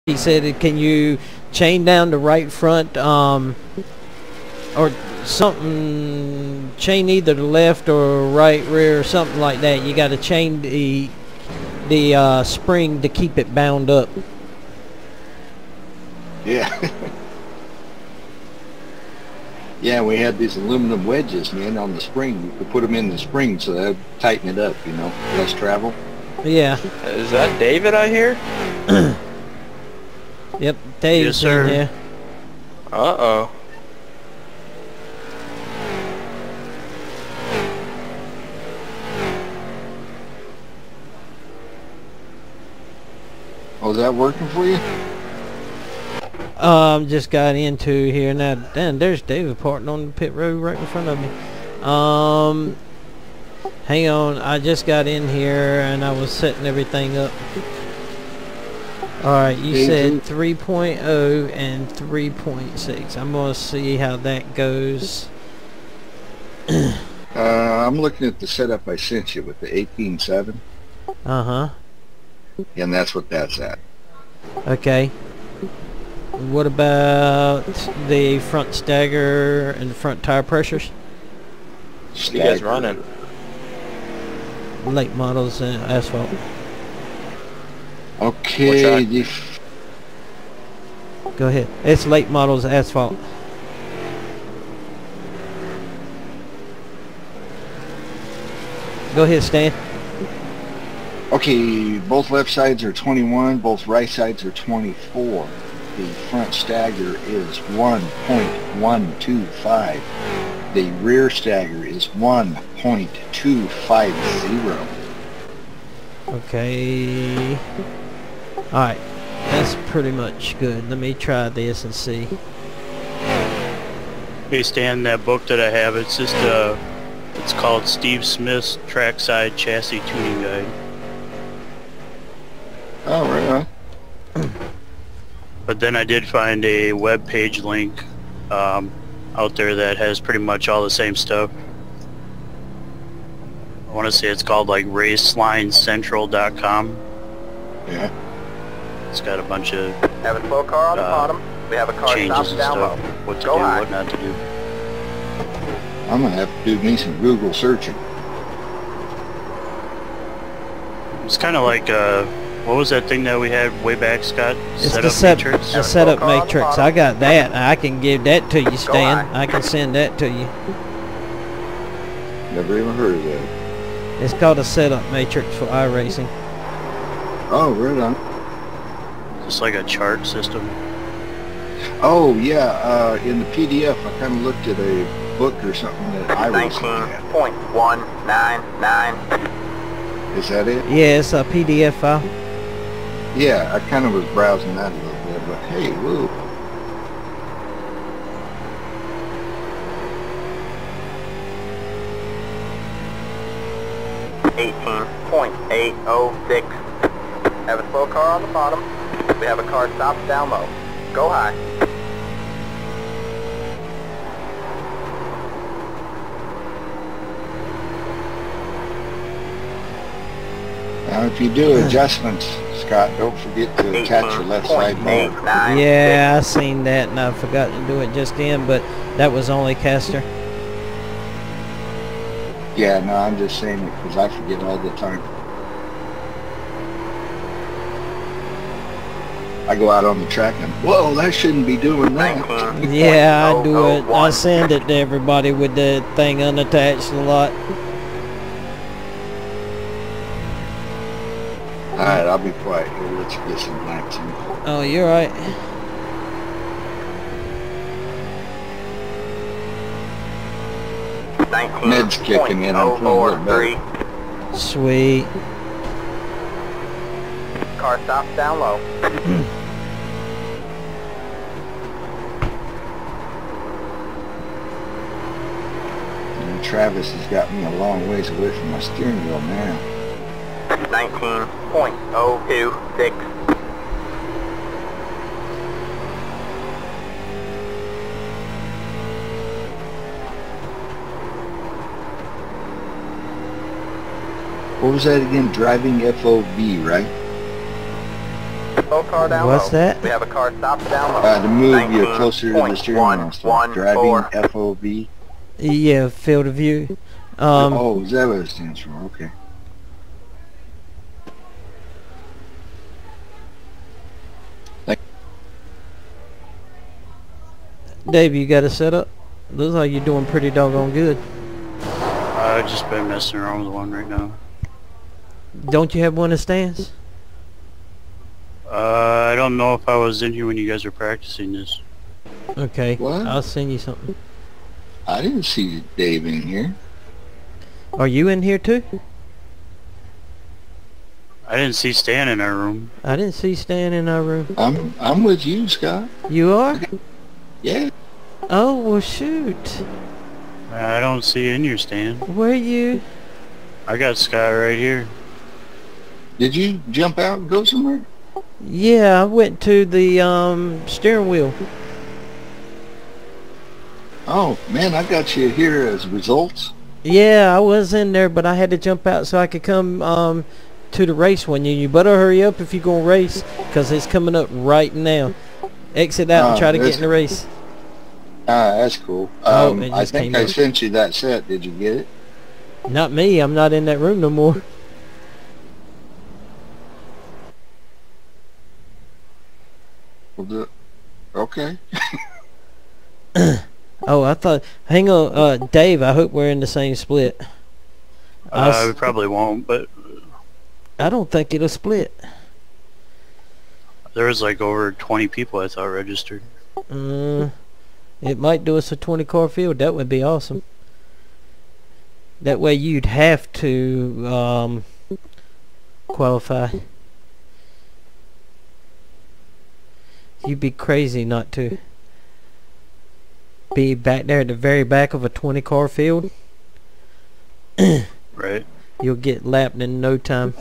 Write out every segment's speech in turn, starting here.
He said, "Can you chain down the right front, or something? Chain either the left or right rear, or something like that. You got to chain the spring to keep it bound up." Yeah. Yeah, we had these aluminum wedges, man, on the spring. You could put them in the spring so that would tighten it up, you know, less travel. Yeah. Is that David I hear? Yep, Dave's Yes, sir. in here. Uh-oh. Oh, is that working for you? Just got into here now. Damn, there's David parking on the pit road right in front of me. Hang on, I just got in here and I was setting everything up. Alright, you said 3.0 and 3.6. I'm gonna see how that goes. I'm looking at the setup I sent you with the 18.7, Uh-huh. and that's what that's at. Okay. What about the front stagger and the front tire pressures? What are you guys running? Late models and asphalt. Okay, Go ahead. It's late models asphalt. Go ahead, Stan. okay, both left sides are 21, both right sides are 24. The front stagger is 1.125. The rear stagger is 1.250. Okay. Alright. That's pretty much good. Let me try this and see. Hey Stan, that book that I have, it's just it's called Steve Smith's Trackside Chassis Tuning Guide. Oh, right on. But then I did find a web page link out there that has pretty much all the same stuff. I want to say it's called like racelineCentral.com. Yeah. It's got a bunch of Have a slow car on the bottom. We have a car changes stopped and down stuff, low. what to Go do, high. what not to do. I'm going to have to do me some Google searching. It's kind of like what was that thing that we had way back, Scott? It's Setup the matrix? the setup matrix. I got that. I can give that to you, Stan. high. I can send that to you. Never even heard of that. It's called a setup matrix for iRacing. Oh, right on. Just like a chart system. Oh, yeah, in the PDF, I kind of looked at a book or something that iRacing had. 19.199. Is that it? Yeah, it's a PDF file. Yeah, I kind of was browsing that a little bit, but hey, woo. .806. Have a slow car on the bottom. We have a car stopped down low. Go high. Now, if you do adjustments, Scott, don't forget to attach your left side motor. 18.896. Yeah, I seen that and I forgot to do it just then, but that was only caster. Yeah, no, I'm just saying it because I forget all the time. I go out on the track and, whoa, that shouldn't be doing that. 19. Yeah, I do it. I 001. send it to everybody with the thing unattached a lot. Alright, I'll be quiet here. Let's get some blanks in. Oh, you're right. Ned's kicking in. I'm feeling a little better. 19.043. Sweet. Car stopped down low. And Travis has got me a long ways away from my steering wheel now. 19.026. What was that again? Driving FOV, right? Slow car down What's low. that? We have a car stopped down low. To move you closer to the steering wheel. So 19.114. driving FOV. Yeah, field of view. Oh, is that what it stands for? Okay. Dave, you got it set up? Looks like you're doing pretty doggone good. I've just been messing around with one right now. Don't you have one that stands? I don't know if I was in here when you guys were practicing this. Okay, What? I'll send you something. I didn't see Dave in here. Are you in here too? I didn't see Stan in our room. I didn't see Stan in our room. I'm with you, Scott. You are? Yeah. Oh, well shoot. I don't see in your Stan. Where you? I got Scott right here. Did you jump out and go somewhere? Yeah, I went to the steering wheel. Oh man, I got you here as results. Yeah, I was in there, but I had to jump out so I could come to the race one. You better hurry up if you're going to race, because it's coming up right now. Exit out and try to get in the race. That's cool. It I just think came I up. sent you that set. Did you get it? Not me. I'm not in that room no more. Okay. Oh, I thought... Hang on, Dave, I hope we're in the same split. We probably won't, but I don't think it'll split. there was like over 20 people I thought registered. It might do us a 20-car field. That would be awesome. That way you'd have to qualify. You'd be crazy not to be back there at the very back of a 20-car field. Right. You'll get lapped in no time.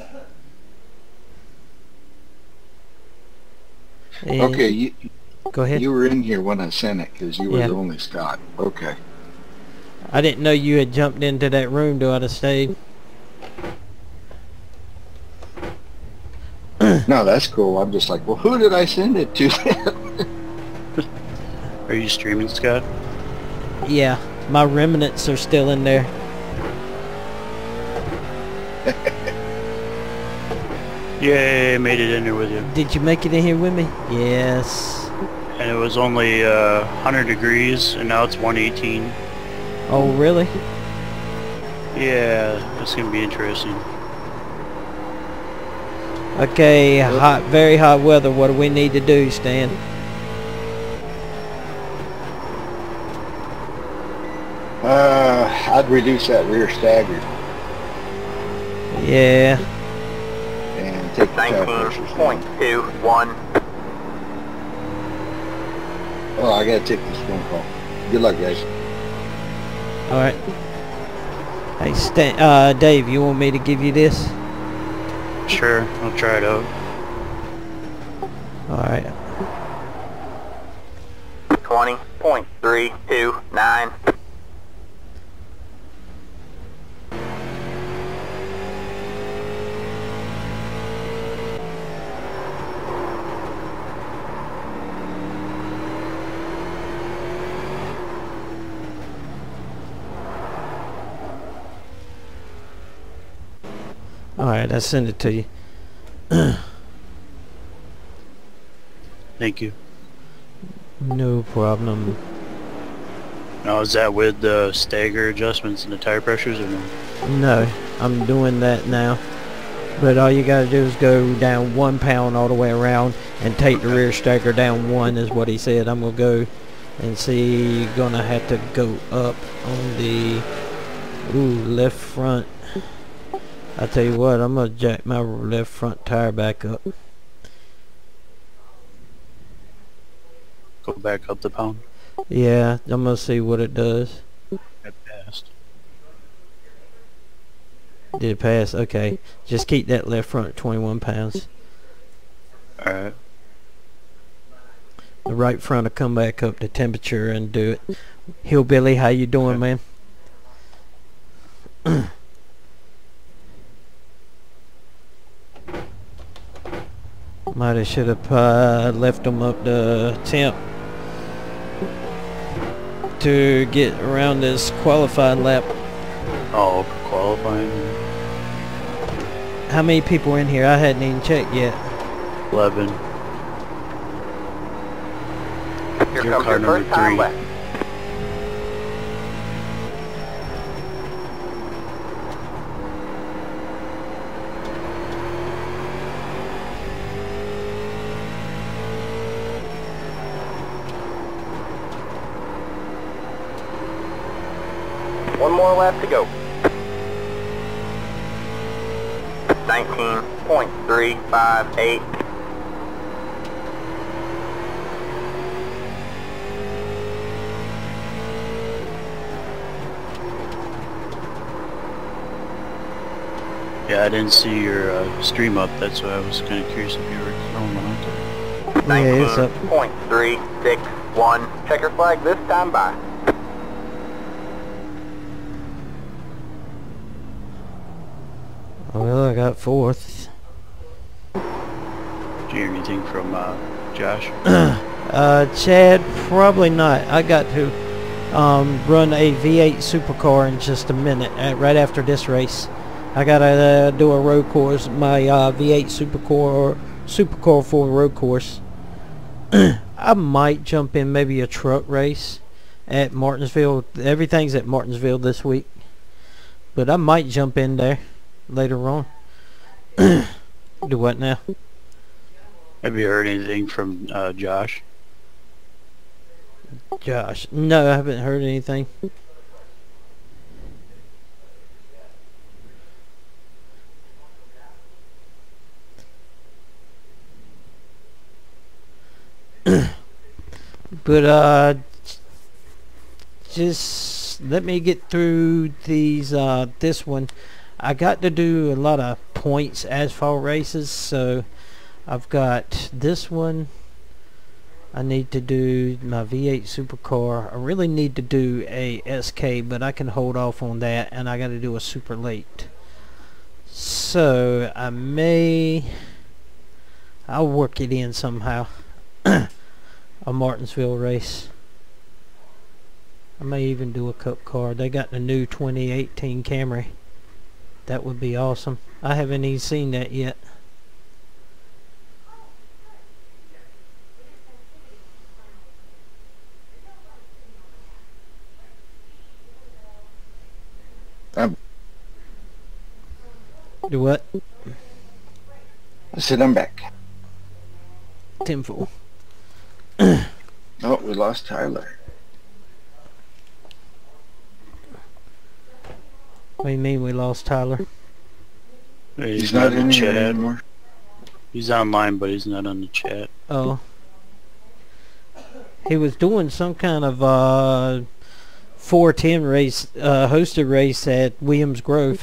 And Okay, you go ahead. were in here when I sent it because you were Yeah. the only Scott. Okay. I didn't know you had jumped into that room, though. I'd have stayed. No, that's cool. I'm just like, well, who did I send it to? Are you streaming, Scott? Yeah, my remnants are still in there. Yay, made it in there with you. Did you make it in here with me? Yes. And it was only 100 degrees, and now it's 118. Oh, really? Yeah, it's gonna be interesting. Okay, hot, very hot weather. What do we need to do, Stan? I'd reduce that rear stagger Yeah. and take the tire pressures down. 19.21. Oh, I gotta take this phone call. Good luck, guys. All right. Hey, Stan, Dave, you want me to give you this? Sure, I'll try it out. All right. 20.329. All right, I send it to you. Thank you. No problem. Now, is that with the stagger adjustments and the tire pressures, or no? No, I'm doing that now. But all you gotta do is go down 1 pound all the way around and take the rear stagger down 1 is what he said. I'm gonna go and see. You're gonna have to go up on the left front. I tell you what, I'm gonna jack my left front tire back up. Go back up the pound. Yeah, I'm gonna see what it does. It passed. Did it pass? Okay. Just keep that left front at 21 pounds. Alright. The right front will come back up to temperature and do it. Hillbilly, how you doing, man? Might have should have left them up the temp to get around this qualifying lap. Oh, qualifying. How many people are in here? I hadn't even checked yet. 11. Here Your comes car your number first time 3. left. One more lap to go. 19.358. Yeah, I didn't see your stream up. That's why I was kind of curious if you were throwing one out there. Yeah, it's up. 19.361. Checker flag this time by. Well, I got 4th. Did you hear anything from Josh? Chad, probably not. I got to run a V8 supercar in just a minute, right after this race. I gotta do a road course, my V8 supercar for a road course. I might jump in maybe a truck race at Martinsville. Everything's at Martinsville this week, but I might jump in there later on. Do what now? Have you heard anything from Josh? Josh? No, I haven't heard anything. But just let me get through these this one. I got to do a lot of points asphalt races, so I've got this one. I need to do my V8 supercar. I really need to do a SK, but I can hold off on that, and I got to do a super late. So I'll work it in somehow. A Martinsville race. I may even do a cup car. They got the new 2018 Camry. That would be awesome. I haven't even seen that yet. Do what? I said I'm back. Tenfold. Oh, we lost Tyler. What do you mean we lost Tyler? He's not in the here chat anymore. He's online, but he's not on the chat. Oh. He was doing some kind of 410 race, hosted race at Williams Grove.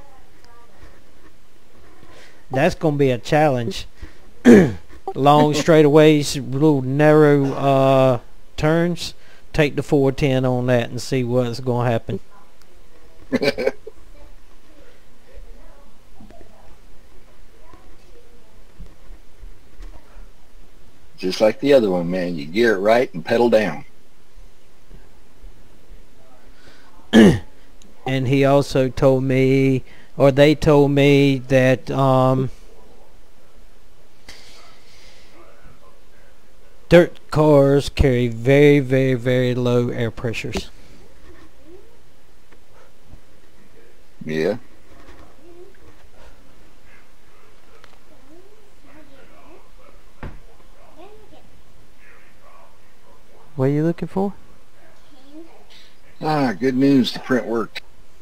That's going to be a challenge. Long straightaways, little narrow turns. Take the 410 on that and see what's going to happen. Just like the other one, man. You gear it right and pedal down. And he also told me, or they told me, that dirt cars carry very, very, very low air pressures. Yeah. What are you looking for? Good news. The print worked.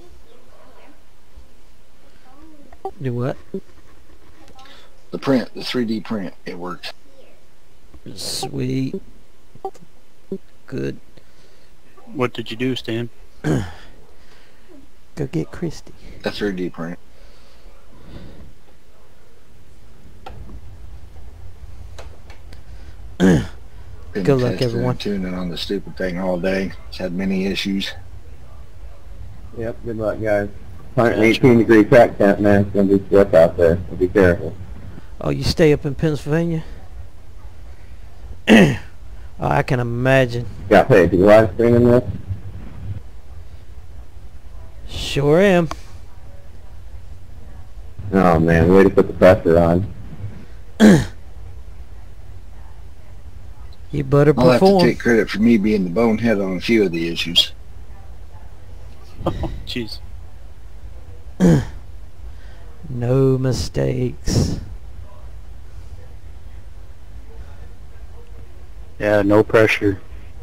Do what? The print, the 3D print, it worked. Sweet. Good. What did you do, Stan? Go get Christy. The 3D print. Been Good luck, testing everyone. and tuning on the stupid thing all day. It's had many issues. Yep, good luck, guys. 118-degree track temp, man. It's going to be slick out there, so be careful. Oh, you stay up in Pennsylvania? Oh, I can imagine. Got paid. You live streaming this? Sure am. Oh man, way to put the pressure on. You better I'll have to perform. take credit for me being the bonehead on a few of the issues. Oh, jeez. No mistakes. Yeah, no pressure.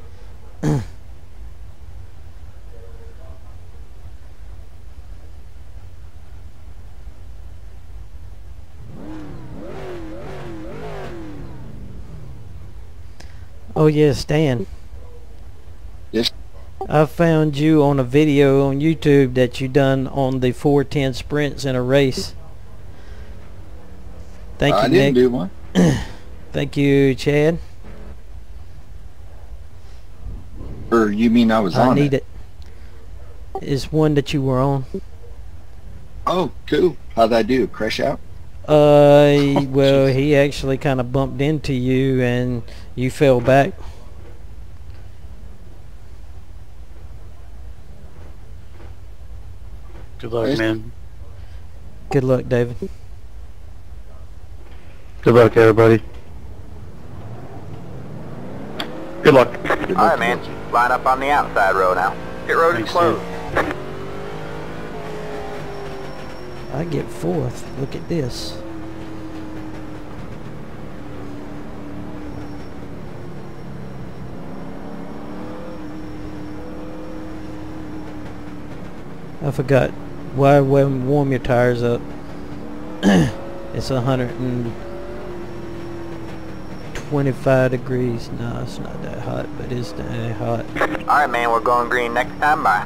Oh yeah, Stan. Yes. I found you on a video on YouTube that you done on the 410 sprints in a race. Thank you, I Nick. didn't do one. Thank you, Chad. Or you mean I was I on need it? it. It's one that you were on. Oh, cool. How'd I do? Crash out? Well, he actually kind of bumped into you and you fell back. Good luck, man. Good luck, David. Good luck, everybody. Good luck. Good All luck right, to man. Line up on the outside row now. Pit road is Thanks, closed. I get fourth. Look at this. I forgot why warm your tires up. It's 125 degrees. No, it's not that hot, but it's that hot. All right, man. We're going green next time. Bye.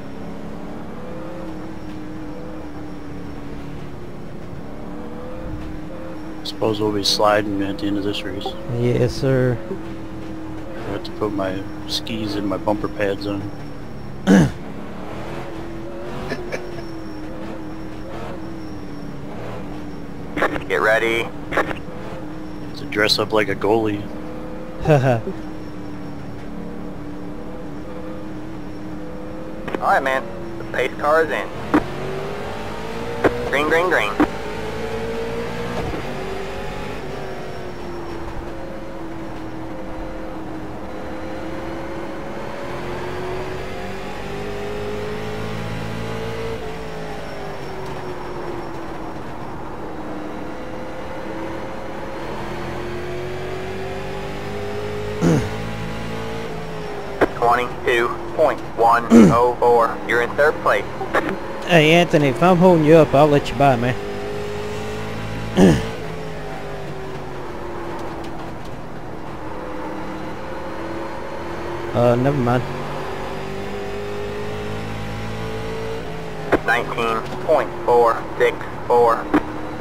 Suppose we'll be sliding at the end of this race. Yes, sir. I have to put my skis and my bumper pads on. Get ready. To dress up like a goalie. Haha. All right, man. The pace car is in. Green, green, green. .104. You're in third place. Hey, Anthony, if I'm holding you up, I'll let you by, man. Never mind. 19.464.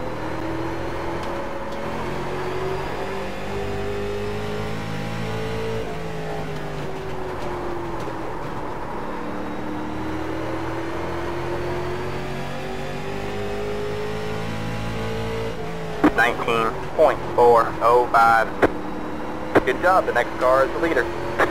.405. Good job. The next car is the leader.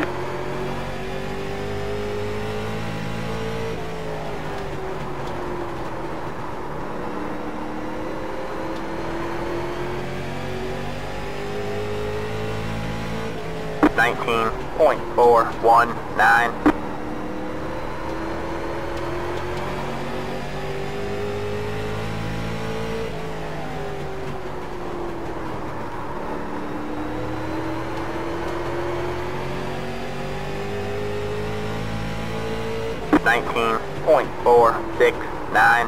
.419. .469.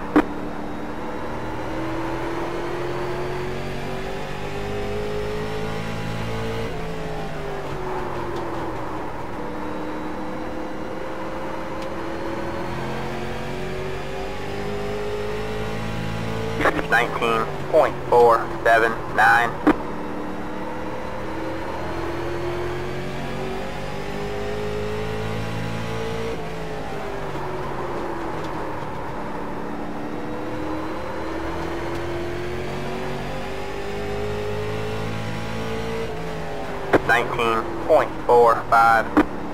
.479. 19.45.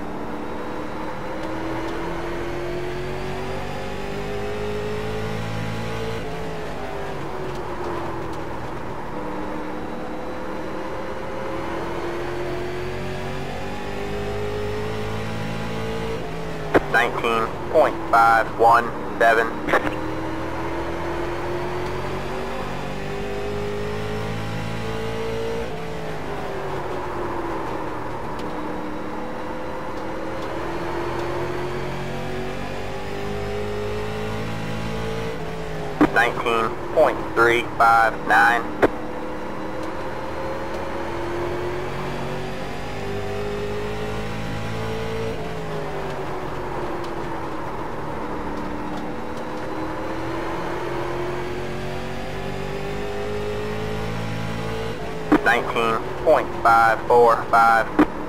$19.517. $19.359. $19.545.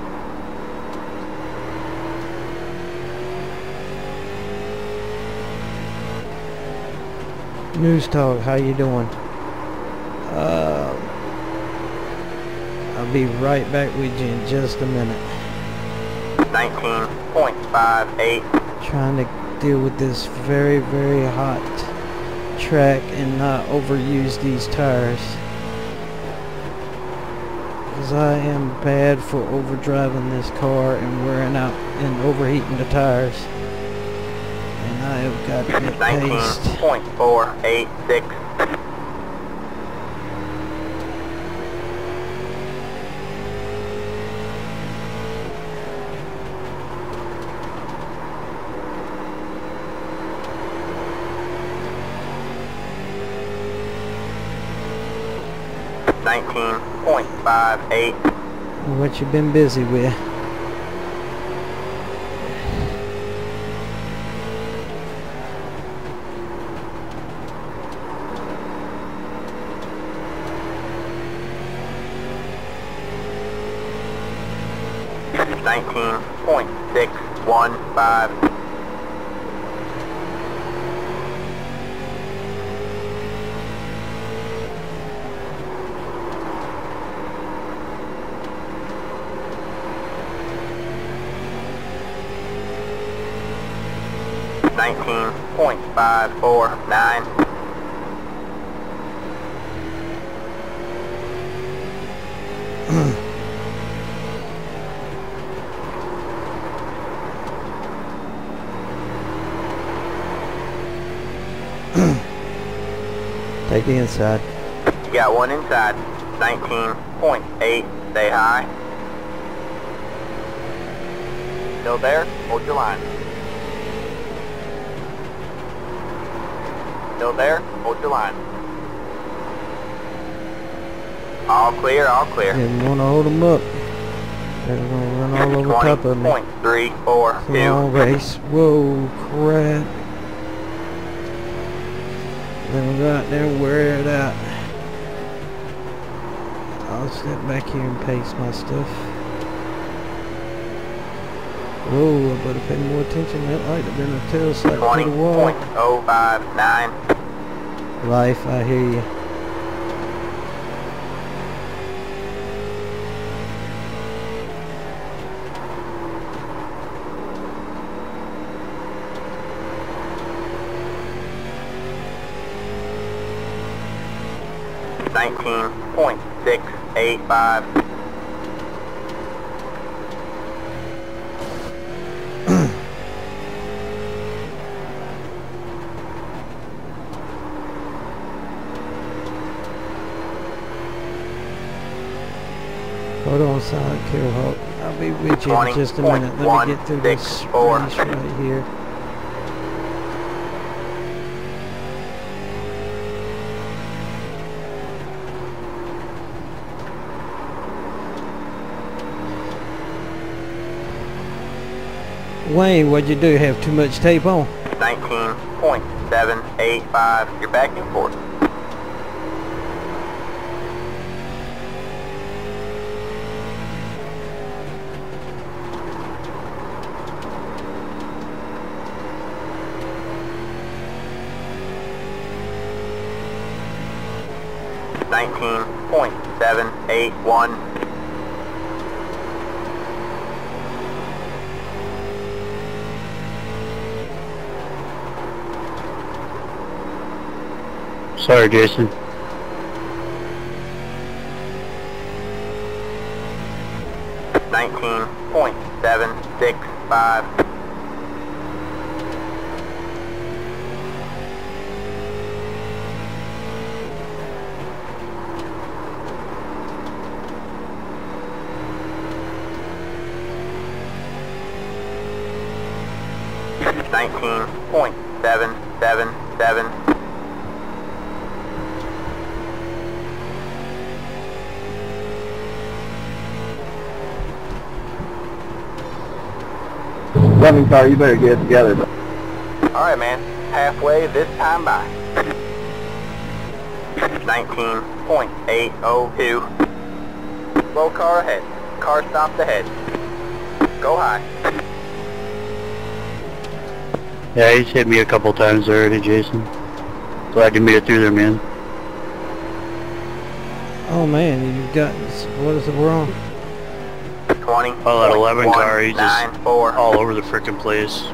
News Talk, how you doing? I'll be right back with you in just a minute. 19.58. Trying to deal with this very, very hot track and not overuse these tires. Because I am bad for overdriving this car and wearing out and overheating the tires. And I have got to get paced. 19.486. $19.58. What you been busy with? $19.615. $19.549. Take the inside. You got one inside. 19.8. Stay high. Still there? Hold your line. Still there? Hold your line. All clear, all clear. Didn't want to hold them up. They're going to run all over top of me. 20.342. Long race. Whoa, crap. Then we'll go out there and wear it out. I'll step back here and pace my stuff. Whoa, I better pay more attention. That might have been a tail slap to the wall. 20.059. Life, I hear you. $19.685. Hold on, Silent Kill Hawk. I'll be with you in just a minute. Let me get through this race right here. Wayne, what'd you do? Have too much tape on? 19.785. You're back and forth. $19.781. Sorry, Jason. $19.765. $19.777. Loving car, you better get it together. Alright, man. Halfway this time by. 19.802. Slow car ahead. Car stopped ahead. Go high. Yeah, he's hit me a couple times already, Jason. Glad you made it through there, man. Oh man, you've got, what is wrong? 20. Oh, that 11 car, he's just 94. all over the frickin' place.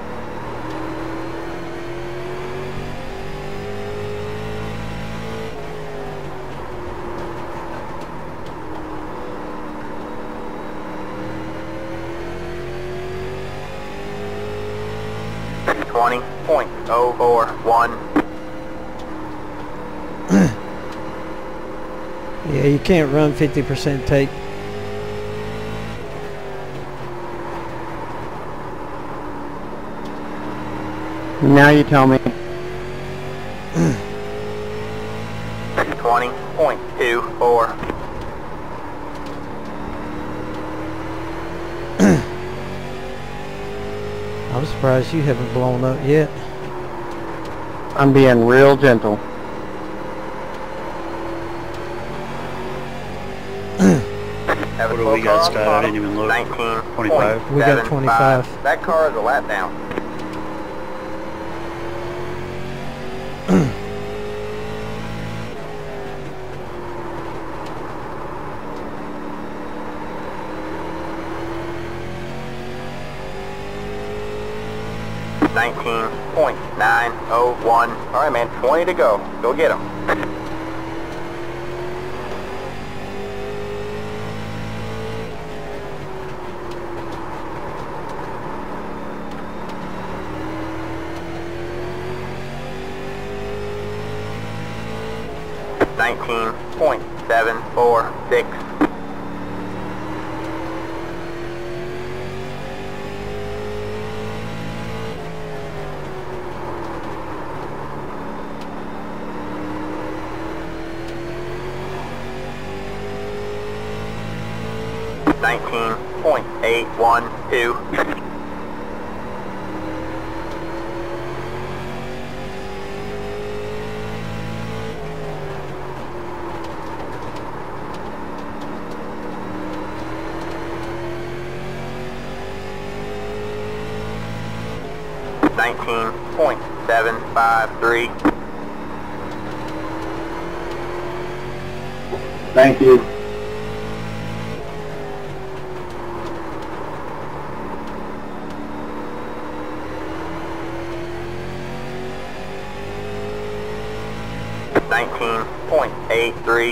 $20.041. Yeah, you can't run 50% take. Now you tell me. 20.24. I'm surprised you haven't blown up yet. I'm being real gentle. Have a What do slow we got, car on the Scott? I bottom. didn't even look. 19.75. We got 25. That car is a lap down. $19.901. Alright, man, 20 to go. Go get him. $19.746. $19.812. $19.753. Thank you. $19.83.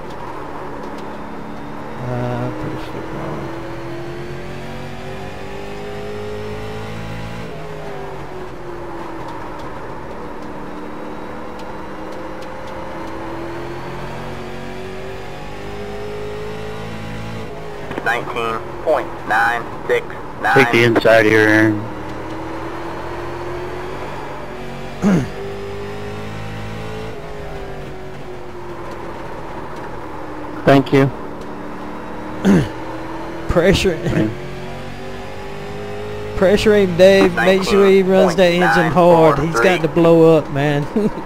Pretty sure wrong. $19.969. Take the inside here, Aaron. Thank you. Pressuring Dave. Make sure he runs that engine hard. He's got to blow up, man.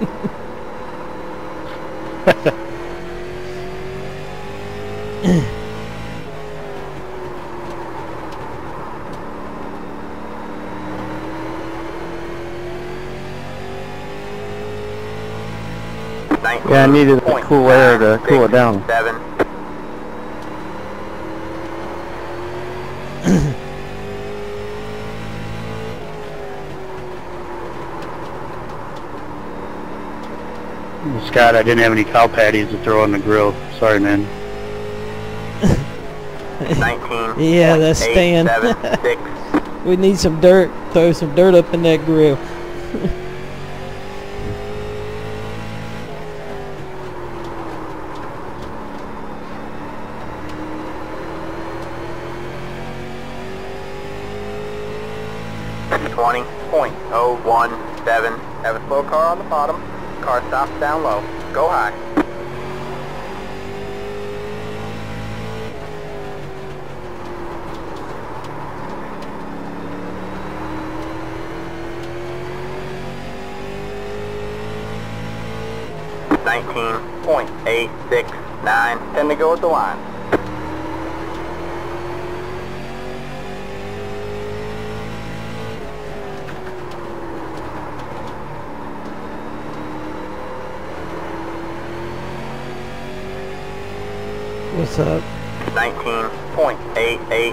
Yeah, I needed the cool air to cool it down. 7. Scott, I didn't have any cow patties to throw on the grill. Sorry, man. 19. Yeah, that's Stan. 876. We need some dirt. Throw some dirt up in that grill. .017. Have a slow car on the bottom. Car stops down low. Go high. .869. 10 to go at the line. What's up? 19.88.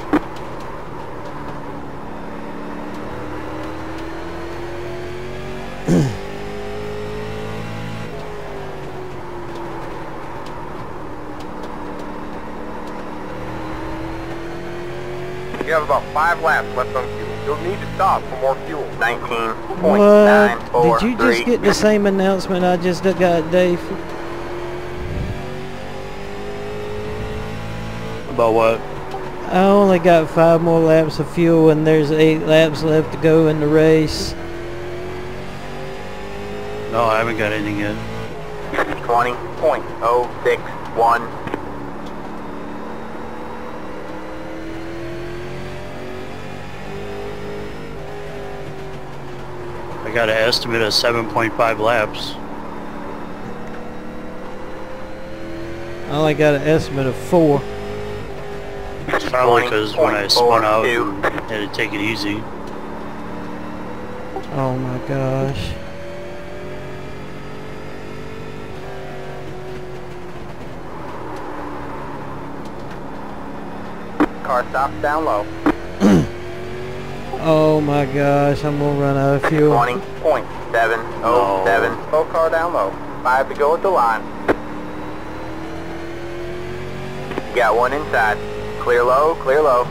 You have about 5 laps left on fuel. You'll need to stop for more fuel. 19.943. What? Did you just get the same announcement I just got, Dave? About what? I only got 5 more laps of fuel and there's 8 laps left to go in the race. No, I haven't got anything yet. 20.061. I got an estimate of 7.5 laps. I only got an estimate of 4. It's probably because when I spun out and had to take it easy. Oh my gosh. Car stops down low. Oh my gosh, I'm gonna run out of fuel. 20.707. Slow car down low. 5 to go at the line. You got 1 inside. Clear low, clear low.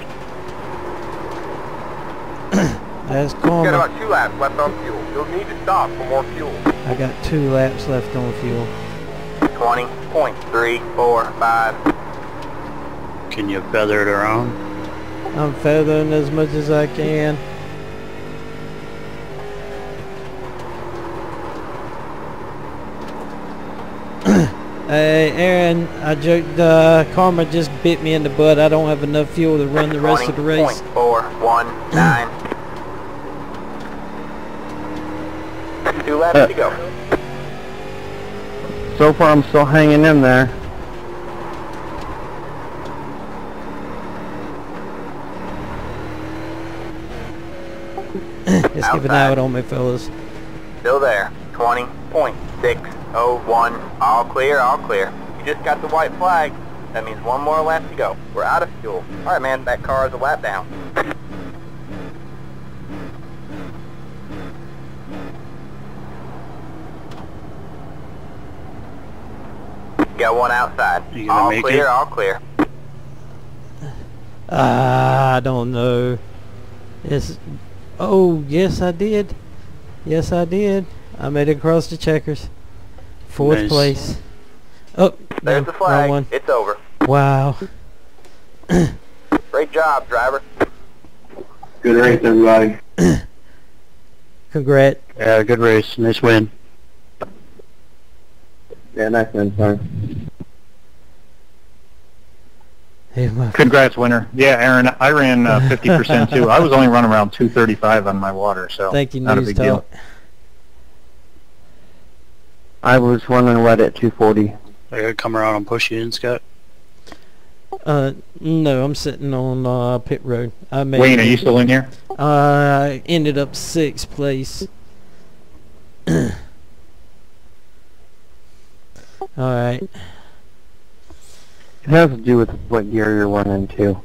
That's You got karma. about 2 laps left on fuel. You'll need to stop for more fuel. I got 2 laps left on fuel. 20.345. Can you feather it around? I'm feathering as much as I can. Hey, Aaron, I joked, karma just bit me in the butt. I don't have enough fuel to run the rest of the race. 20.419. 2 laps to go. So far, I'm still hanging in there. Just giving out on me, fellas. Still there. 20.601. All clear, all clear. You just got the white flag. That means 1 more lap to go. We're out of fuel. Alright, man, that car is a lap down. Got 1 outside. You gonna All make clear, it? all clear. I don't know. It's, oh, yes I did. Yes I did. I made it across the checkers. 4th Nice. place. Oh, There's no, the wrong flag. one. It's over. Wow. Great job, driver. Good race, everybody. Congrats. Yeah, good race. Nice win. Yeah, nice one, sorry. Hey, my Congrats, winner. Yeah, Aaron, I ran 50% too. I was only running around 235 on my water, so thank you, not a News big Talk. deal. I was running right at 240. I gotta come around and push you in, Scott. No, I'm sitting on pit road. I made Wayne, are you still in here? I ended up 6th place. Alright. It has to do with what gear you're running too.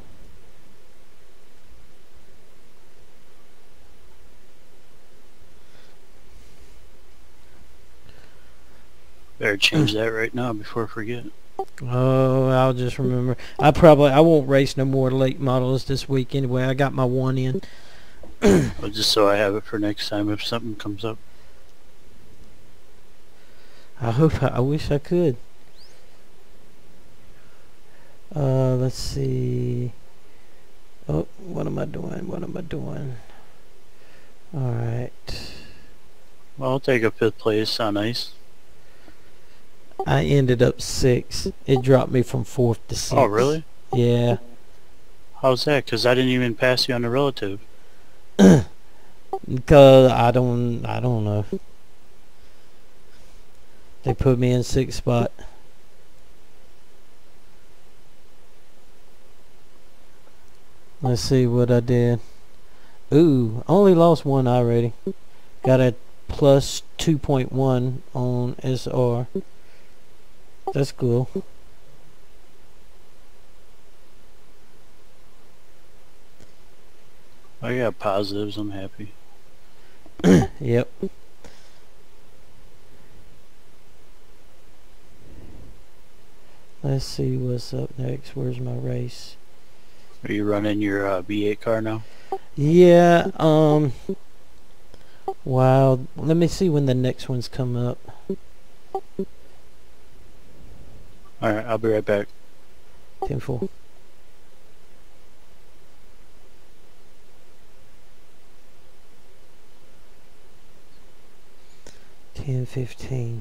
Better change that right now before I forget. Oh, I'll just remember. I won't race no more late models this week anyway. I got my one in. Well, just so I have it for next time if something comes up. I wish I could. Let's see. Oh, what am I doing? What am I doing? Alright. Well, I'll take a 5th place on ice. I ended up 6th. It dropped me from 4th to 6th. Oh, really? Yeah. How's that? Because I didn't even pass you on the relative. Because I don't know. They put me in 6th spot. Let's see what I did. Ooh, only lost one already. Got a plus 2.1 on SR. That's cool. I got positives. I'm happy. Yep. Let's see what's up next. Where's my race? Are you running your B8 car now? Yeah, wow. Let me see when the next ones come up. Alright, I'll be right back. 10-4. $10.15.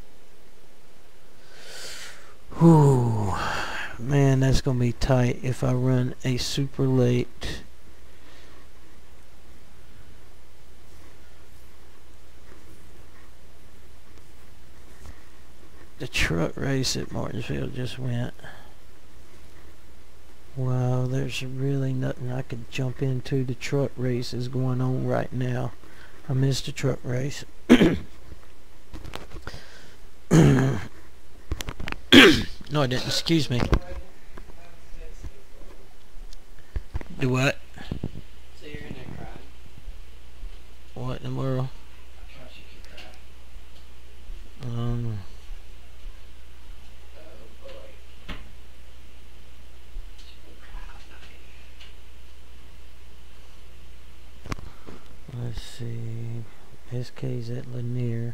Whew. Man, that's gonna be tight if I run a super late. The truck race at Martinsville just went. Wow, there's really nothing I could jump into. The truck race is going on right now. I missed the truck race. No, I didn't. Excuse me. Do what? So you're in there crying. What in the world? I trust you keep crying. Um. Oh boy. Let's see. SK's at Lanier.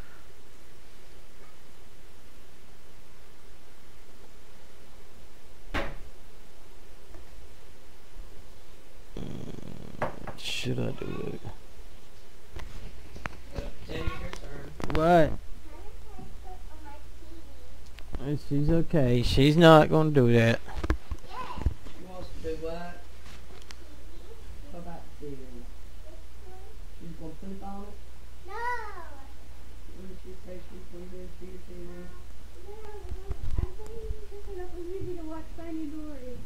Should I do it? Teddy, your turn. What? She's okay. She's not gonna do that. She wants to do what? What about the TV? She's gonna poop on it? No! What did she say she's gonna do to your TV? I'm saying picking up a movie to watch Finding Dory.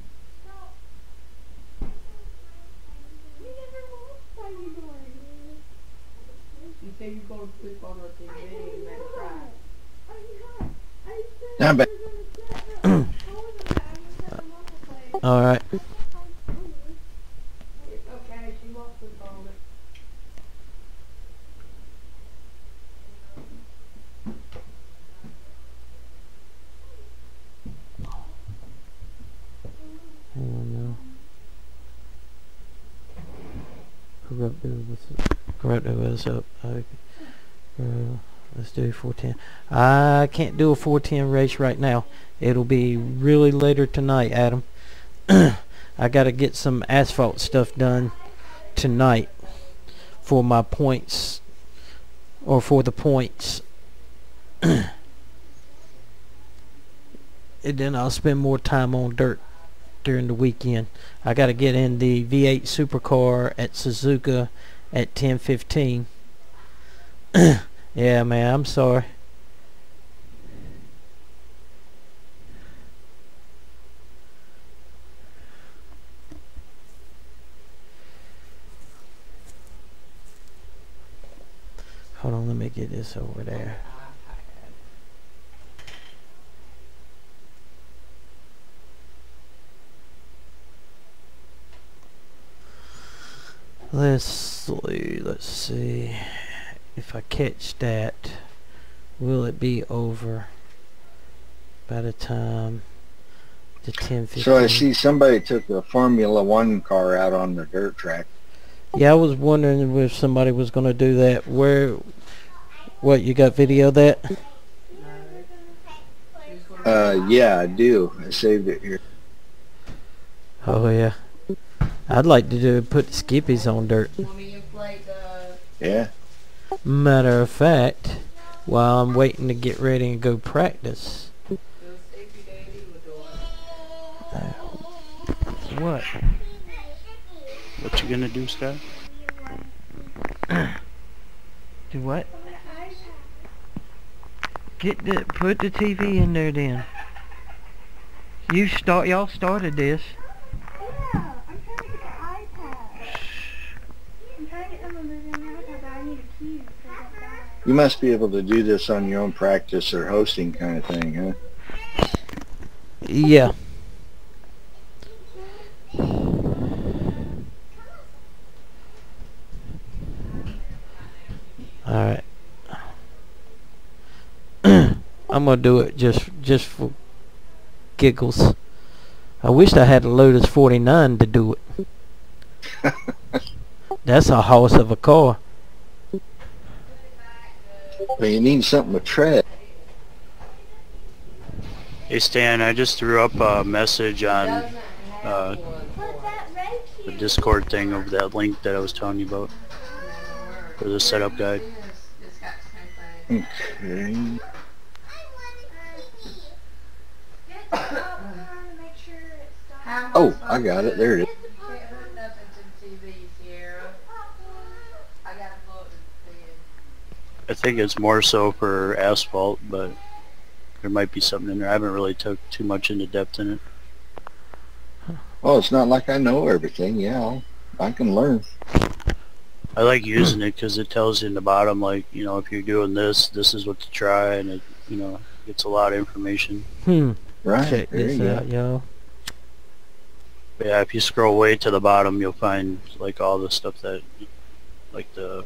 We never watched Finding Dory. She said you're gonna poop on her TV and make her cry. I'm not. I said I'm back. we're gonna set her phone on that. I'm gonna set them on the plate. Alright. It's okay, she won't poop on it. Hang on now. Corrupted, what's up? Okay. Let's do 410. I can't do a 410 race right now. It'll be really later tonight, Adam. I gotta get some asphalt stuff done tonight for my points, or for the points. And then I'll spend more time on dirt during the weekend. I gotta get in the V8 supercar at Suzuka at 10:15. Yeah, man, I'm sorry. Hold on, let me get this over there. Let's see if I catch that. will it be over by the time the 10:15? So I see somebody took a Formula One car out on the dirt track. Yeah, I was wondering if somebody was going to do that. What, you got video of that? Yeah, I do. I saved it here. Oh yeah. I'd like to put the skippies on dirt. Yeah. Matter of fact, while I'm waiting to get ready and go practice. What? What you gonna do, Scott? Do what? Put the TV in there then. Y'all started this. Yeah, I'm trying to get the iPad. I'm trying to get someone moving the iPad, but I need a key so I don't die. You must be able to do this on your own practice or hosting kind of thing, huh? Yeah. Alright. I'm gonna do it just for giggles. I wished I had a Lotus 49 to do it. That's a horse of a car. But you need something to tread. Hey Stan, I just threw up a message on the Discord thing of that link that I was telling you about for the setup guide. Okay. Oh, I got it. There it is. I think it's more so for asphalt, but there might be something in there. I haven't really took too much into depth in it. Oh, it's not like I know everything. Yeah, I can learn. I like using it because it tells you in the bottom, like, you know, if you're doing this, this is what to try, and it, you know, gets a lot of information. Right. Check there this you out, go. y'all. But yeah, if you scroll way to the bottom, you'll find like all the stuff that, like the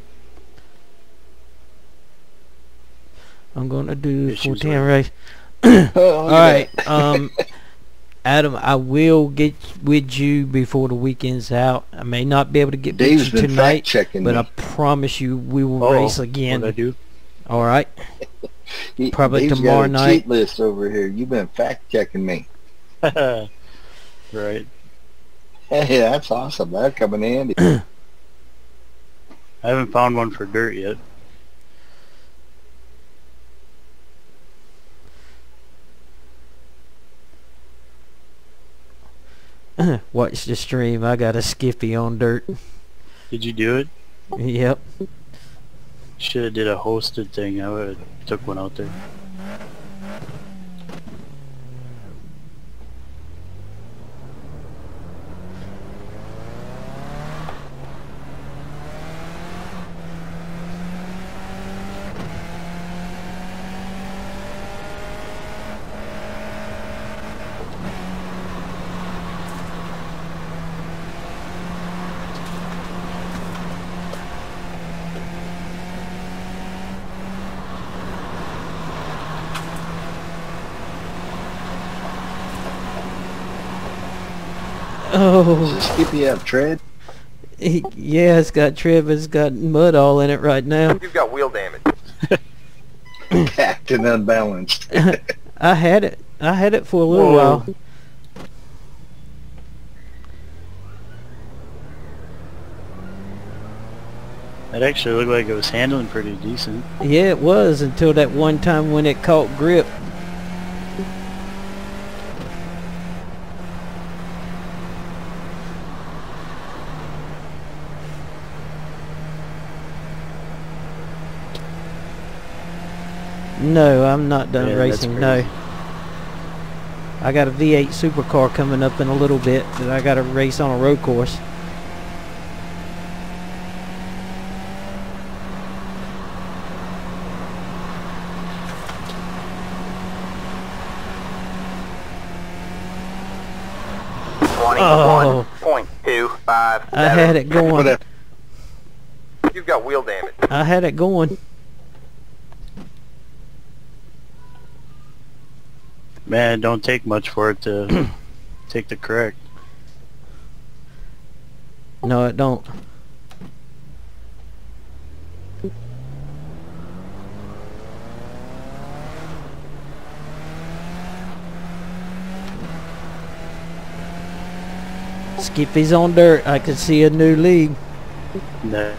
I'm gonna do issues 410 with- race. Oh, Alright, Adam, I will get with you before the weekend's out. I may not be able to get Dave's with you been tonight, fact checking but me. I promise you we will race again. What'd I do? Alright? Probably Dave's tomorrow got a night. cheat list over here. You've been fact checking me. Right. Hey, that's awesome. That'd come in handy. I haven't found one for dirt yet. Watch the stream. I got a Skippy on dirt. Did you do it? Yep. Should have did a hosted thing. I would have took one out there. Oh. Does the Skippy have tread? Yeah, it's got tread, but it's got mud all in it right now. You've got wheel damage. Packed and unbalanced. I had it for a little while. It actually looked like it was handling pretty decent. Yeah, it was until that one time when it caught grip. No, I'm not done Yeah, that's racing, no. crazy. I got a V8 supercar coming up in a little bit that I got to race on a road course. Oh. 21.25. I had it going. Whatever. You've got wheel damage. I had it going. Man, it don't take much for it to take the correct. No, it don't. Skippy's on dirt. I can see a new league. No,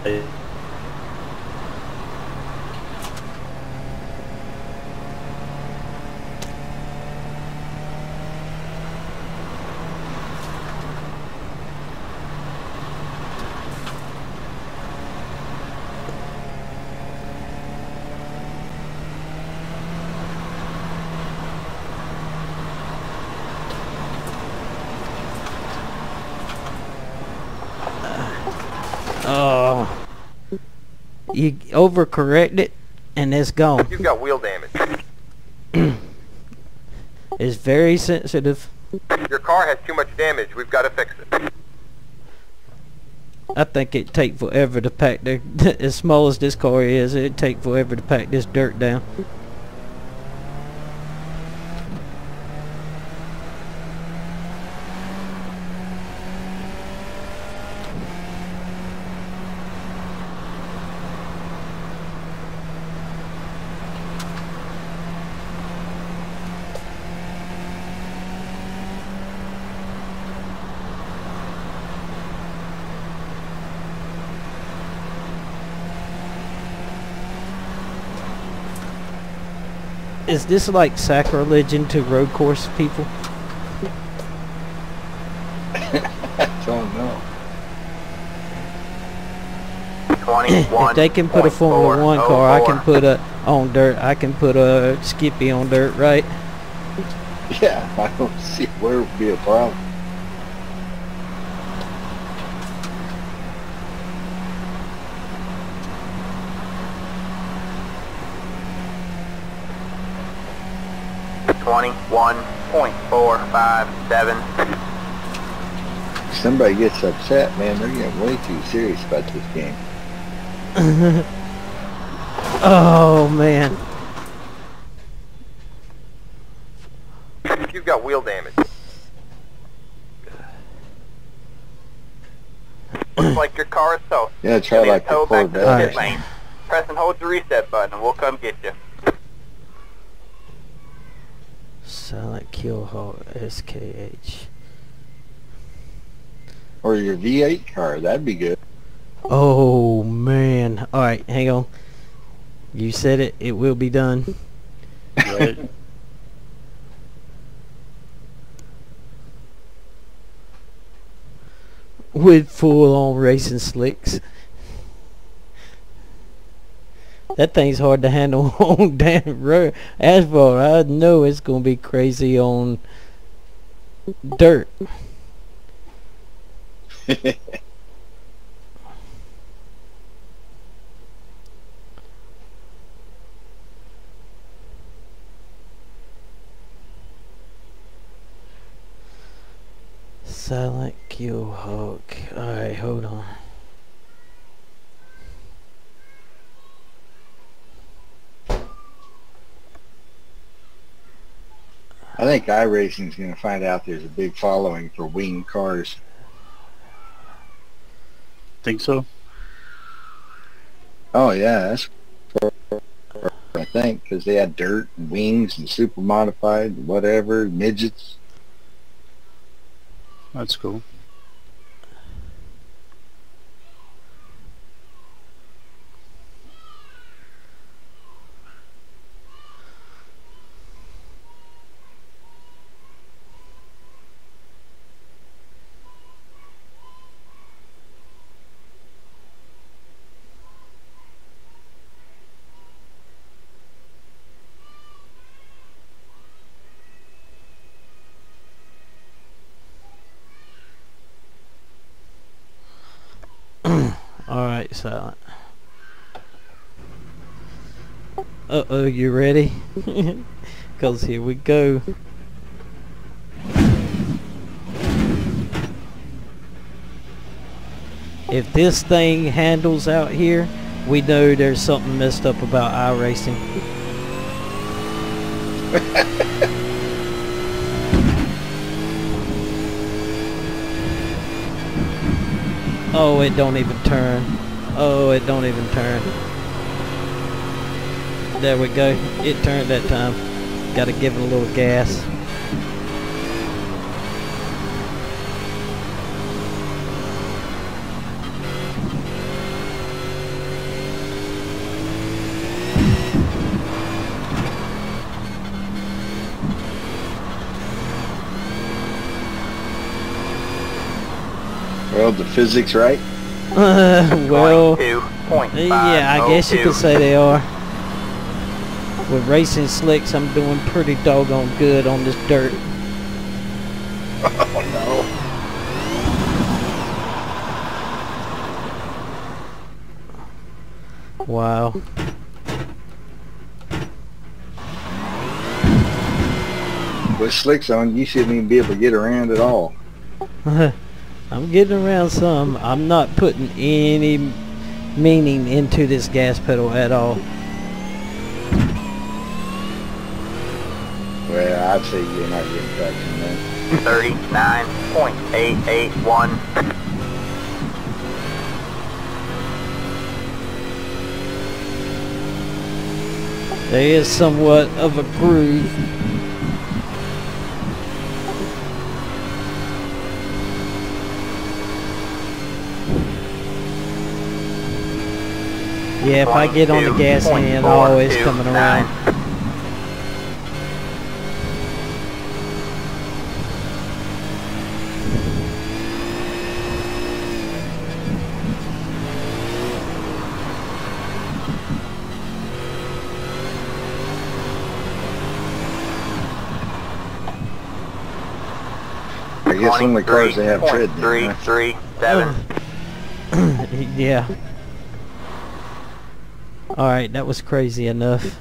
Oh, you overcorrect it, and it's gone. You've got wheel damage. It's very sensitive. Your car has too much damage. We've got to fix it. I think it'd take forever to pack the, as small as this car is, it'd take forever to pack this dirt down. Is this like sacrilege into road course people? I don't know. 21. If they can put a Formula 1 car, I can put a on dirt. I can put a Skippy on dirt, right? Yeah, I don't see where it would be a problem. Somebody gets upset, man. They're getting way too serious about this game. Oh man. You've got wheel damage. Looks like your car is toast. Yeah, try like the tow back to the Corvette. pit lane. Press and hold the reset button and we'll come get you. Silent Killhawk SKH. Or your V8 car, that'd be good. Oh man. Alright, hang on. You said it, it will be done. right? With full on racing slicks. That thing's hard to handle on damn road asphalt. I know it's gonna be crazy on dirt. Silent Killhawk. Alright, hold on. I think iRacing's going to find out there's a big following for winged cars. Think so? Oh yeah, that's I think, because they had dirt and wings and super modified, whatever, midgets. That's cool. Alright, Silent. Uh-oh, you ready? Because here we go. If this thing handles out here, we know there's something messed up about iRacing. Oh, it don't even turn. Oh, it don't even turn. There we go. It turned that time. Gotta give it a little gas. Well, the physics right? Well, 22.502. yeah, I guess you could say they are. With racing slicks, I'm doing pretty doggone good on this dirt. Oh no. Wow. With slicks on, you shouldn't even be able to get around at all. I'm getting around some. I'm not putting any meaning into this gas pedal at all. Well, I'd say you're not getting traction then. 39.881. There is somewhat of a groove. Yeah, if I get on the gas hand, I'm always coming around. I guess only cars that have tread. 337. Yeah. Alright, that was crazy enough.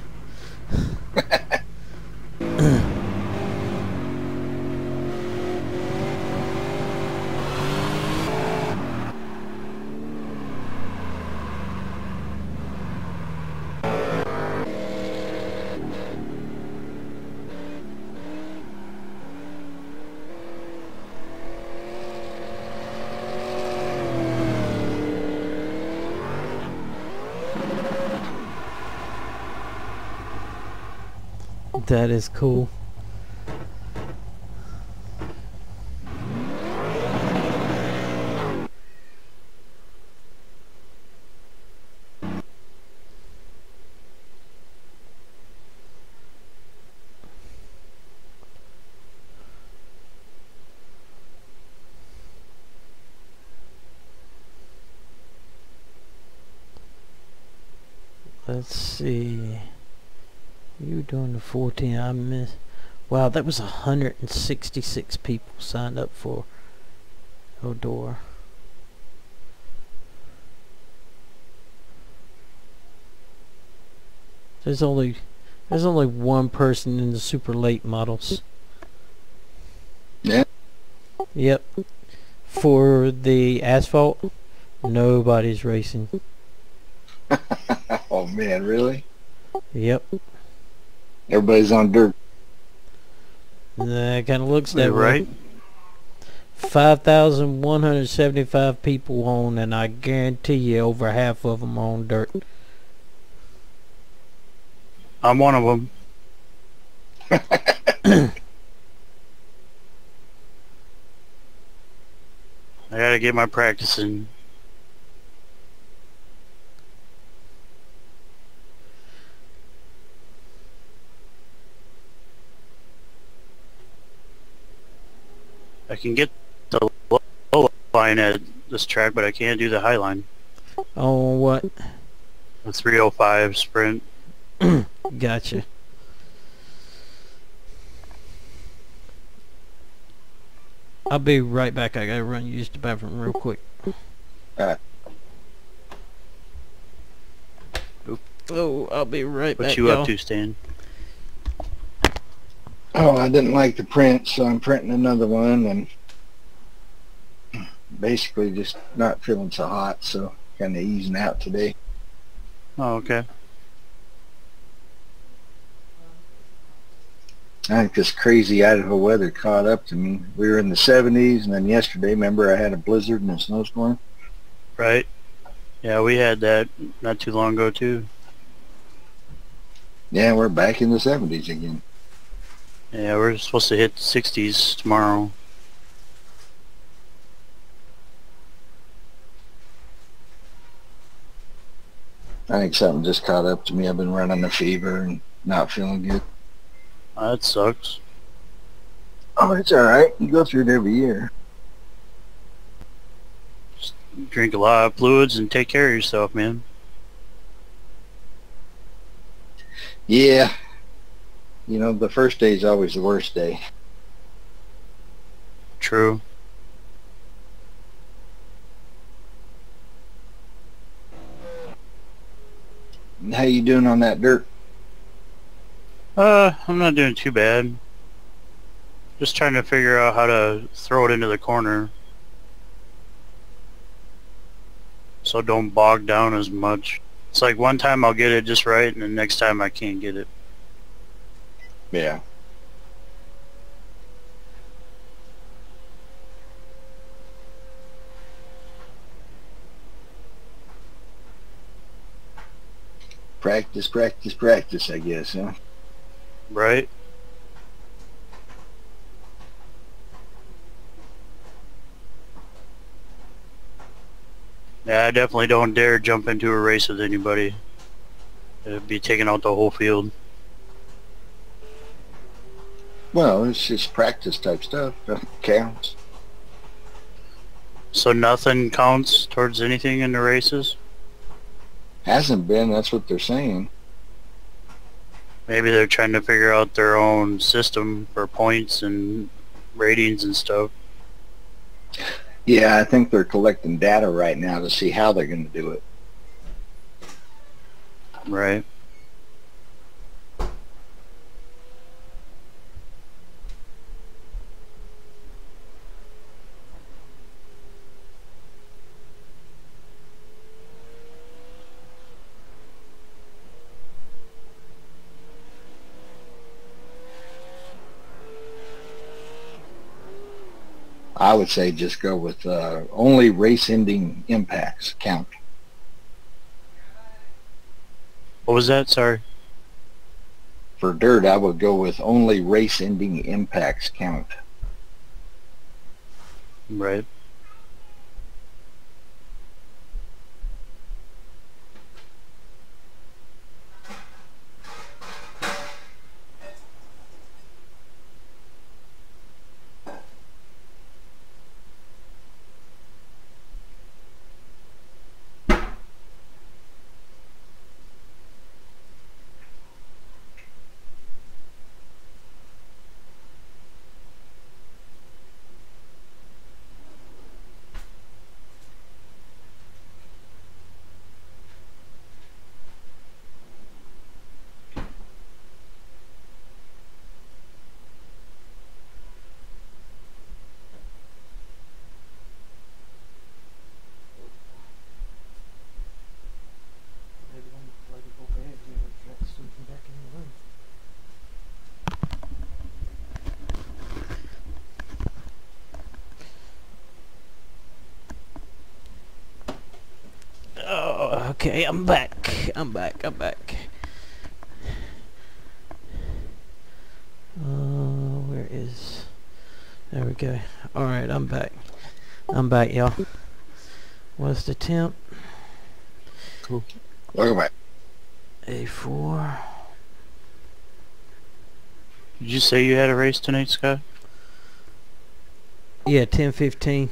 That is cool. Let's see. You doing the 14? I missed. Wow, that was 166 people signed up for Eldora. There's only one person in the super late models. Yeah. Yep. For the asphalt, nobody's racing. Oh man, really? Yep. Everybody's on dirt. That kind of looks that You're way. right. 5,175 people on, and I guarantee you over half of them on dirt. I'm one of them. I gotta get my practice in. I can get the low line at this track, but I can't do the high line. On what? The 305 sprint. Gotcha. I'll be right back. I gotta run use the bathroom real quick. Alright. Oh, I'll be right back. What you up to, Stan? Oh, I didn't like the print, so I'm printing another one, and basically just not feeling so hot, so kind of easing out today. Oh, okay. I think this crazy Idaho weather caught up to me. We were in the 70s, and then yesterday, remember, I had a blizzard and a snowstorm. Right. Yeah, we had that not too long ago too. Yeah, we're back in the 70s again. Yeah, we're supposed to hit the 60s tomorrow. I think something just caught up to me. I've been running a fever and not feeling good. That sucks. Oh, it's all right. You go through it every year. Just drink a lot of fluids and take care of yourself, man. Yeah. You know, the first day is always the worst day. True. How you doing on that dirt? I'm not doing too bad. Just trying to figure out how to throw it into the corner so it don't bog down as much. It's like one time I'll get it just right and the next time I can't get it. Yeah. Practice, practice, practice, I guess, huh? Right? Yeah, I definitely don't dare jump into a race with anybody. It'd be taking out the whole field. Well, it's just practice type stuff. That counts. So nothing counts towards anything in the races? Hasn't been, that's what they're saying. Maybe they're trying to figure out their own system for points and ratings and stuff. Yeah, I think they're collecting data right now to see how they're going to do it. Right. I would say just go with only race-ending impacts count. What was that? Sorry. For dirt, I would go with only race-ending impacts count. Right. Oh, okay, I'm back. I'm back. Where is... There we go. Alright, I'm back. Y'all. What's the temp? Cool. Welcome back. A4. Did you say you had a race tonight, Scott? Yeah, 10:15.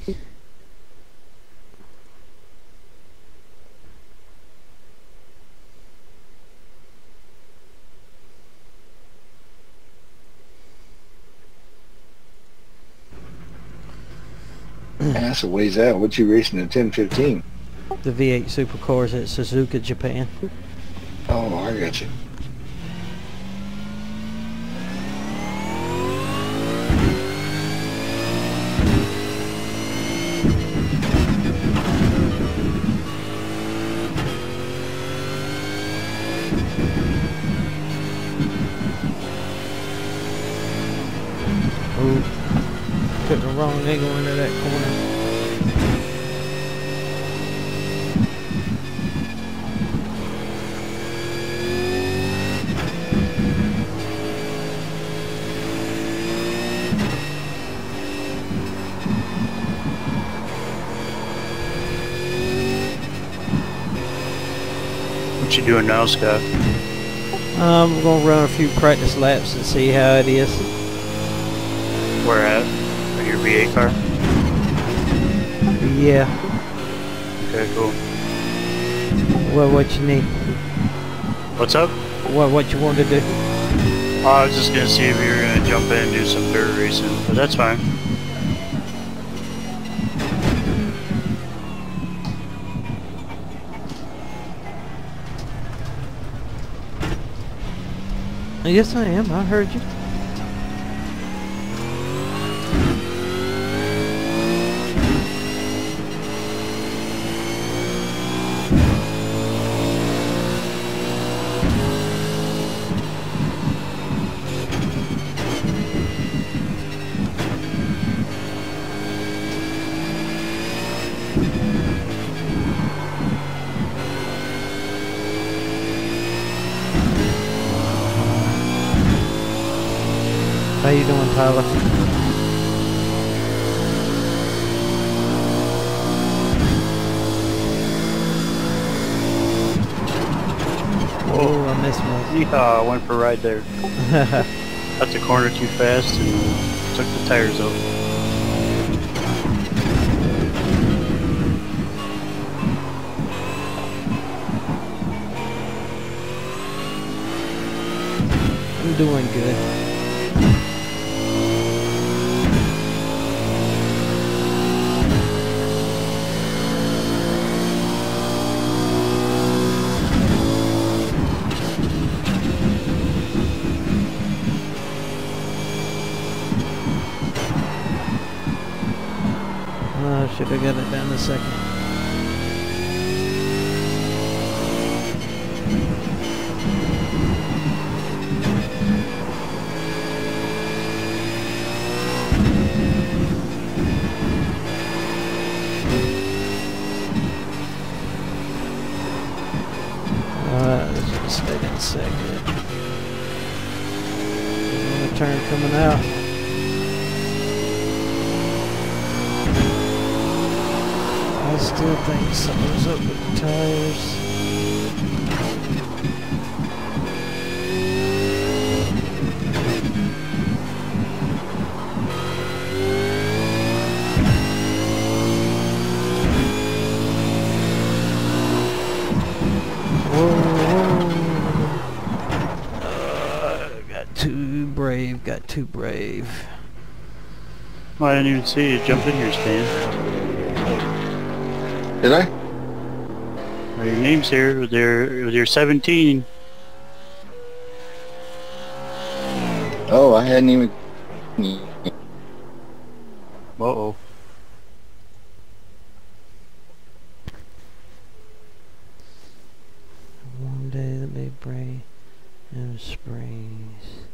That's a ways out. What you racing at 10:15? The V8 Supercars at Suzuka, Japan. Oh, I got you. Took the wrong angle into that corner. What you doing now, Scott? I'm gonna run a few practice laps and see how it is. Where at? At your VA car? Yeah. Okay, cool. What you need? What's up? What you want to do? I was just gonna see if you were gonna jump in and do some dirt racing, but that's fine. Yes, I am. I heard you. How you doing, Tyler? Oh, I missed one. Yeah, I went for a ride there. Got the corner too fast and took the tires out. I'm doing good. Should have got it down a second. Let's just stay in second. Another turn coming out. I still think something's up with the tires. Got too brave. Well, I didn't even see you jump in here, Stan. Did I? Well, your name's here with your 17. Oh, I hadn't even. Uh-oh. One day the big brain and springs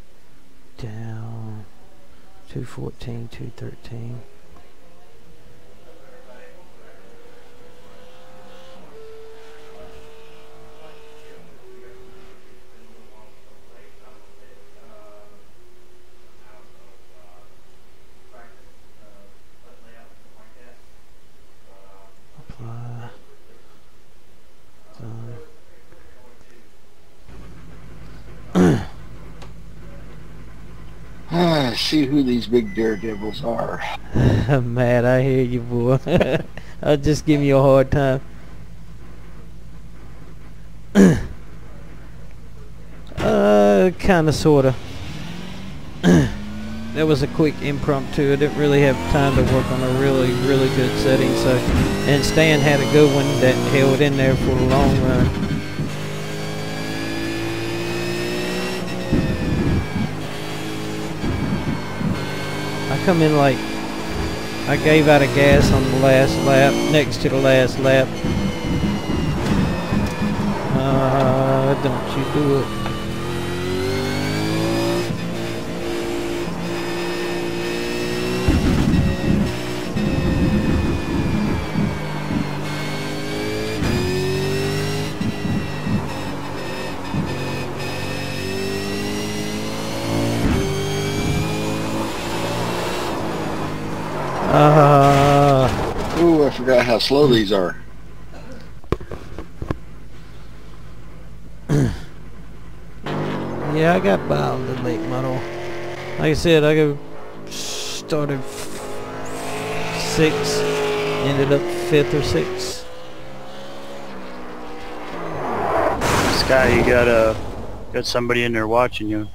down 214, 213. Apply. Done. See who these big daredevils are. Matt, I hear you, boy. I'll just give you a hard time. Kinda, sorta. That was a quick impromptu. I didn't really have time to work on a really good setting, so. And Stan had a good one that held in there for a long run. I come in like, I gave out of gas on the last lap, next to the last lap. Don't you do it. Ooh, I forgot how slow these are. Yeah, I got about the late model. Like I said, I started 6, ended up 5th or 6th. Sky, you got somebody in there watching you.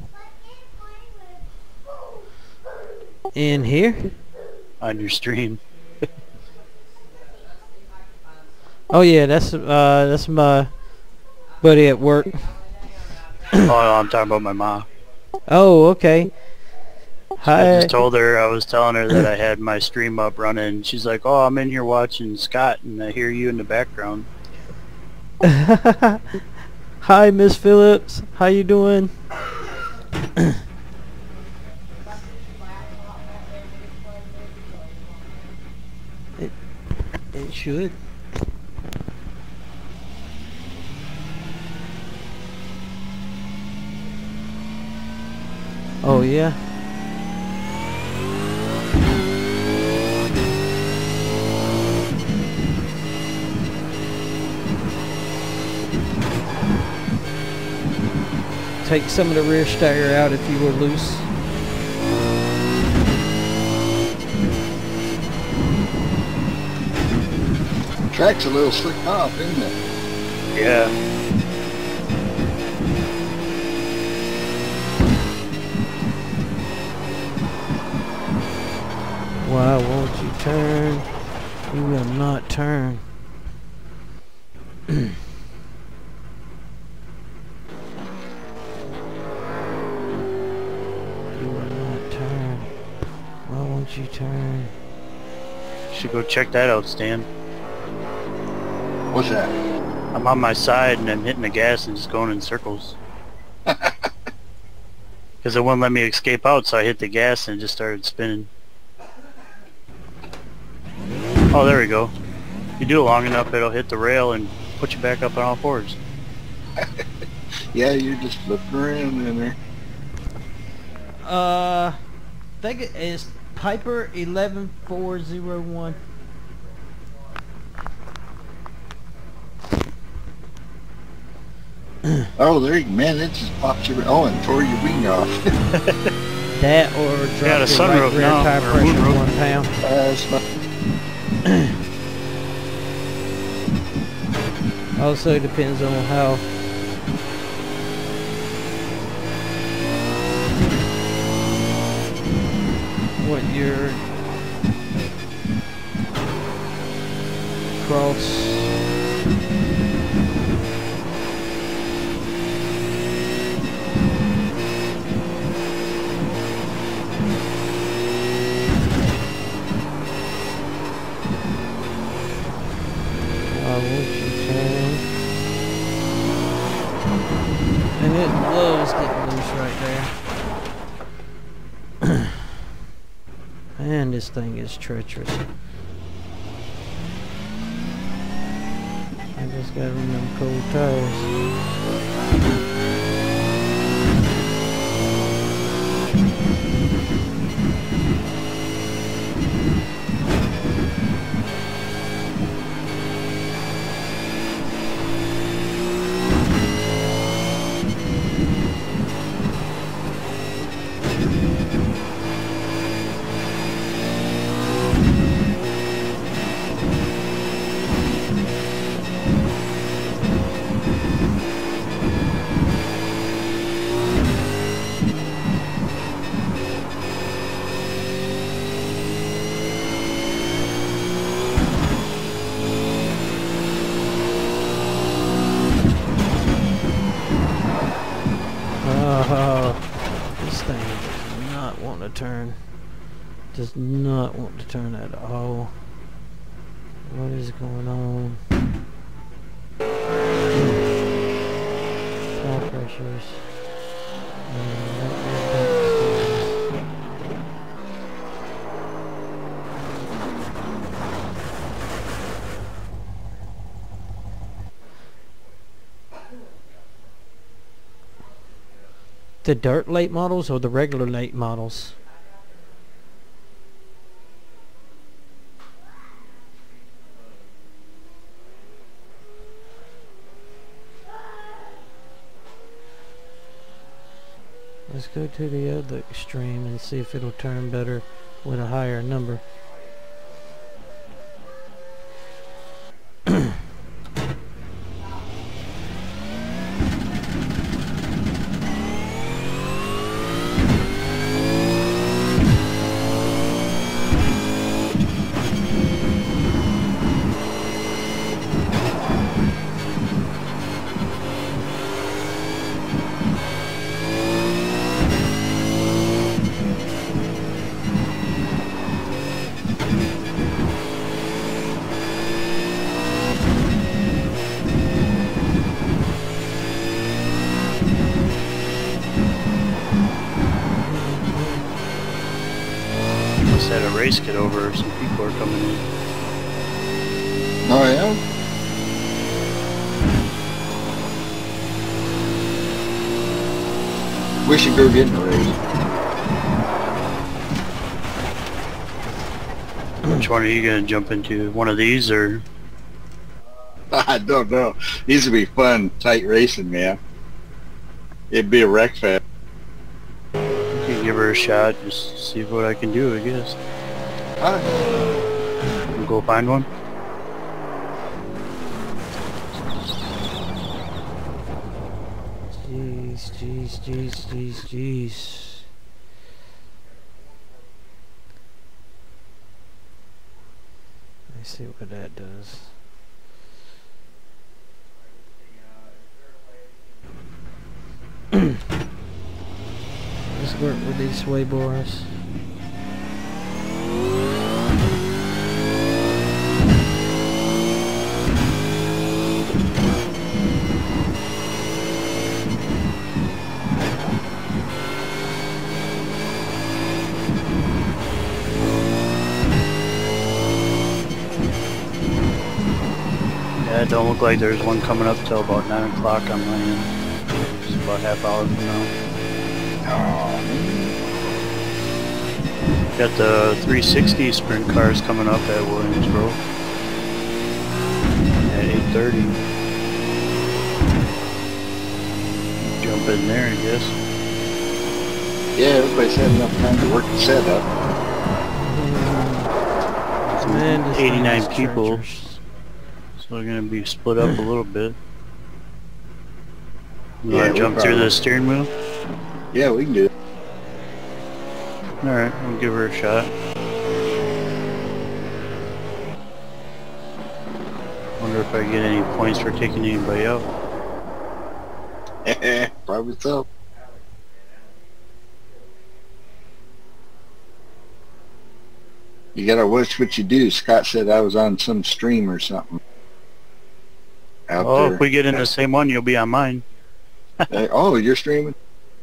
In here? On your stream. Oh yeah, that's my buddy at work. Oh, I'm talking about my mom. Oh, okay. Hi. I just told her, I was telling her that I had my stream up running. She's like, oh, I'm in here watching Scott, and I hear you in the background. Hi, Miss Phillips. How you doing? It should. Oh yeah. Take some of the rear stagger out if you were loose. Track's a little slick off, isn't it? Yeah. Why won't you turn? You will not turn. You will not turn. Why won't you turn? Should go check that out, Stan. What's that? I'm on my side and I'm hitting the gas and just going in circles. Because it wouldn't let me escape out, so I hit the gas and it just started spinning. Oh, there we go. If you do it long enough, it'll hit the rail and put you back up on all fours. Yeah, you're just flipping around in there. I think it is Piper 11401. Oh, there you man, it just popped your and tore your wing off. That or drop Got a the sunroof right rear now, tire or pressure moonroof. 1 pound. It's not Also depends on how what your cross and it loves getting loose right there. Man, this thing is treacherous. I just gotta remember cold tires. Oh, this thing does not want to turn. Does not want to turn at all. What is going on? Tire pressures. The dirt late models or the regular late models? Let's go to the other extreme and see if it'll turn better with a higher number. At a race get over, some people are coming in. Oh yeah? We should go get in a race. Which one are you gonna jump into? One of these or? I don't know. These would be fun, tight racing, man. It'd be a wreck fest. Give her a shot, just see what I can do, I guess. Alright. We'll go find one. Jeez. Let's see what that does. Let's work with these sway bars. Yeah, it don't look like there's one coming up till about 9 o'clock on my end. It's about half hour from now. Got the 360 sprint cars coming up at Williamsboro at 8:30. Jump in there, I guess. Yeah, everybody's had enough time to work the setup. Man, this 89 thing is people. treacherous. So we're gonna be split up a little bit. You Yeah, wanna we jump through probably- the steering wheel? Yeah, we can do it. Alright, we'll give her a shot. Wonder if I get any points for taking anybody out. Probably so. You gotta watch what you do. Scott said I was on some stream or something. Out Oh, there. if we get in the same one, you'll be on mine. Oh, you're streaming?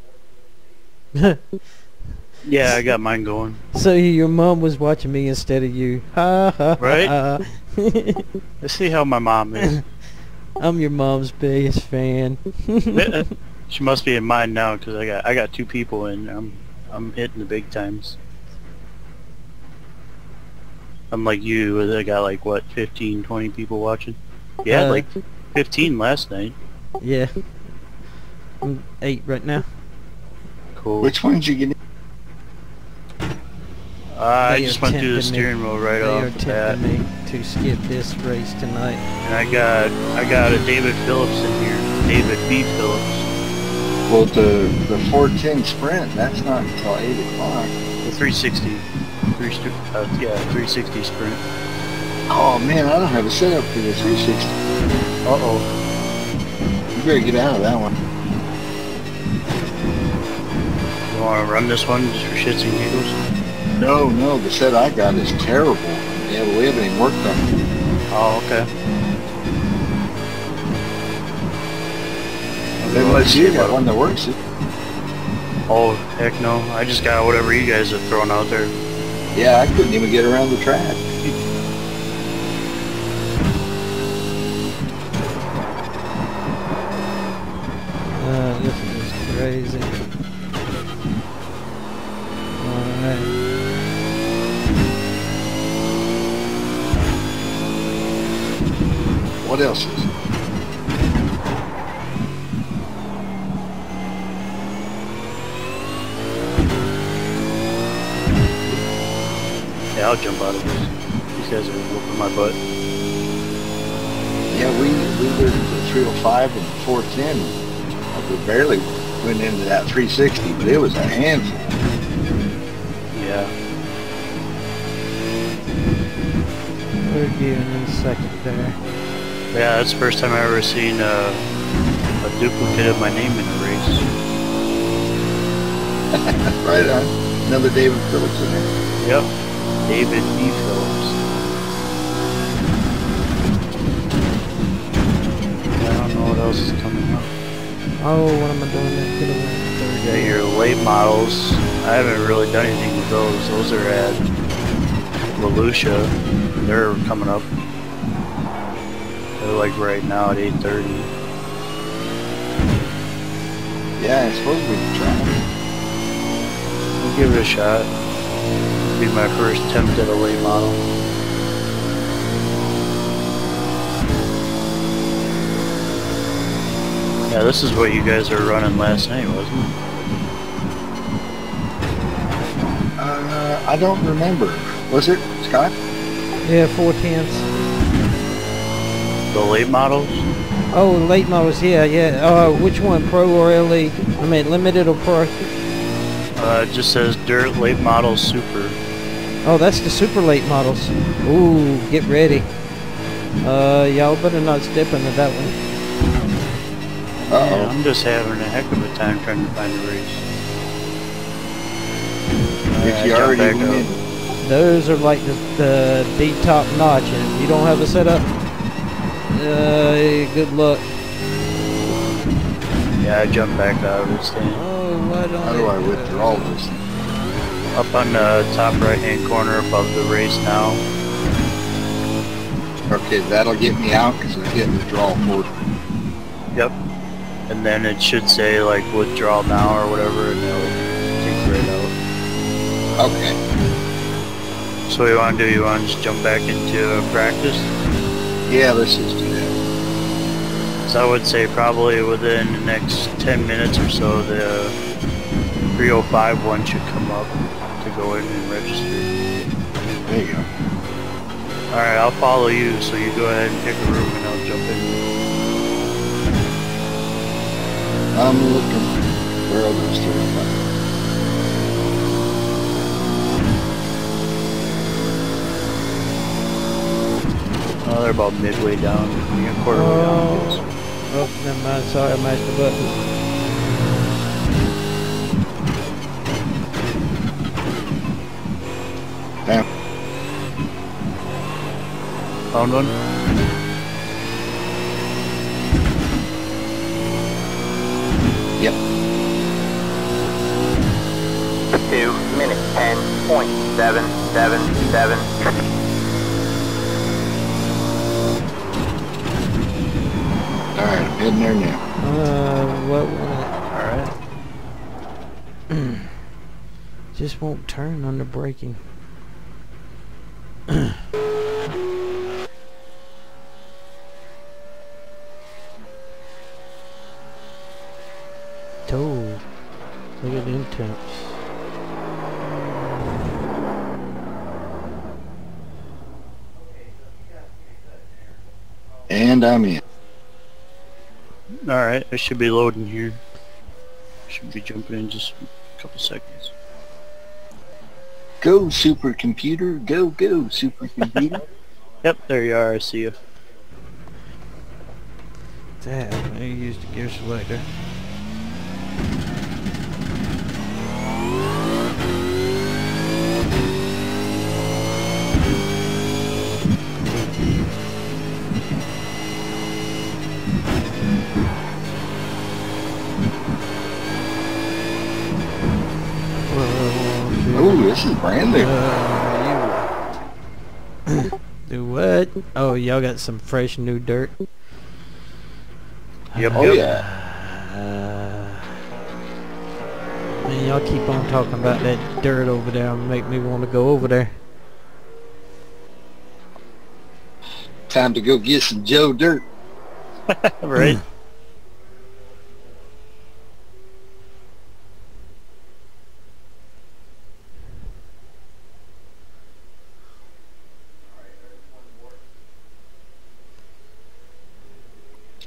Yeah, I got mine going. So your mom was watching me instead of you. Ha ha. Right? ha. Let's see how my mom is. I'm your mom's biggest fan. She must be in mine now because I got 2 people and I'm hitting the big times. I'm like you, I got like what, 15, 20 people watching? Yeah, like 15 last night. Yeah. I'm 8 right now. Cool. Which one did you get in? I They just went through the tempted me. steering wheel right They are off the bat. tempting me to skip this race tonight. And I got a David Phillips in here. David B. Phillips. Well, the 410 sprint, that's not until 8 o'clock. The 360. 360 sprint. Oh man, I don't have a setup for the 360. Uh-oh. You better get out of that one. You want to run this one just for shits and giggles? No, the set I got is terrible. Yeah, but we haven't even worked on it. Oh, okay. Unless you got one that works it. Oh, heck no. I just got whatever you guys have thrown out there. Yeah, I couldn't even get around the track. This is crazy. Alright. What else is it? Yeah, I'll jump out of this. These guys are whooping my butt. Yeah, we did the 305 and 410. We barely went into that 360, but it was a handful. Yeah. Third gear and then second there. Yeah, that's the first time I ever seen a duplicate of my name in a race. Right on. Another David Phillips in there. Yep. David B. Phillips. I don't know what else is coming up. Oh, what am I doing there? Get away. You got your late models. I haven't really done anything with those. Those are at Volusia. They're coming up. They're like right now at 8:30. Yeah, I suppose we can try. We'll give it a shot. It'll be my first attempt at a late model. Yeah, this is what you guys were running last night, wasn't it? I don't remember. Was it, Scott? Yeah, 410s. The late models? Oh, late models, yeah. Which one, Pro or LE? I mean, limited or Pro? It just says Dirt Late Model Super. Oh, that's the super late models. Ooh, get ready. Y'all better not step into that one. Uh-oh. Yeah, I'm just having a heck of a time trying to find a race. If you already win. Those are like the top notch, and if you don't have it set up, good luck. Yeah, I jumped back out of this thing. Oh, why don't How do I withdraw this? Up on the top right hand corner above the race now. Okay, that'll get me out because I'm getting withdrawal for. Yep. And then it should say like withdraw now or whatever, and it'll take you right out. Okay. So what you want to do? You want to just jump back into practice? Yeah, let's just do that. So I would say probably within the next 10 minutes or so, the 305 one should come up to go in and register. There you go. Alright, I'll follow you, so you go ahead and pick a room and I'll jump in. I'm looking. Where are those 305? Oh, they're about midway down, maybe a quarter way down. Oh, never mind. Sorry, I mashed the button. Damn. Found one? Yep. 2 minutes 10.777. Alright, I'm heading there now. What? Alright. Just won't turn under braking. Toad. Look at them temps. And I'm in. Alright, I should be loading here. Should be jumping in just a couple seconds. Go, supercomputer. Go, supercomputer. Yep, there you are, I see you. Damn, I used the gear selector. Oh, this is brand new. Do what? Oh, y'all got some fresh new dirt. Yep, Oh, yep. yeah. Man, y'all keep on talking about that dirt over there and make me want to go over there. Time to go get some Joe Dirt. Right?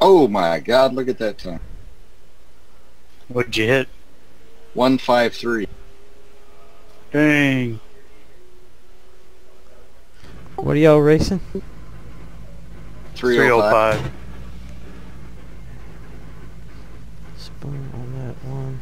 Oh my God! Look at that time. What'd you hit? 153. Dang. What are y'all racing? 305. 305. Spoon on that one.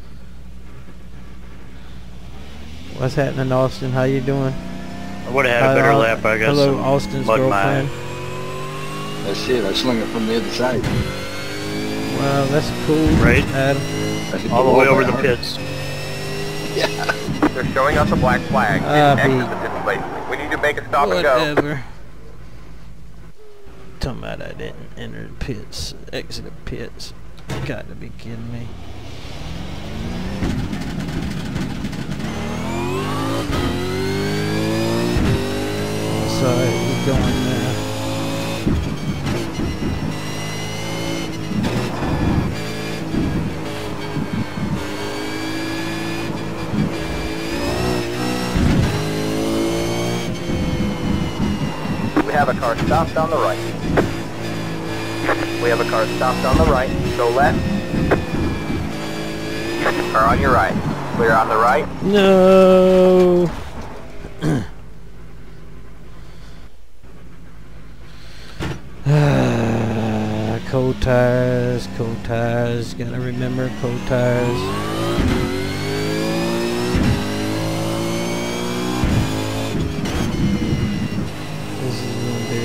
What's happening, Austin? How you doing? I would have had a better lap. I got hello, some Austin's mud in my girlfriend. eye. That's it. I slung it from the other side. Wow, that's cool, Right? Adam. I hit All the wall way over by the Harvey. pits. Yeah. They're showing us a black flag. Exit the pit place. We need to make a stop and go. Whatever. Talking about I didn't enter the pits, exit the pits. Got to be kidding me. Sorry, we're going now. We have a car stopped on the right. We have a car stopped on the right. Go left. Or on your right. Clear on the right. No. Cold tires, cold tires. Gotta remember cold tires. This is gonna be.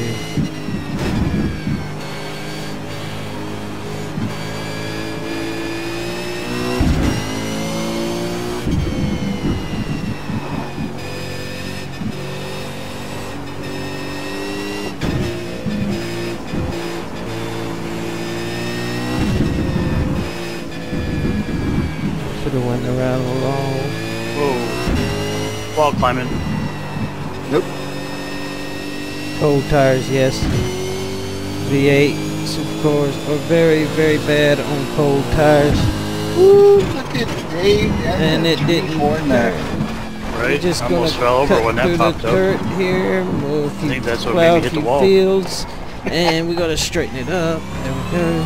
Should've went around along. Whoa. Wall climbing. Nope. Cold tires, yes. V8 supercars are very, very bad on cold tires. Woo, look at Dave. And it didn't. We're Right? Just I gonna almost fell over cut when that through popped the up. dirt here, move a few think that's what plow made me a hit the few wall. fields, and we gotta straighten it up. There we go.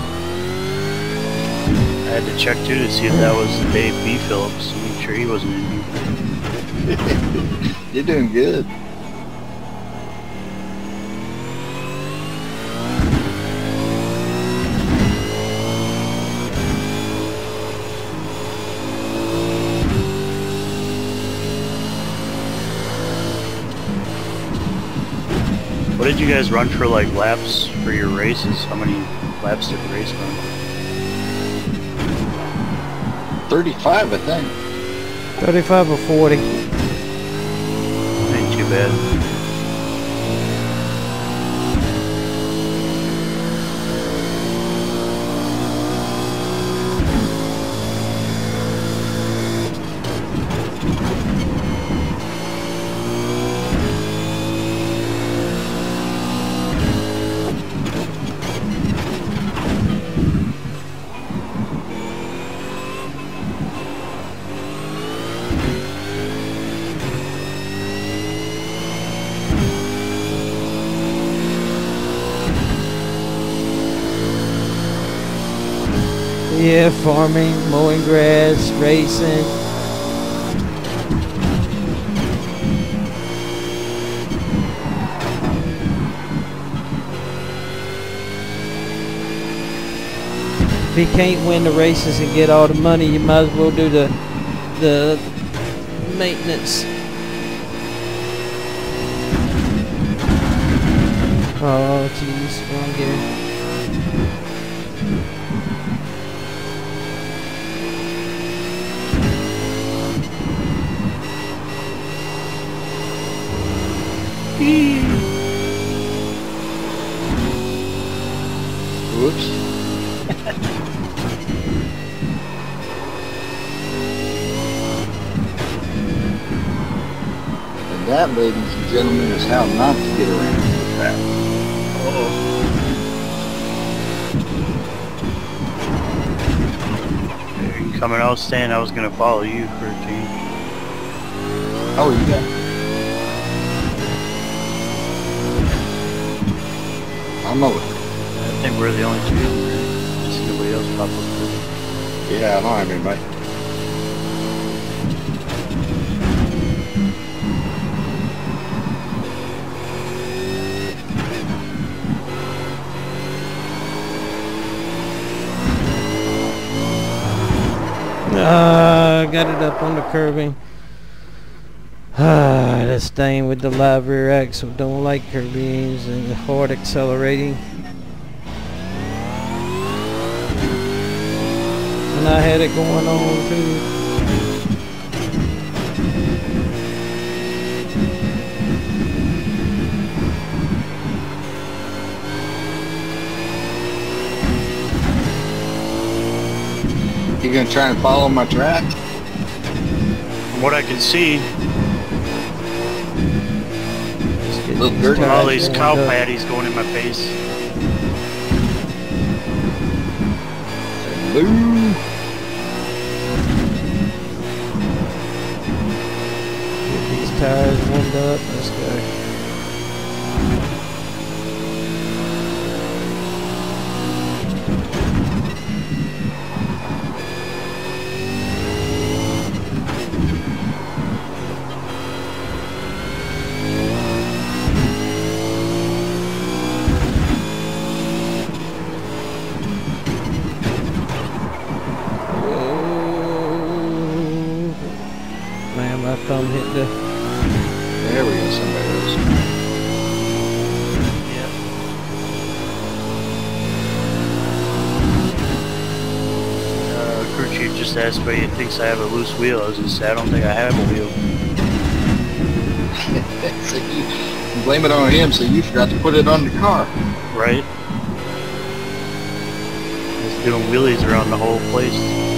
I had to check too to see if that was Dave B. Phillips. Make sure he wasn't in here. You're doing good. What did you guys run for, like, laps for your races? How many laps did the race run? 35, I think. 35 or 40. Ain't too bad. Yeah, farming, mowing grass, racing. If you can't win the races and get all the money, you might as well do the maintenance. Oh, jeez, wrong gear. Whoops. And that, ladies and gentlemen, is how not to get around the track. You're coming out saying I was going to follow you for a change. Oh, you got it. I'll mow it. think we're the only two. Just see nobody else pop up. Yeah, I don't have anybody. Got it up on the curbing. This thing with the live rear axle. Don't like curbings and hard accelerating. And I had it going on too. You gonna try and follow my track? From what I can see, Little dirt all patch. these cow patties going in my face. Boo! Get these tires warmed up. Let's go. Man, my thumb hit the... There we go, somebody else. Crew chief just asked me if he thinks I have a loose wheel. I was just say I don't think I have a wheel. So you blame it on him, so you forgot to put it on the car. Right? Just doing wheelies around the whole place.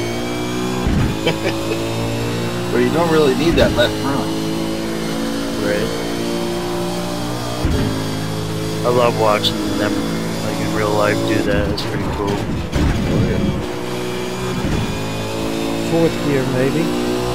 But you don't really need that left front. Right. I love watching them, like in real life, do that. It's pretty cool. Oh, yeah. Fourth gear, maybe.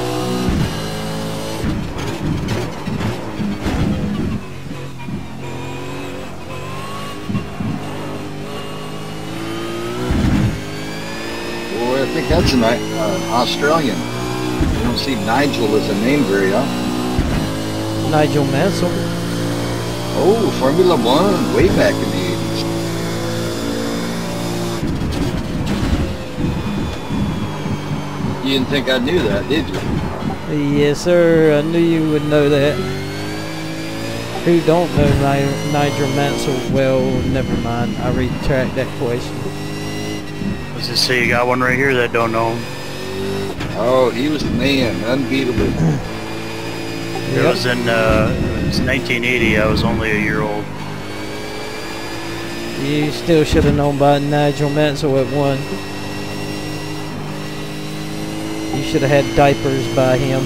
Boy, I think that's an Australian. You don't see Nigel as a name very often. Nigel Mansell. Oh, Formula One, way back in the 80s. You didn't think I knew that, did you? Yes, sir. I knew you would know that. Who don't know Nigel Mansell? Well, never mind. I retract that question. Let's just say you got one right here that don't know him. Oh, he was the man, unbeatable. It was in it was 1980. I was only a year old. You still should have known about Nigel Mansell at one. You should have had diapers by him.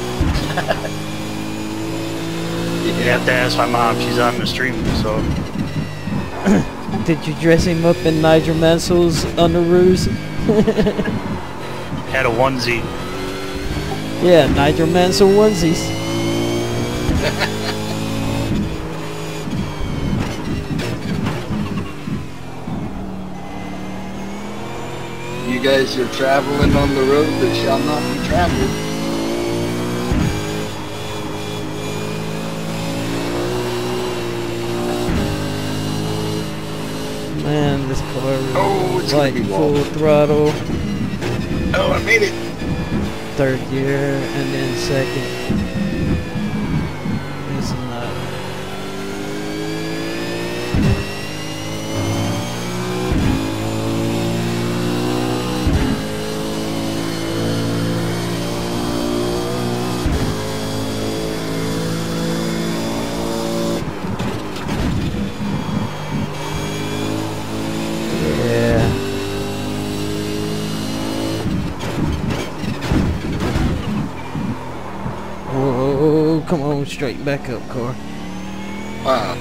You have to ask my mom. She's on the stream, so. Did you dress him up in Nigel Mansell's underoos? Had a onesie. Yeah, Nigel Mansell onesies. You guys are traveling on the road that shall not be traveled. Man, this car Oh, is it's like gonna be full long. throttle. Oh, I made it. Third gear and then second. This is not. Yeah. Whoa, come on, straight back up, car. Wow.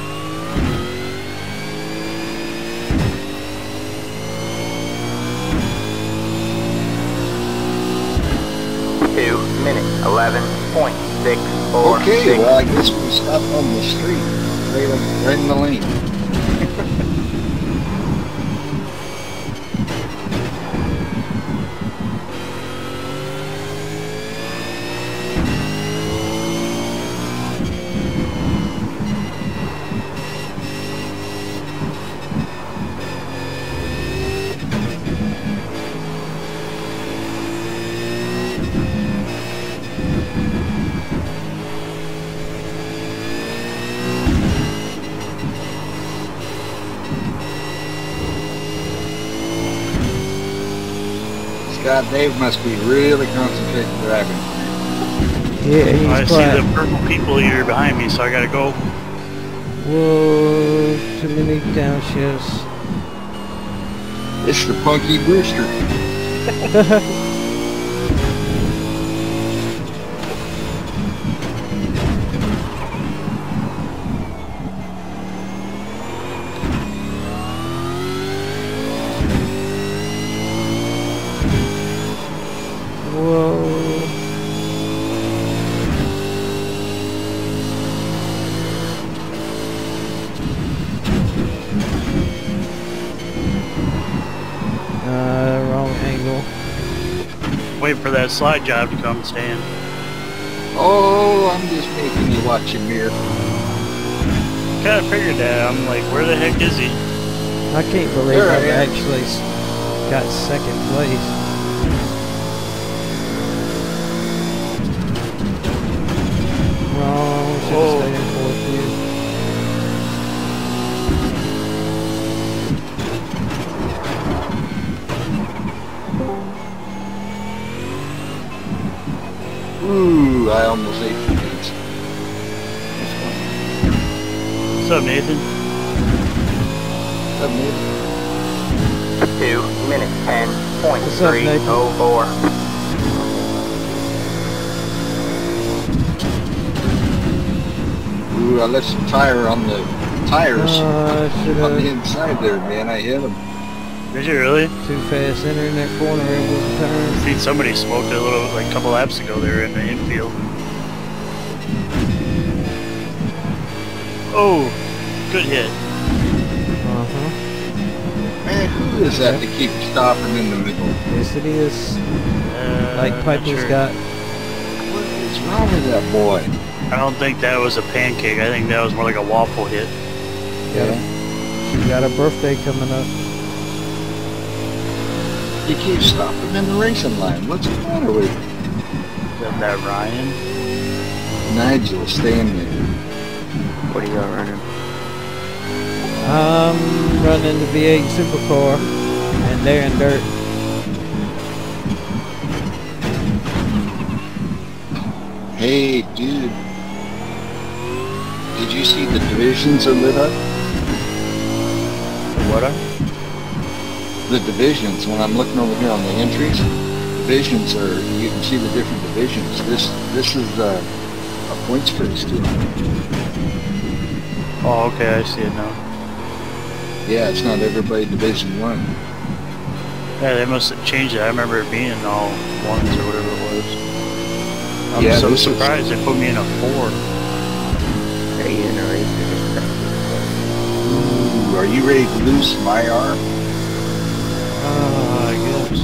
Minute 11.646. Okay, well, I guess we stop on the street, right in the lane. God, Dave must be really concentrating driving. Yeah, he's I see quiet. the purple people here behind me, so I gotta go. Whoa, too many downshifts. It's the Punky Brewster. Whoa. Wrong angle. Wait for that slide job to come stand. Oh, I'm just making you watch your mirror. Kinda figured that. I'm like, where the heck is he? I can't believe There I I am. actually got second place. Wrong. Should have stayed in fourth gear. Ooh, I almost ate the beans. What's up, Nathan? That made 2 minutes What's up, Nathan? 10.304. Ooh, I left some tire on the tires Should on the have inside there, man. I hit them. Did you really? too fast entering that corner. It was a turn. I seen somebody smoked it a little, like a couple laps ago. They were in the infield. Oh, good hit. Uh-huh. Man, who is that that keeps stopping in the middle? Yes, it is. Like Not Piper's sure. got. What is wrong with that boy? I don't think that was a pancake. I think that was more like a waffle hit. She got a birthday coming up. He keeps stopping in the racing line. What's the matter with him? Is that Ryan? Nigel, stand there. What are you all running? I'm running the V8 Supercar, and they're in dirt. Hey, dude. Did you see the divisions are lit up? What are? The divisions, when I'm looking over here on the entries, divisions are, you can see the different divisions. This is a points race too. Oh, okay, I see it now. Yeah, it's not everybody Division 1. Yeah, they must have changed it. I remember it being all ones or whatever it was. I'm Yeah, so this is- surprised they put me in a 4. Are you in a race? Ooh, are you ready to lose my arm? I guess.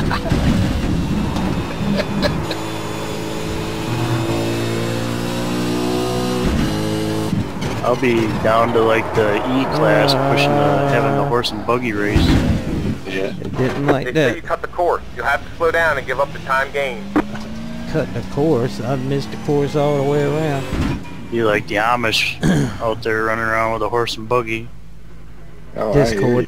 I'll be down to like the E class, pushing having the horse and buggy race. Yeah. It didn't like Make sure that. you cut the course. You'll have to slow down and give up the time gained. Cutting the course. I've missed the course all the way around. Be like the Amish out there running around with a horse and buggy. Oh, Discord.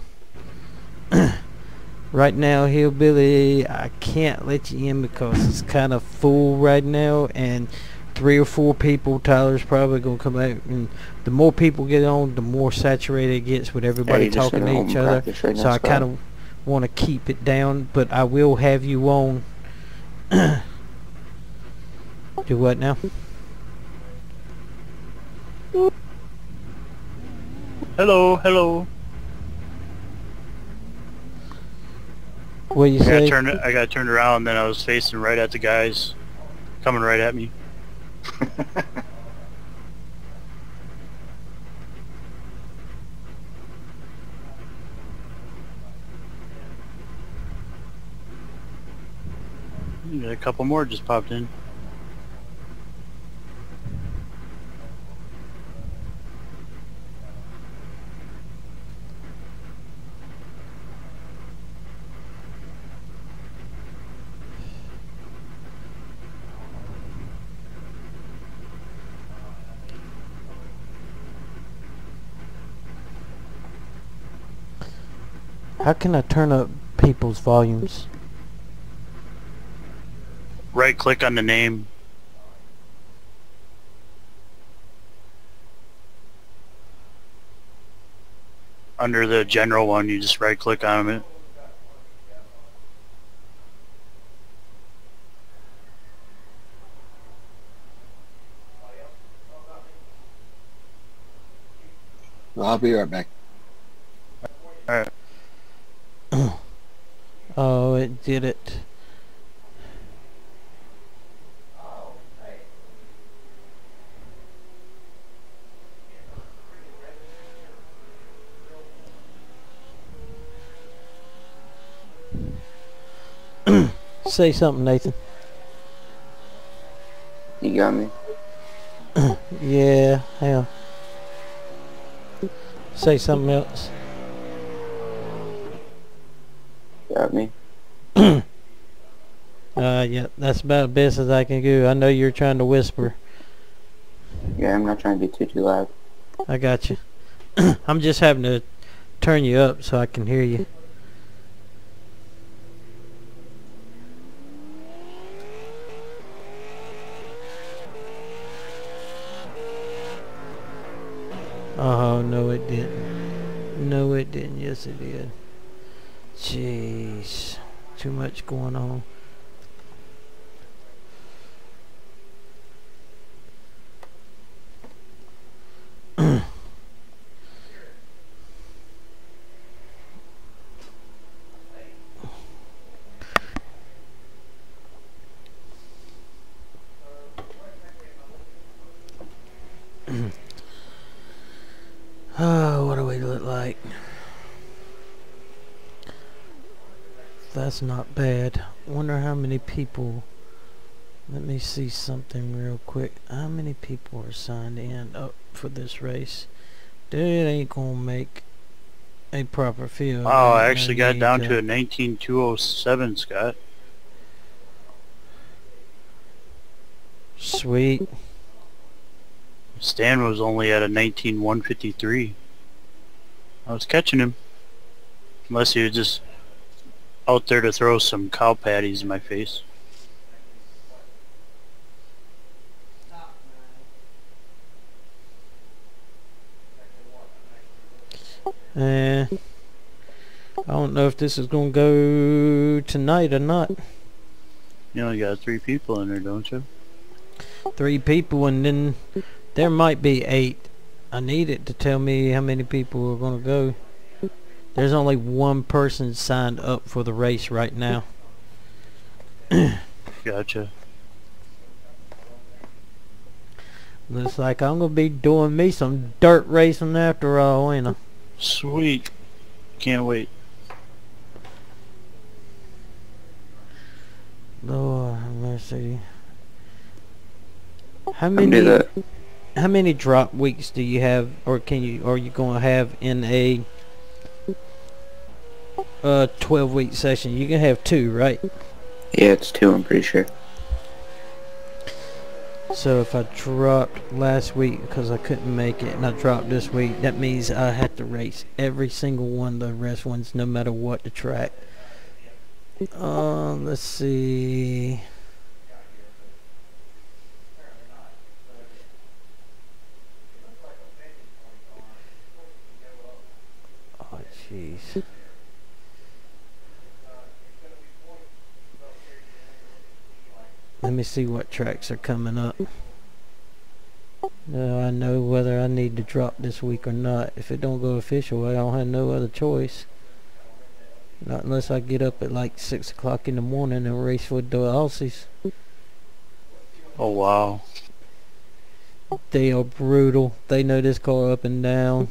Right now, Hillbilly, I can't let you in because it's kind of full right now, and 3 or 4 people, Tyler's probably going to come out, and the more people get on, the more saturated it gets with everybody talking to each other. So I kind of want to keep it down, but I will have you on. Do what now? Hello, hello. What you I say? got turned around, and then I was facing right at the guys coming right at me. A couple more just popped in. How can I turn up people's volumes? right click on the name. Under the general one, you just right click on it. Well, I'll be right back. Alright. Oh, it did it. Say something, Nathan. You got me. Yeah, hang on. Say something else. Got me. Yeah, that's about the best as I can do. I know you're trying to whisper. Yeah, I'm not trying to be too loud. I got you. I'm just having to turn you up so I can hear you. Oh, no it didn't. No it didn't. Yes it did. Jeez. Too much going on. Oh, what do we look like? That's not bad. Wonder how many people. Let me see something real quick. How many people are signed in up for this race? Dude, ain't gonna make a proper field. Wow, I actually got down to a 19,207, Scott. Sweet. Stan was only at a 19,153. I was catching him. Unless he was just out there to throw some cow patties in my face. I don't know if this is gonna go tonight or not. You only got 3 people in there, don't you? 3 people, and then there might be 8. I need it to tell me how many people are gonna go. There's only 1 person signed up for the race right now. Gotcha. Looks like I'm gonna be doing me some dirt racing after all, ain't I? Sweet. Can't wait. Lord have mercy. How many drop weeks do you have, or are you gonna have in a 12-week session? You can have 2, right? Yeah, it's 2, I'm pretty sure. So if I dropped last week because I couldn't make it, and I dropped this week, that means I have to race every single one of the rest ones, no matter what the track. Let's see. Oh, jeez. Let me see what tracks are coming up. Now I know whether I need to drop this week or not. If it don't go official, I don't have no other choice. Not unless I get up at like 6 o'clock in the morning and race with the Aussies. Oh wow. They are brutal. They know this car up and down.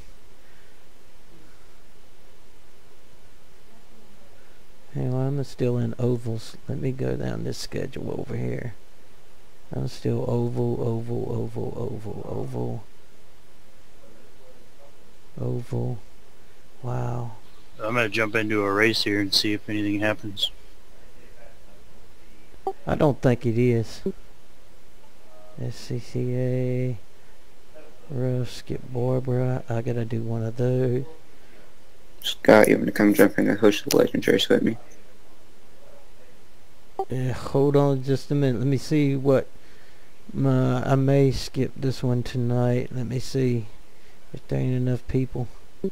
Hang on, I'm still in ovals. Let me go down this schedule over here. I'm still oval, oval. Wow. I'm gonna jump into a race here and see if anything happens. I don't think it is. SCCA. Rough, Skip Barbara. I gotta do one of those. Scott, you want to come jump in and host the Legends race with me? Hold on just a minute. Let me see what I may skip this one tonight. Let me see if there ain't enough people.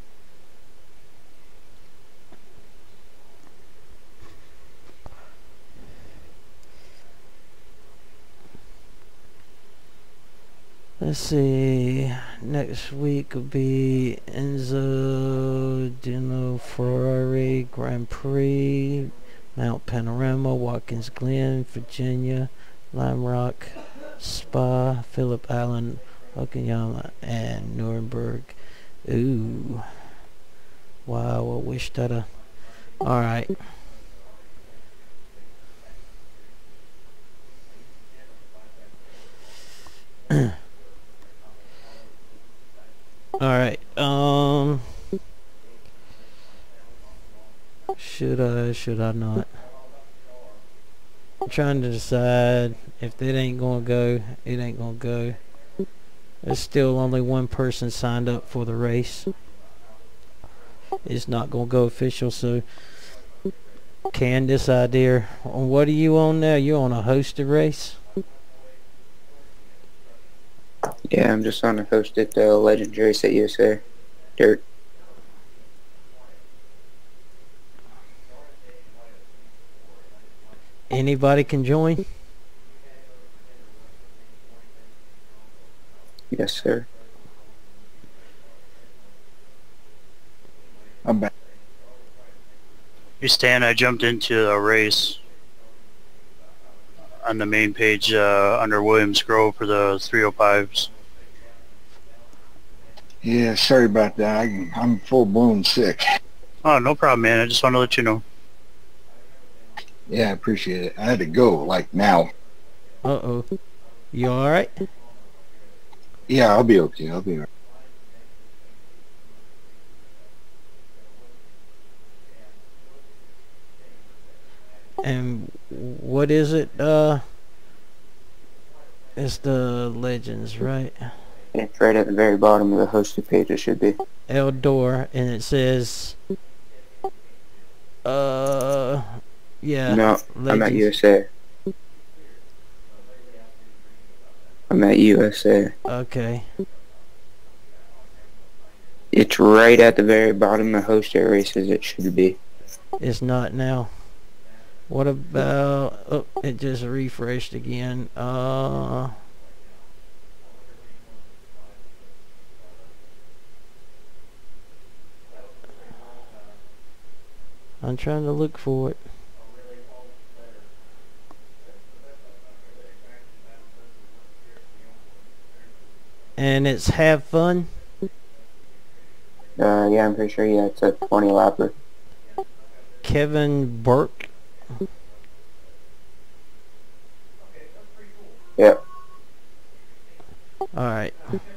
Let's see. Next week will be Enzo Dino Ferrari Grand Prix, Mount Panorama, Watkins Glen, Virginia, Lime Rock, Spa, Phillip Island, Okayama, and Nuremberg. Ooh. Wow, I wish that alright. Alright, should I not? I'm trying to decide if that ain't gonna go, it ain't gonna go. There's still only one person signed up for the race. It's not gonna go official, so Candace idea. What are you on now? You on a hosted race? Yeah, I'm just on a hosted Legends race at USA. Dirt. Anybody can join? Yes, sir. I'm back. Hey Stan, I jumped into a race on the main page under Williams Grove for the 305s. Yeah, sorry about that. I'm full-blown sick. Oh, no problem, man. I just want to let you know. Yeah, I appreciate it. I had to go, like, now. Uh-oh. You alright? Yeah, I'll be okay. I'll be all right. And what is it? It's the Legends, right? It's right at the very bottom of the hosted page, it should be. Eldor, and it says, yeah. No, Legends. I'm at USA. I'm at USA. Okay. It's right at the very bottom of hosted races, it should be. It's not now. What about, oh, it just refreshed again. I'm trying to look for it. And it's Have Fun? Yeah, I'm pretty sure, yeah, it's a 20 lapper. Kevin Burke? Yep. Alright.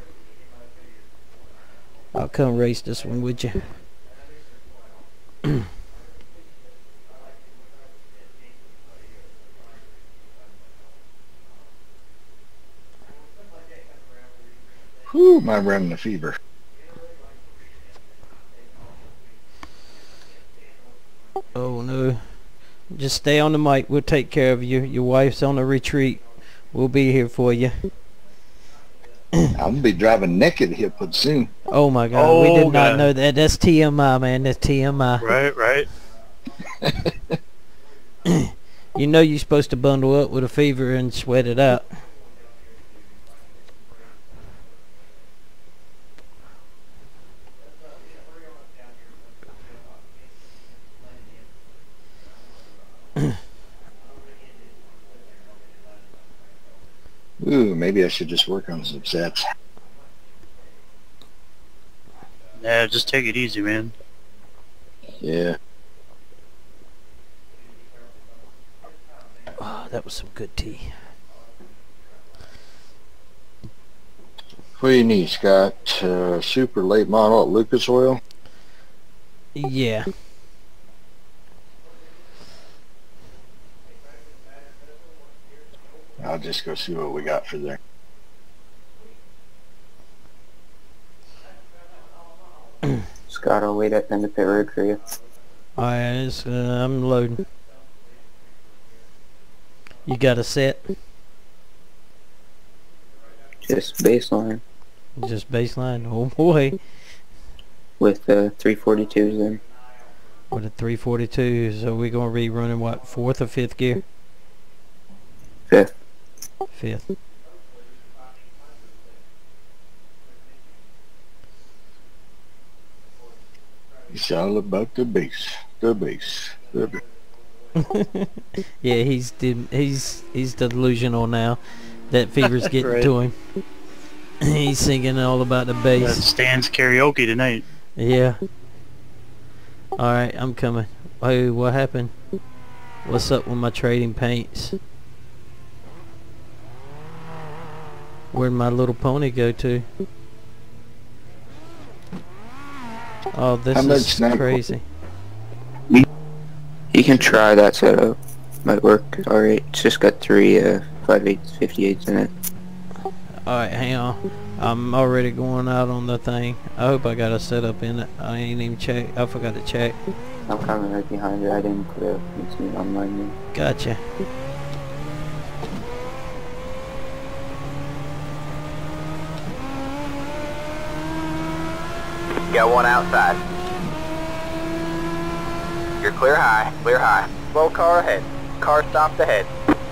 I'll come race this one, would you? Whew, I'm running a fever. Oh no. Just stay on the mic. We'll take care of you. Your wife's on a retreat. We'll be here for you. I'm going to be driving naked here pretty soon. Oh my God. Oh, we did not God. know that. That's TMI, man. That's TMI. Right. You know you're supposed to bundle up with a fever and sweat it out. Ooh, maybe I should just work on some sets. Yeah, just take it easy, man. Yeah. Oh, that was some good tea. What do you need, Scott? Super late model at Lucas Oil? Yeah. I'll just go see what we got for there. Scott, I'll wait at the pit road for you. Alright, I'm loading. You got a set? Just baseline Just baseline? Oh boy. with 342s then. With a 342, so we're going to be running what, 4th or 5th gear? 5th. 5th. It's all about the bass. The bass. The bass. Yeah, he's delusional now. That fever's getting Right. to him. He's singing all about the That bass. Stan's karaoke tonight. Yeah. Alright, I'm coming. Hey, what happened? What's up with my trading paints? Where'd my little pony go to? Oh, this How much is snack- crazy. You can try that setup. Might work alright. It's just got 3 5/8 58s in it. Alright, hang on. I'm already going out on the thing. I hope I got a setup in it. I ain't even checked. I forgot to check. I'm coming right behind you. I didn't put it. It's me on mine. Gotcha. Got one outside. You're clear high, clear high. Slow car ahead. Car stopped ahead.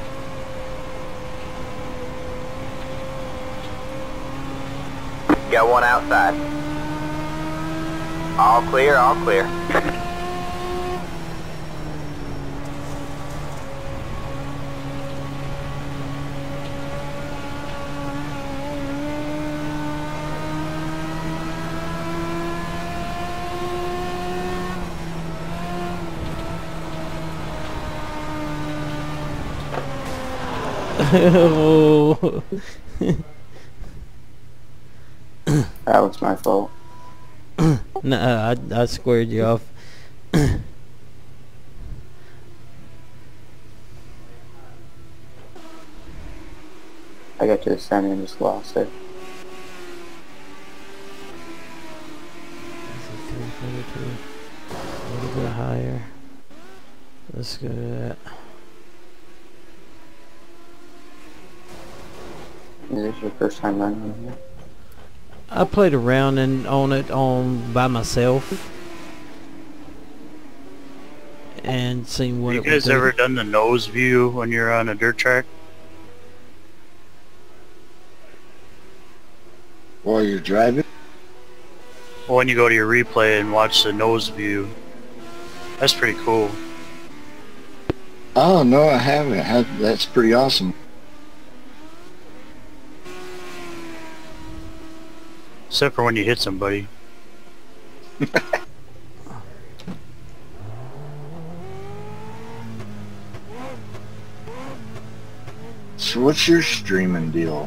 Got one outside. All clear, all clear. Oh. That was my fault. Nah, I squared you off. I got to the center and just lost it. A little bit higher. Let's go to that. Is this your first time running on here? I played around on it by myself and seen what You it would guys do. ever done the nose view when you're on a dirt track? While you're driving? Well, when you go to your replay and watch the nose view, that's pretty cool. Oh, no, I haven't. That's pretty awesome. Except for when you hit somebody. So what's your streaming deal?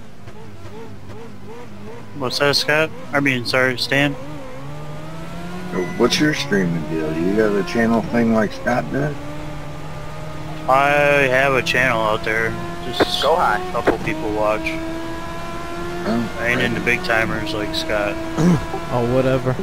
What's that, Scott? I mean, sorry, Stan? What's your streaming deal? You got a channel thing like Scott does? I have a channel out there. Just Go high. a couple people watch. Oh, I ain't into big timers like Scott. Or whatever.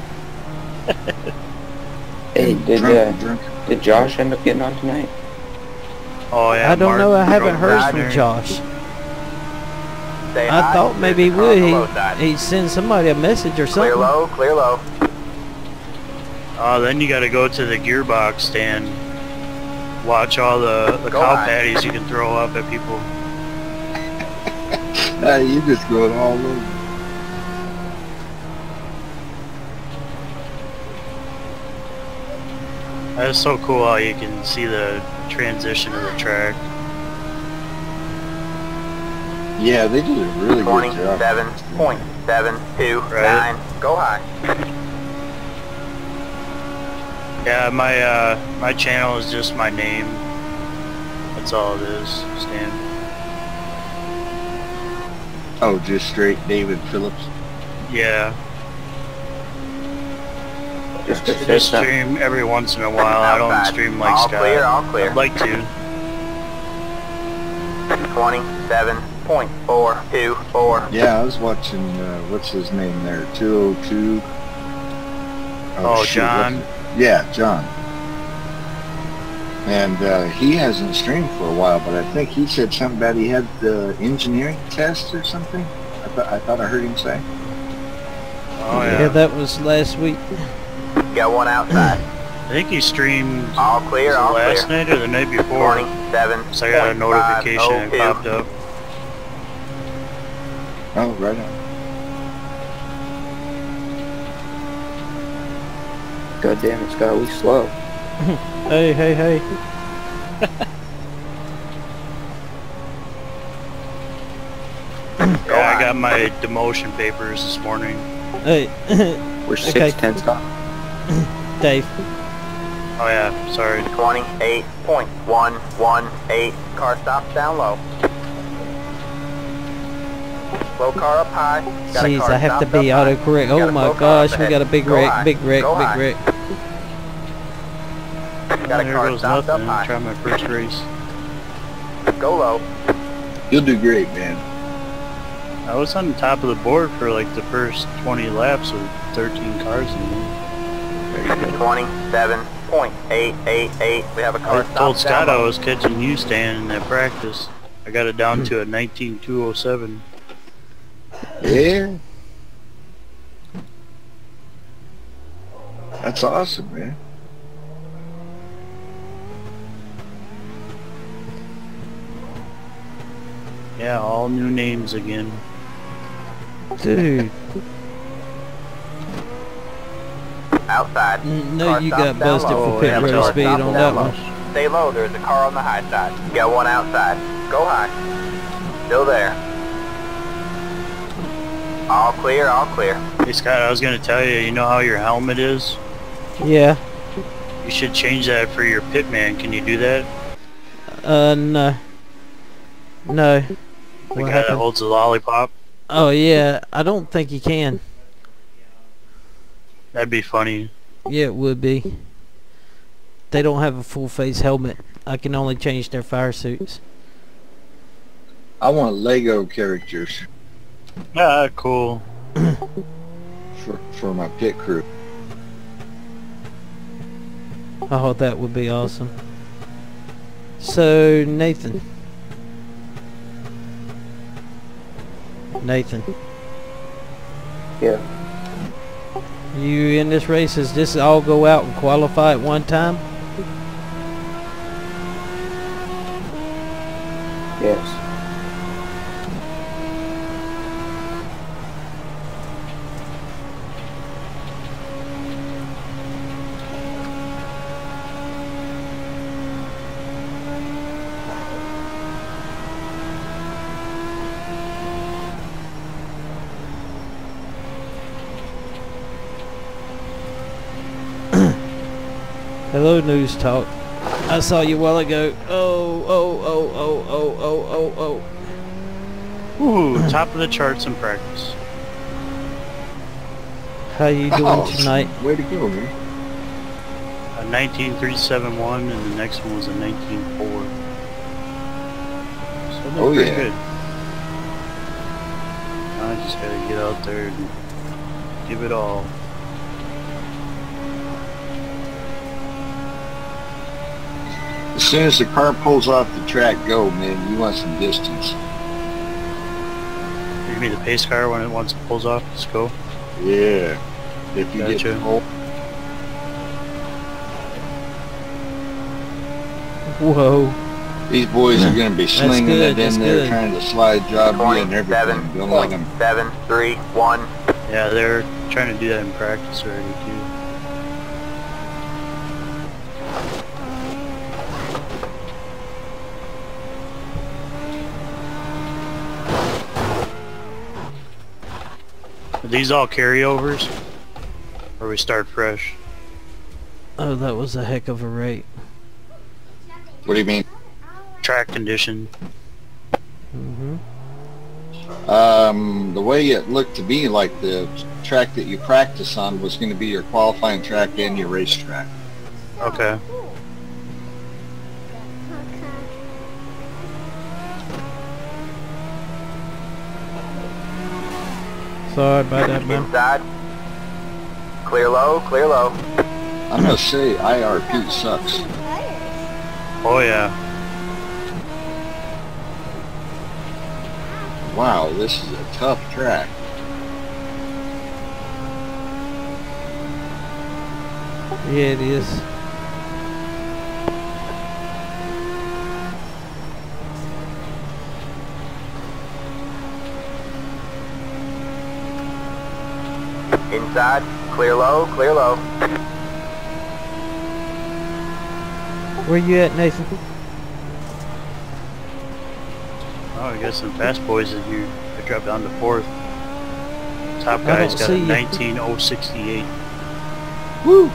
Hey, drunk. did Josh end up getting on tonight? Oh yeah. I don't know. I haven't heard Right from there. Josh. Stay I high. thought maybe he Car on would. the low side. He'd send somebody a message or Clear something. low, clear low. Then you gotta go to the gearbox stand. Watch all the Go cow high. patties you can throw up at people. You just go it all over. That's so cool how you can see the transition of the track. Yeah, they did a really good job. 27.729. Go high. Yeah, my channel is just my name. That's all it is, Stan. Oh, just straight David Phillips. Yeah. Just I to just say something. stream every once in a while. I don't Outside. stream like All Scott. clear, all clear. I'd like to. 27.424. Yeah, I was watching, what's his name there? 202. Oh, shoot, John. what's it? Yeah, John. And he hasn't streamed for a while, but I think he said something about he had the engineering test or something. I thought I heard him say. Oh yeah. Yeah, that was last week. Got one outside. I think he streamed All clear, all last clear. night or the night before. 27. So I got a notification and it popped up. Oh, right on. God damn it, Scott, we slow. Hey, hey, hey. Yeah, I got my demotion papers this morning. Hey, We're Okay. 6 tenths off. Dave. Oh yeah, sorry. 28.118. Car stops down low. Slow car up high. Got a Jeez, car I have to stopped be up high. autocorrect. Got Oh a my slow car gosh, up we ahead. got a big Go wreck, high. big wreck, Go big high. wreck. Got a There car goes stopped nothing. up high. Try my first race. Go low. You'll do great, man. I was on the top of the board for like the first 20 laps with 13 cars in there. 27.888. We have a car I stopped told down Scott I low. was catching you Stan in that practice. I got it down to a 19.207. Yeah. That's awesome, man. Yeah, all new names again. Dude, Outside. no, Car you stopped got down busted low. for pit Have a road car speed stopped on down that low. one. Stay low. There's a car on the high side. Got one outside. Go high. Still there. All clear, all clear. Hey Scott, I was gonna tell you, you know how your helmet is? Yeah. You should change that for your pitman. Can you do that? No. No. The What guy that happened? holds the lollipop? Oh yeah, I don't think you can. That'd be funny. Yeah, it would be. They don't have a full face helmet. I can only change their fire suits. I want Lego characters Ah, cool. for my pit crew. Oh, that would be awesome. So, Nathan. Nathan, Yeah. you in this race, does this all go out and qualify at one time? Yes. Hello, News Talk. I saw you a while ago. Oh. Ooh, top of the charts in practice. How you doing tonight? Way to go, man. A 19.371 and the next one was a 19.4. So they're Oh, pretty yeah. good. I just gotta get out there and give it all. As soon as the car pulls off the track, go, man. You want some distance. You mean the pace car when once it pulls off, just go? Yeah. If you Gotcha. get pulled. Whoa. These boys are going to be slinging good, it that's in there, good. trying to slide job you and everything. Don't let them. 27.731. Yeah, they're trying to do that in practice already too. Are these all carryovers? Or we start fresh? Oh, that was a heck of a rate. What do you mean? Track condition. The way it looked to me like the track that you practice on was going to be your qualifying track and your racetrack. Okay. Sorry about that, man. Inside. Clear low, clear low. I'm going to say IRP sucks. Oh yeah. Wow, this is a tough track. Yeah, it is. Inside, clear low, clear low. Where you at, Nathan? Oh, we got some fast boys in here. I dropped down to 4th. Top I guy's don't got see a you. 19068. Woo!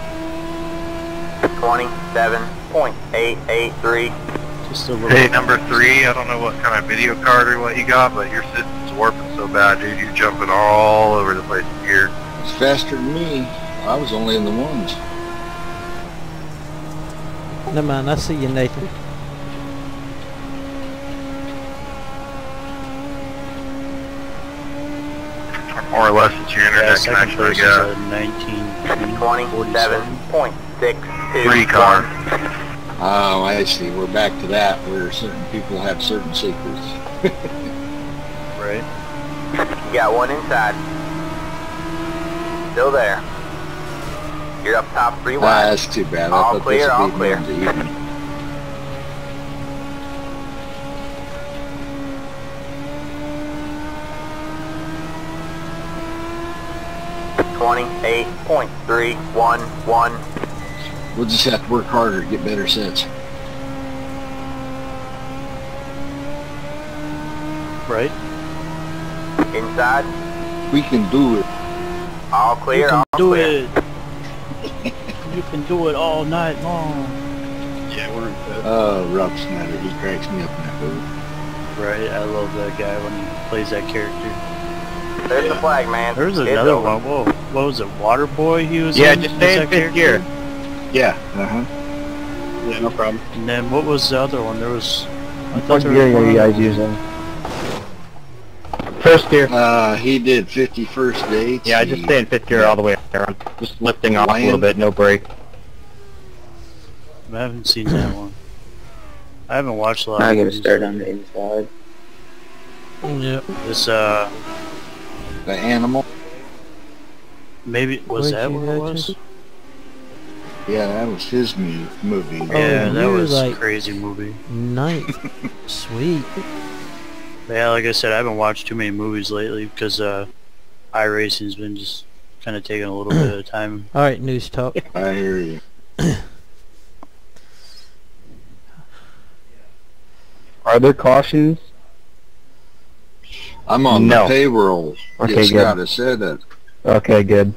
27.883. Just a little. Hey, number 3, I don't know what kind of video card or what you got, but your system's warping so bad, dude. You're jumping all over the place here. It's faster than me. I was only in the ones. Never mind, I see you, Nathan. More or less, it's your Yeah, internet second connection, I place is guess. a 1947. 27.621. 3 car. Oh, I see. We're back to that where certain people have certain secrets. Right. You got one inside. Still there. You're up top 3 Ah, wide. that's too bad. I All thought clear, this all would be clear. known to evening. .311. We'll just have to work harder to get better sets. Right. Inside. We can do it. All clear, all Do clear. it. You can do it all night long. Yeah, we're in fifth. Oh, Rob Snyder, he cracks me up in that movie. Right. I love that guy when he plays that character. There's the flag, man. There was It's another over. one. Whoa. What was it? Waterboy he was Yeah, in? just Was stay in that 5th character? gear. Yeah, uh-huh. Yeah, no problem. And then what was the other one? There was. I What thought there gear was are you one guys other using? First gear. He did 51st dates. Yeah, just stay in 5th gear all the way around. Just lifting off a little Land. bit, no brake. one. I haven't seen that one. I haven't watched a lot. I of gotta movies start on lately. the inside. Yep. This The animal. maybe was Where'd that you what go it to? was? Yeah, that was his movie. Yeah, that you was like- a crazy movie. Nice. Sweet. Yeah, like I said, I haven't watched too many movies lately because iRacing's been just kind of taking a little bit of time. Alright, news talk. I hear you. Are there cautions? I'm on No. the payroll. Okay, Yes, good. Scott has said that. Okay, good.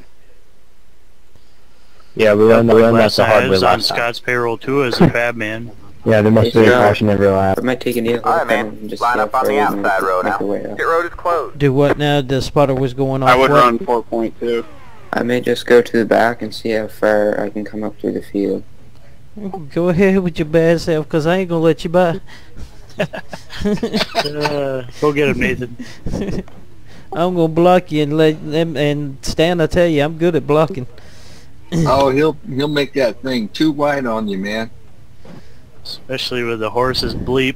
Yeah, we run that Last the night I hard way was on last time. Scott's payroll too as a fab man. Yeah, there must be a caution every lap. I might take an yellow. Alright, man. Line up on the outside road now. Pit road is closed. Do what now? The spotter was going off. I would what? run 4.2. I may just go to the back and see how far I can come up through the field. Go ahead with your bad self, cause I ain't gonna let you by. Go get him, Nathan. I'm gonna block you and let them. And Stan, I tell you, I'm good at blocking. Oh, he'll make that thing too wide on you, man. Especially with the horse's bleep.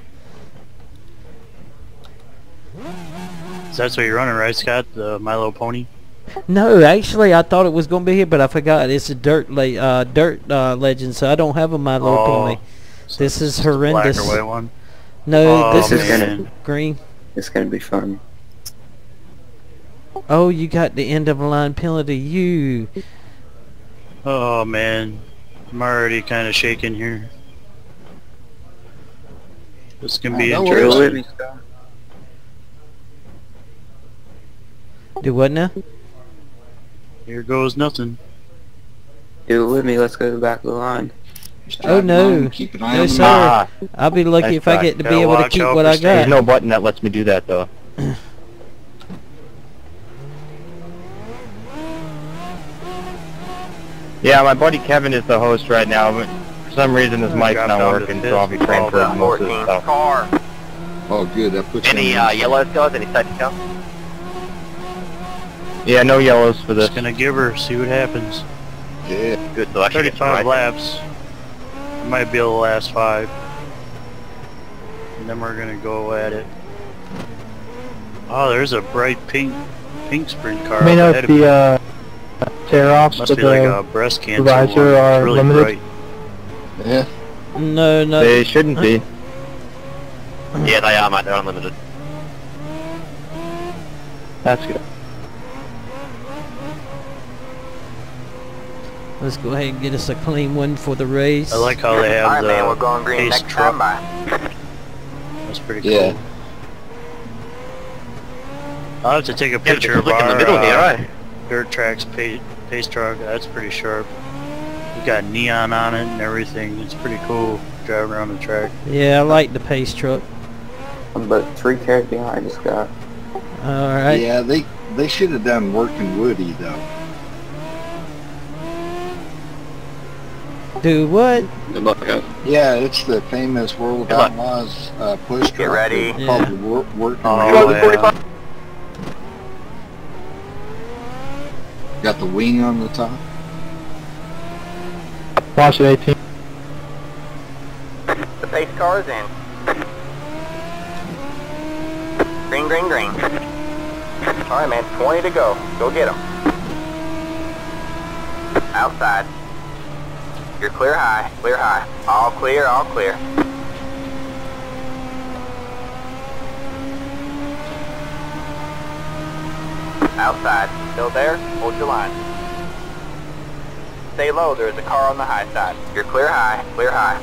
So that's what you're running, right, Scott? The Milo Pony? No, actually, I thought it was gonna be here, but I forgot. It's a dirt legend, so I don't have a My Little Pony. This is Just a horrendous. Black or white one? No, Oh, this This is is man. gonna, green. this is gonna be fun. Oh, you got the end of the line penalty. You. Oh man, I'm already kind of shaking here. This can be don't Drill worry. with interesting. me, Scott. Do what now? Here goes nothing. Do it with me. Let's go to the back of the line. Just Oh, drive no. along, keep an eye No, on the sir. map. I'll be lucky Nice if I try. get to be Gotta able to watch keep out what for I There's got. no button that lets me do that, though. Yeah, my buddy Kevin is the host right now, but for some reason his mic's Dropped not down to working, fifth. so I'll be transferring most of the 14th stuff. car. Oh, good. That puts Any you on the- yellows, guys? Any side counts? Yeah, no yellows for this. Just gonna give her, see what happens. Yeah. Good, so I should get some 35 right. laps. It might be the last 5. And then we're gonna go at it. Oh, there's a bright pink sprint car. May up not ahead be of me. tear-offs, Must but be like the a breast cancer supervisor one. It's are really limited? bright. Yeah. No, no. they shouldn't be. Yeah, they are, mate. They're unlimited. That's good. Let's go ahead and get us a clean one for the race. I like how they have Alright, the man, we're going green pace next truck. time by. That's pretty Yeah. cool. I'll have to take a picture of look in our the middle here, eh? dirt tracks pace truck. That's pretty sharp. We got neon on it and everything. It's pretty cool driving around the track. Yeah, I like the pace truck. I'm about 3 cars behind this guy. Alright. Yeah, they should have done Working Woody though. Do what? Good luck, guys. Yeah, it's the famous World of Good luck. Outlaws push truck. Get ready. It's called Yeah. the Working Oh, Woody. yeah. Got the wing on the top. Watch it, 18. The pace car is in. Green, green, green. Alright, man, 20 to go. Go get them. Outside. You're clear high, clear high. All clear, all clear. Outside. Still there? Hold your line. Stay low, there is a car on the high side. You're clear high, clear high.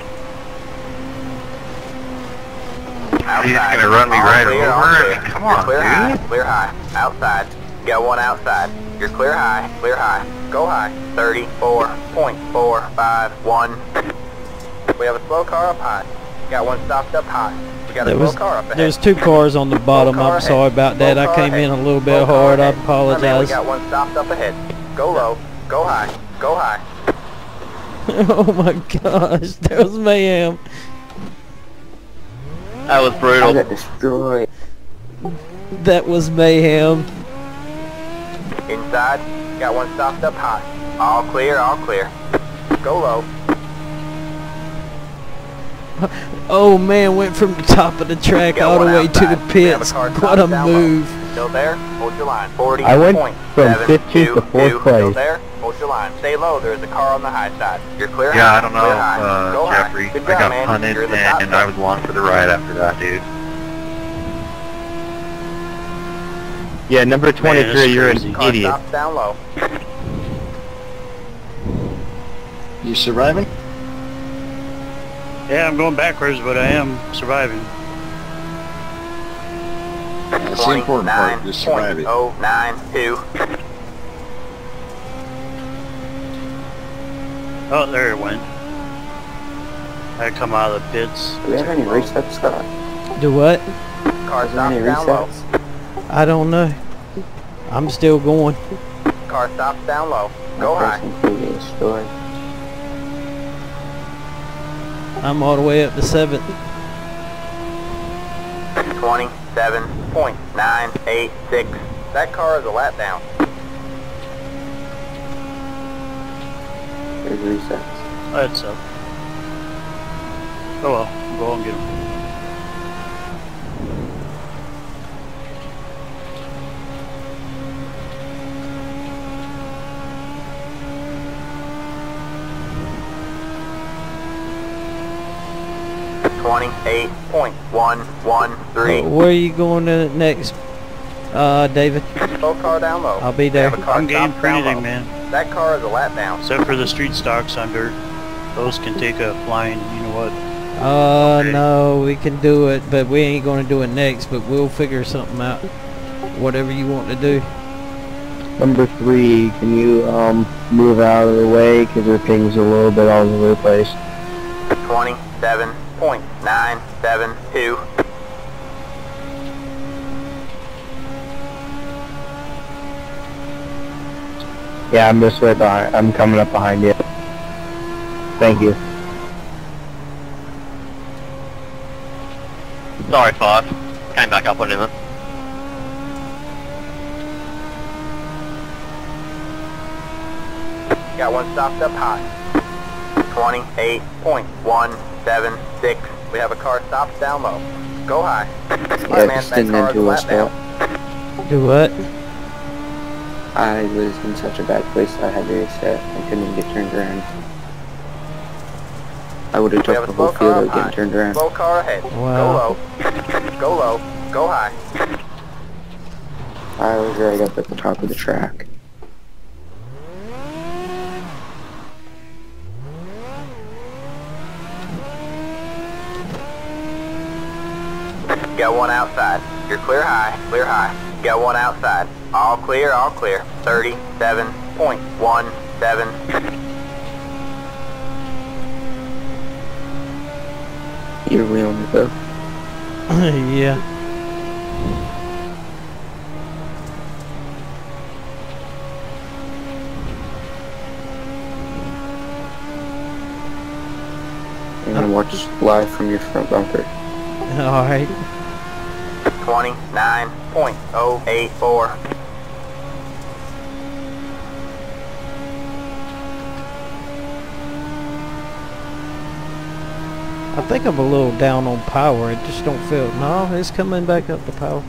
He's gonna run me All right clear, all over? clear. Come You're on, clear dude. high, clear high. Outside. You got one outside. You're clear high, clear high. Go high. 34.451. We have a slow car up high. Got one stopped up high. We got a slow car up ahead. There's 2 cars on the bottom. car I'm ahead. sorry about that. Slow I car came in ahead. a little Slow bit car hard. I ahead. Alright, man, we apologize. got one stopped up ahead. Go low. Go high. Go high. Oh my gosh, that was mayhem. That was I brutal. got destroyed. That was mayhem. Inside. Got one stopped up high. All clear, all clear. Go low. Oh man, went from the top of the track Got all the one way to the outside. We have a pits. car What a stopped down low. move. Still there? Hold your line. 40. I went from 15th to 4th Still place. there? Hold your line. Stay low. There is a car on the high side. You're clear Yeah, high. I don't know, Clear high. Go high. Jeffrey. Good I job, got man. punted You're in the top and I was along for the ride after that, dude. Yeah, number Man, 23, that's you're crazy. an Car idiot. stops down low. You surviving? Yeah, I'm going backwards, but I am surviving. That's the important part. Just survive it. 29.092. Oh, there it went. I come out of the pits. Do we have any resets, Scott? Do what? Car Is there any stops down low. resets? I don't know. I'm still going. Car stops down low. Go My high. person completely destroyed. I'm all the way up to 7th. 27.986. That car is a lap down. There's resets. That's up. Oh well, go and get him. Where are you going to next, David? Slow car down low. I'll be They there. have a car I'm game stopped for down anything, low. man. That car is a lap down. Except for the street stocks on dirt. Those can take a flying, you know what. Okay. No, we can do it, but we ain't going to do it next, but we'll figure something out. Whatever you want to do. Number 3, can you move out of the way because your ping's a little bit all over the place. 27.972. Yeah, I'm this way behind. I'm coming up behind you. Thank you. Sorry, 5. Came back up on him. Got one stopped up high. 28.176. We have a car stopped down low. Go high. Yeah, just didn't do a stop. Do what? I was in such a bad place I had to reset. I couldn't even get turned around. I would have took the whole field of getting turned around. Slow car ahead. Wow. Go low. Go low. Go high. I was right up at the top of the track. Got one outside. You're clear high. Clear high. Got one outside. All clear. All clear. 37.17. You're wheeling it though. Yeah. I'm gonna watch live from your front bumper. Alright. 29.084. I think I'm a little down on power. It just don't feel. No, it's coming back up to power.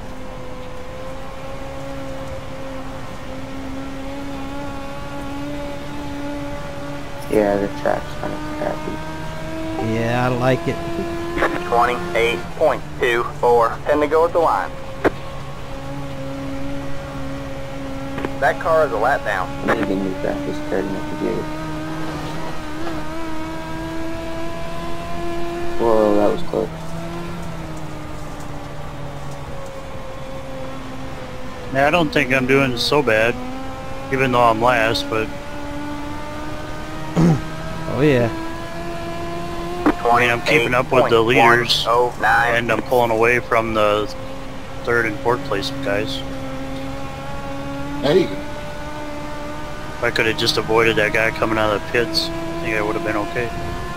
Yeah, the track's kind of crappy. Yeah, I like it. 28.24. 10 to go at the line. That car is a lap down. Maybe new graphics card enough to get it. Whoa, that was close. Yeah, I don't think I'm doing so bad, even though I'm last, but Oh yeah. I mean, I'm keeping up with the leaders, and I'm pulling away from the 3rd and 4th place guys. Hey, If I could have just avoided that guy coming out of the pits, I think I would have been okay.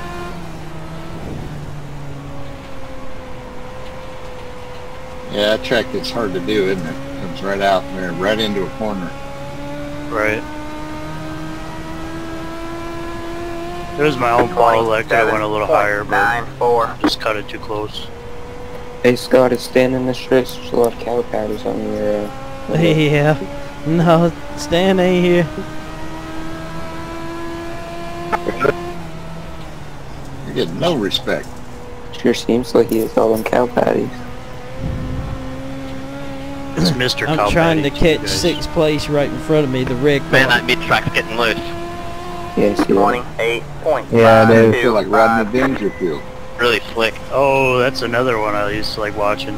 yeah, that track gets hard to do, isn't it? Comes right out there, right into a corner. Right. It was my own fault. I could have went a little higher, but just cut it too close. Hey Scott, it's Stan in the streets. There's a lot of cow patties on your Yeah. No, Stan ain't here. You're getting no respect. Sure seems like he is all on cow patties. It's Mr. I'm Cow trying to Patty, catch 6th place right in front of me, the red Man, car. that mid-track's getting loose. Yeah, see that? 28.5. Yeah, I feel like Rodney Dangerfield. Really slick. Oh, that's another one I used to like watching.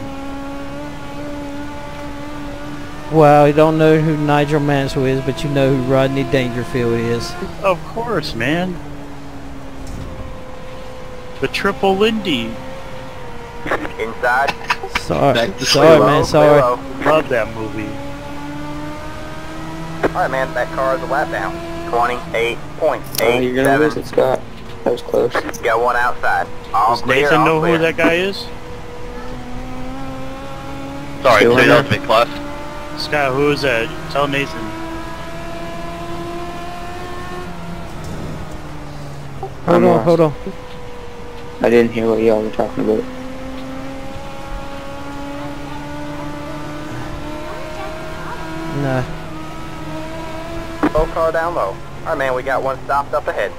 Wow, you don't know who Nigel Mansell is, but you know who Rodney Dangerfield is. Of course, man. The Triple Lindy. Inside. Sorry, Back to sorry, Clear man, low, sorry. clear low. Love that movie. Alright, man, that car is a lap down. Oh, you're gonna lose 28.87. it, Scott. That was close. Got one outside. All Does clear, Nathan all know clear. who that guy is? Sorry, Still too, in that was a there? bit close. Scott, who is that? Tell Nathan. Hold on, hold on. I didn't hear what y'all were talking about. No. Slow car down low. Alright, man, we got one stopped up ahead.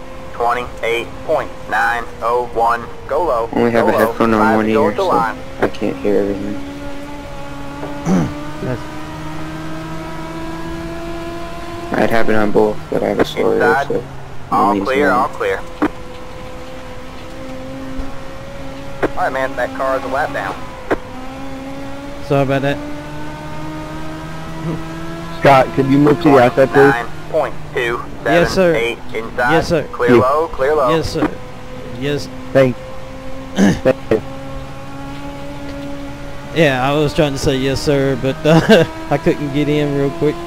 28.901. Go low. I only have go a low. headphone on 5 one to go ear, at the so line. I can't hear everything. I'd have it on both, but I have a story Inside. so All means clear, no. all clear. Alright, man, that car is a lap down. Sorry about that. Scott, could you move to the outside, please? 9.278 Yes, sir. inside. Yes, sir. Clear Yeah. low, clear low. Yes, sir. Yes. Thank you. Yeah, I was trying to say yes, sir, but I couldn't get in real quick.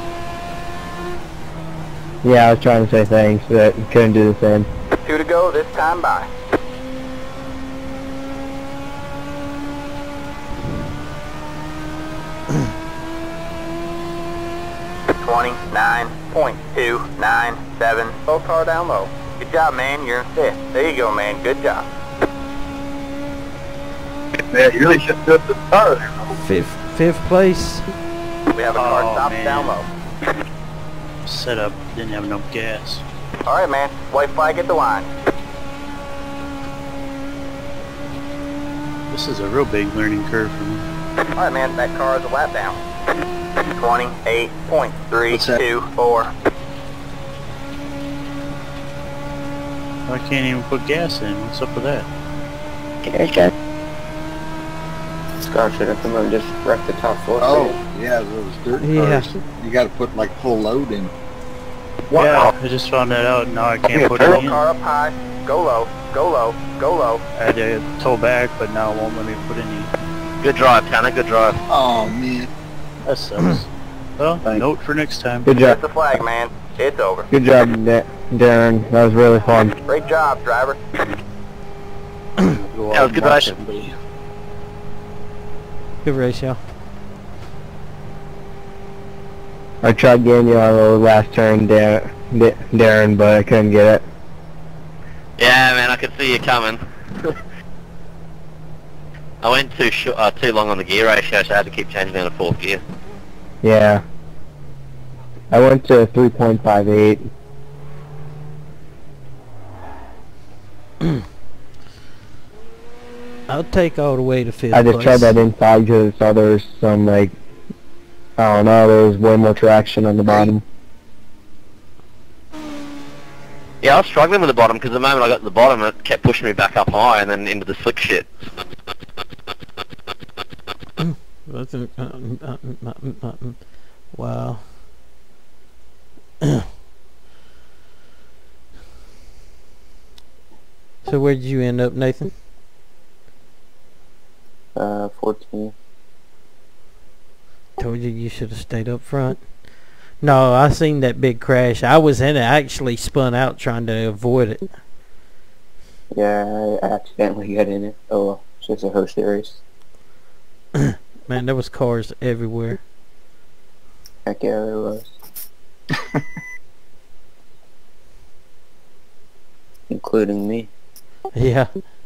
Yeah, I was trying to say thanks, but couldn't do the same. 2 to go this time by. .297. Slow car down low. Good job, man. You're in 5th. There you go, man. Good job. Man, you really should do it this car there. Fifth place. We have a car Oh, stopped man. down low. Setup didn't have enough gas. Alright, man. White flag at the line. This is a real big learning curve for me. Alright, man. That car is a lap down. 28.324. I can't even put gas in. What's up with that? Okay. Scott should have come out and just wrecked the top floor. Oh, yeah, those dirt Yeah. cars. You got to put like full load in. Yeah, I just found that out and now I can't put it Turtle in. car up high. Go low. Go low. Go low. I had to tow back, but now it won't let me put any. Good drive, Tanner, good drive. Oh man. That sucks. Well, note for next time. Good Hit job. the flag, man. It's over. Good job, Darren. That was really fun. Great job, driver. That was good race. Good race, y'all. I tried getting you on the last turn, Darren, but I couldn't get it. Yeah, man, I could see you coming. I went too long on the gear ratio, so I had to keep changing down to 4th gear. Yeah. I went to 3.58. I'll take all the way to 5th I just place. tried that inside because I saw there was some, like, I don't know, there was way more traction on the bottom. Yeah, I was struggling with the bottom because the moment I got to the bottom, it kept pushing me back up high and then into the slick shit. Wow. So where did you end up, Nathan? 14. Told you should have stayed up front. No, I seen that big crash. I was in it. I actually spun out trying to avoid it. Yeah, I accidentally got in it. Oh well, it's just a host race. Man, there was cars everywhere. Heck yeah, there was. Including me. Yeah.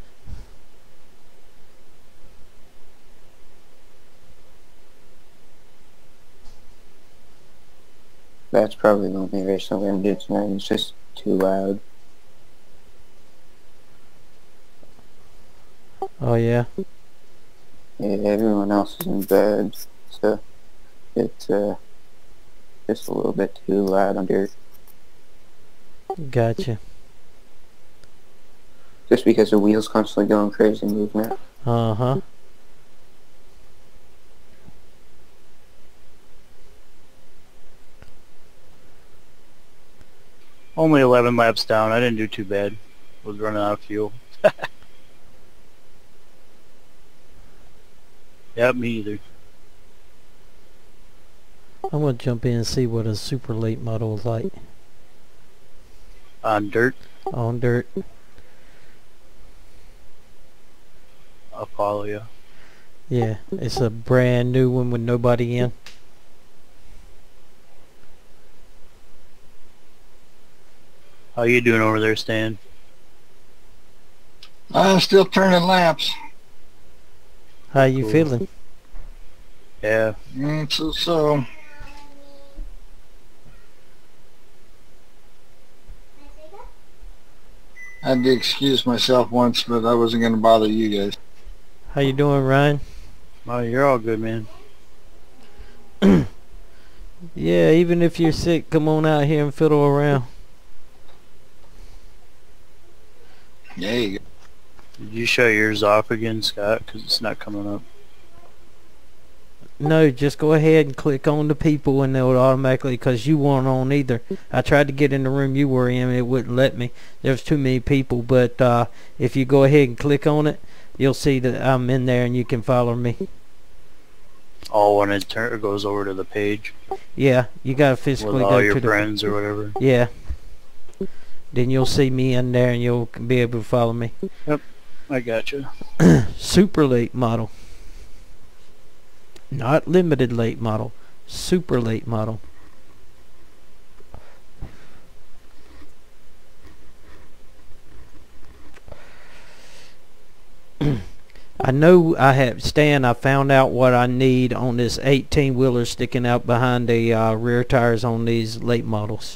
That's probably the only race I'm gonna do tonight. It's just too loud. Oh yeah. Yeah, everyone else is in bed, so it's just a little bit too loud on dirt. Gotcha. Just because the wheels constantly going crazy movement. Uh-huh. Only 11 laps down. I didn't do too bad. Was running out of fuel. Yep, me either. I'm gonna jump in and see what a super late model is like. On dirt? On dirt. I'll follow you. Yeah, it's a brand new one with nobody in. How you doing over there, Stan? I'm still turning laps. How you feeling? Yeah. So. I had to excuse myself once, but I wasn't going to bother you guys. How you doing, Ryan? Oh, you're all good, man. Yeah, even if you're sick, come on out here and fiddle around. There you go. Did you shut yours off again, Scott? Because it's not coming up. No, just go ahead and click on the people and they'll automatically, because you weren't on either. I tried to get in the room you were in, it wouldn't let me. There's too many people, but if you go ahead and click on it, you'll see that I'm in there and you can follow me. Oh, when it goes over to the page? Yeah, you gotta physically with go all your to the friends or whatever? Yeah. Then you'll see me in there and you'll be able to follow me. Yep, I gotcha. Super late model. Not limited late model. Super late model. I know I have, Stan, I found out what I need on this 18-wheeler sticking out behind the rear tires on these late models.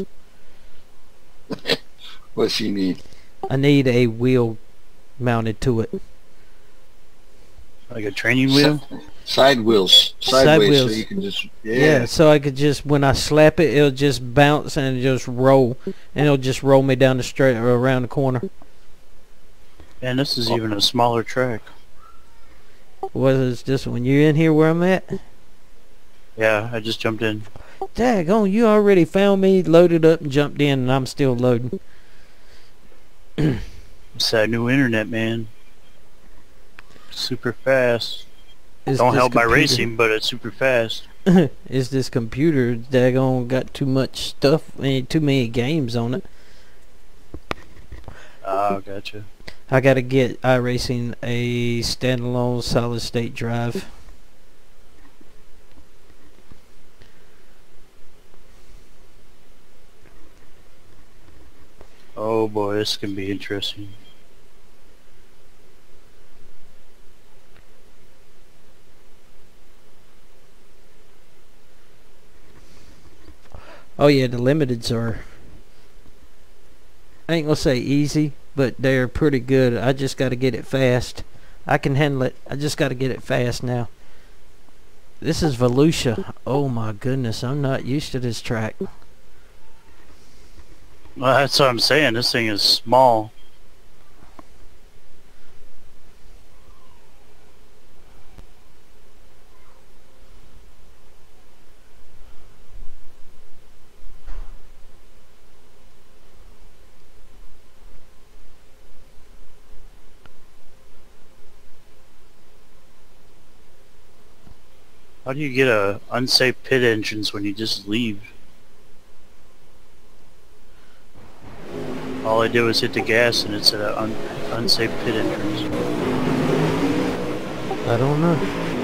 What's you need? I need a wheel mounted to it. Like a training wheel? Side wheels. Sideways, so you can just... Yeah, so I could just, when I slap it, it'll just bounce and just roll. And it'll just roll me down the straight or around the corner. And this is even a smaller track. What is this one? You in here where I'm at? Yeah, I just jumped in. Daggone, you already found me, loaded up and jumped in, and I'm still loading. It's that new internet, man. Super fast. Don't help my racing, but it's super fast. Is this computer daggone got too much stuff, too many games on it? Oh, gotcha. I gotta get iRacing a standalone solid state drive. Oh boy, this can be interesting. Oh yeah, the limiteds are, I ain't gonna say easy, but they're pretty good. I just gotta get it fast. I can handle it. I just gotta get it fast now. This is Volusia. Oh my goodness, I'm not used to this track. Well, that's what I'm saying. This thing is small. How do you get a unsafe pit entrance when you just leave? All I did was hit the gas and it said an unsafe pit entrance. I don't know.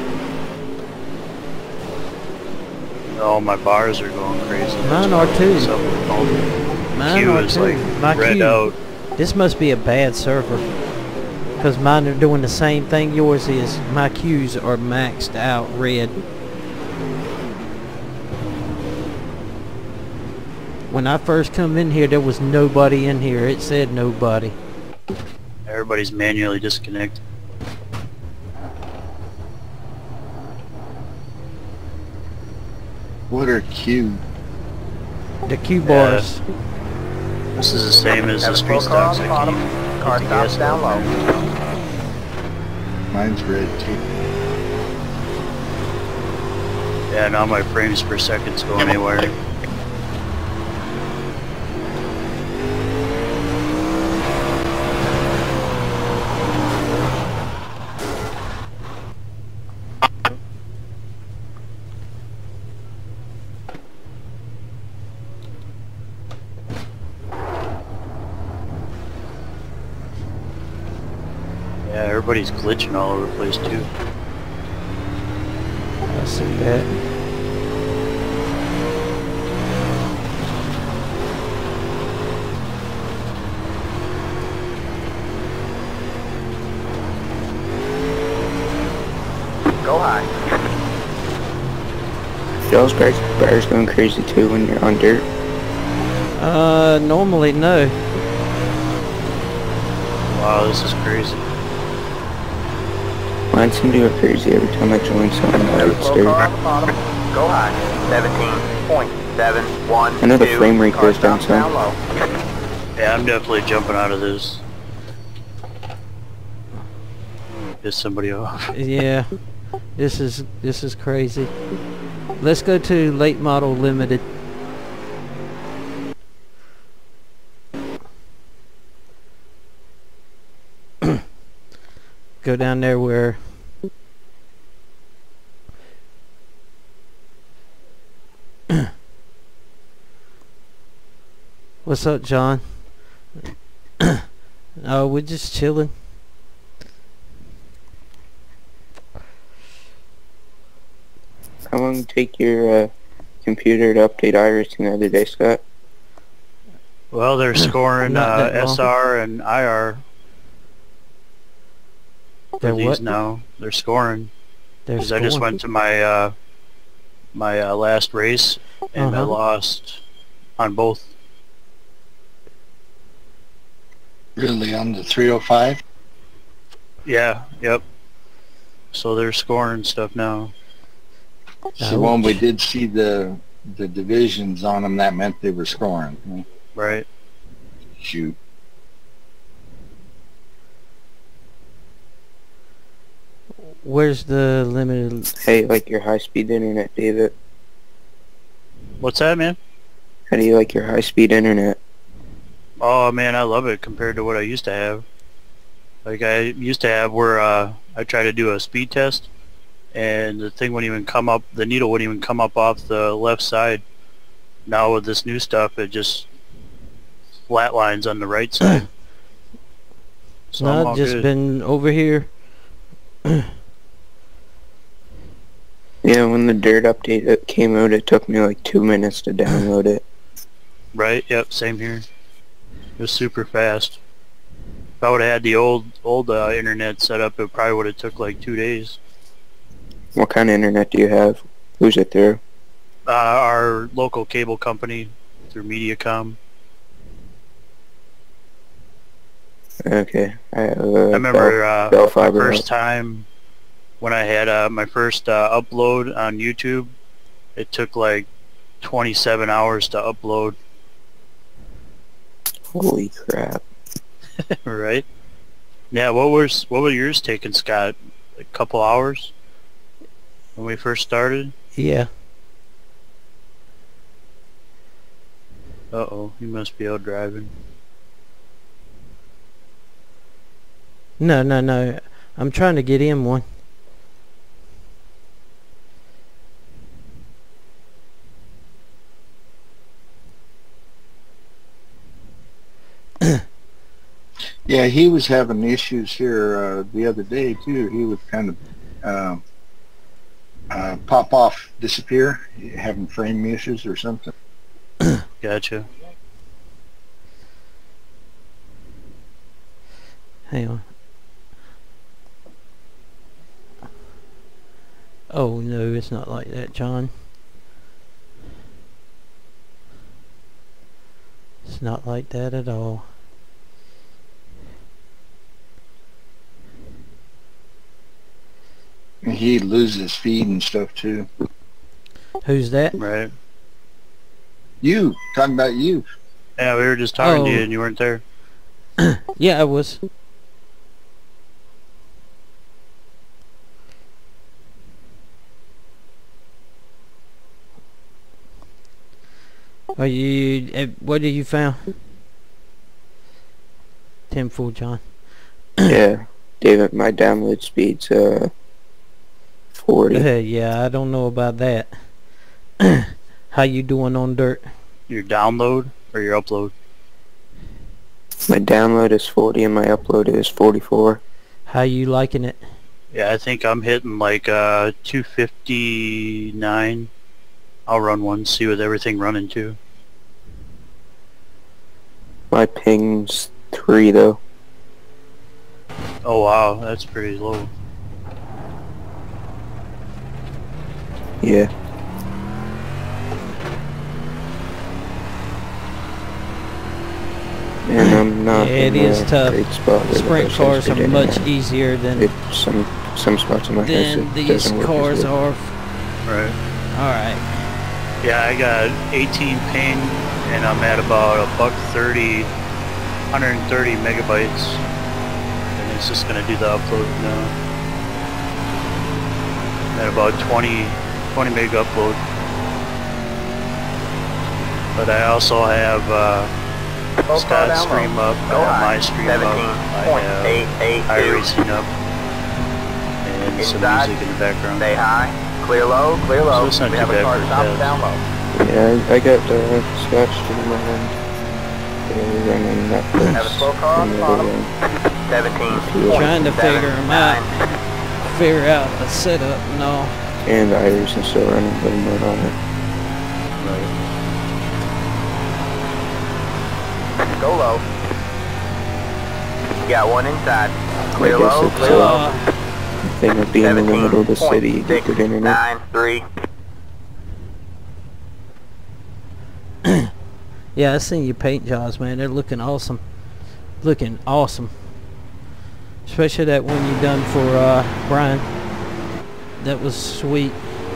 Oh, my bars are going crazy. Mine are too. Mine Q are is too. like My red Q. out. This must be a bad server. Because mine are doing the same thing yours is. My Qs are maxed out red. When I first come in here, there was nobody in here. It said nobody. Everybody's manually disconnected. What are Q? The Q bars. This is the same as the street stocks. Car stops down low. Mine's red too. Yeah, now my frames per second's going anywhere. Yeah, everybody's glitching all over the place too. I see that. Go high. Y'all's bars going crazy too when you're on dirt? Normally no. Wow, this is crazy. Mine seem to go crazy every time I join something that it's dirt. Go high. 17.71. I know the frame rate goes down some. Yeah, I'm definitely jumping out of this. Piss somebody off. Yeah. This is crazy. Let's go to late model limited. Go down there where what's up, John? Oh, we're just chilling. How long did it take your computer to update iRacing the other day, Scott? Well, they're scoring Not that long. SR and IR. They're these what? now. They're scoring. They're 'Cause I just scoring. went to my my last race and I Uh-huh. lost on both. Really, on the 305? Yeah, yep. So they're scoring stuff now. So when we did see the divisions on them, that meant they were scoring. Huh? Right. Shoot. Where's the limited? Hey, like your high-speed internet, David? What's that, man? How do you like your high-speed internet? Oh man, I love it compared to what I used to have. Like I used to have where I tried to do a speed test and the thing wouldn't even come up, the needle wouldn't even come up off the left side. Now with this new stuff, it just flatlines on the right side. So I'm No, all I've just good. been over here. Yeah, when the Dirt update came out, it took me like 2 minutes to download it. Right, yep, same here. It was super fast. If I would have had the old internet set up, it probably would have took like 2 days. What kind of internet do you have? Who's it through? Our local cable company through Mediacom. Okay. I remember Bell my Fiber. first time when I had my first upload on YouTube. It took like 27 hours to upload. Holy crap. Right? Yeah, what were yours taking, Scott? A couple hours when we first started? Yeah. Uh-oh, you must be out driving. No, no, no. I'm trying to get in one. Yeah, he was having issues here the other day too. He would kind of pop off, disappear, having frame issues or something. Gotcha. Hang on. Oh no, it's not like that, John. It's not like that at all. He loses feed and stuff too. Who's that? Right. You, talking about you. Yeah, we were just talking to Oh. you and you weren't there. Yeah, I was. Are you? What did you found? 10 full, John. Yeah. David, my download speed's 40. Yeah, I don't know about that. How you doing on Dirt? Your download or your upload? My download is 40 and my upload is 44. How you liking it? Yeah, I think I'm hitting like 259. I'll run one, see with everything running too. My ping's 3 though. Oh wow, that's pretty low. Yeah. And I'm not Yeah, it in is a tough. great spot with Sprint the cars are high-speed much internet. easier than Some spots in my house than it these doesn't work as cars good. are. Right. Alright. Yeah, I got 18 ping and I'm at about $130, 130 megabytes. And it's just gonna do the upload now. At about 20 meg upload. But I also have Scott's stream up, I have my stream up, I have iRacing up, and some music in the background. Stay high, clear low, clear low. So it's not We too have a bad car for a stop test. down low. Yeah, I got Scott stream running. They're running Netflix. Have a slow car on the bottom. 17. Trying to figure them out. Figure out the setup and all. And the iRacing still running, but I'm not on it. Go low. You got one inside. Clear low, it's clear low. the thing of being in the middle of the city, you get good internet. 17.93. Yeah, I seen your paint jobs, man. They're looking awesome. Looking awesome. Especially that one you done for Brian. That was sweet.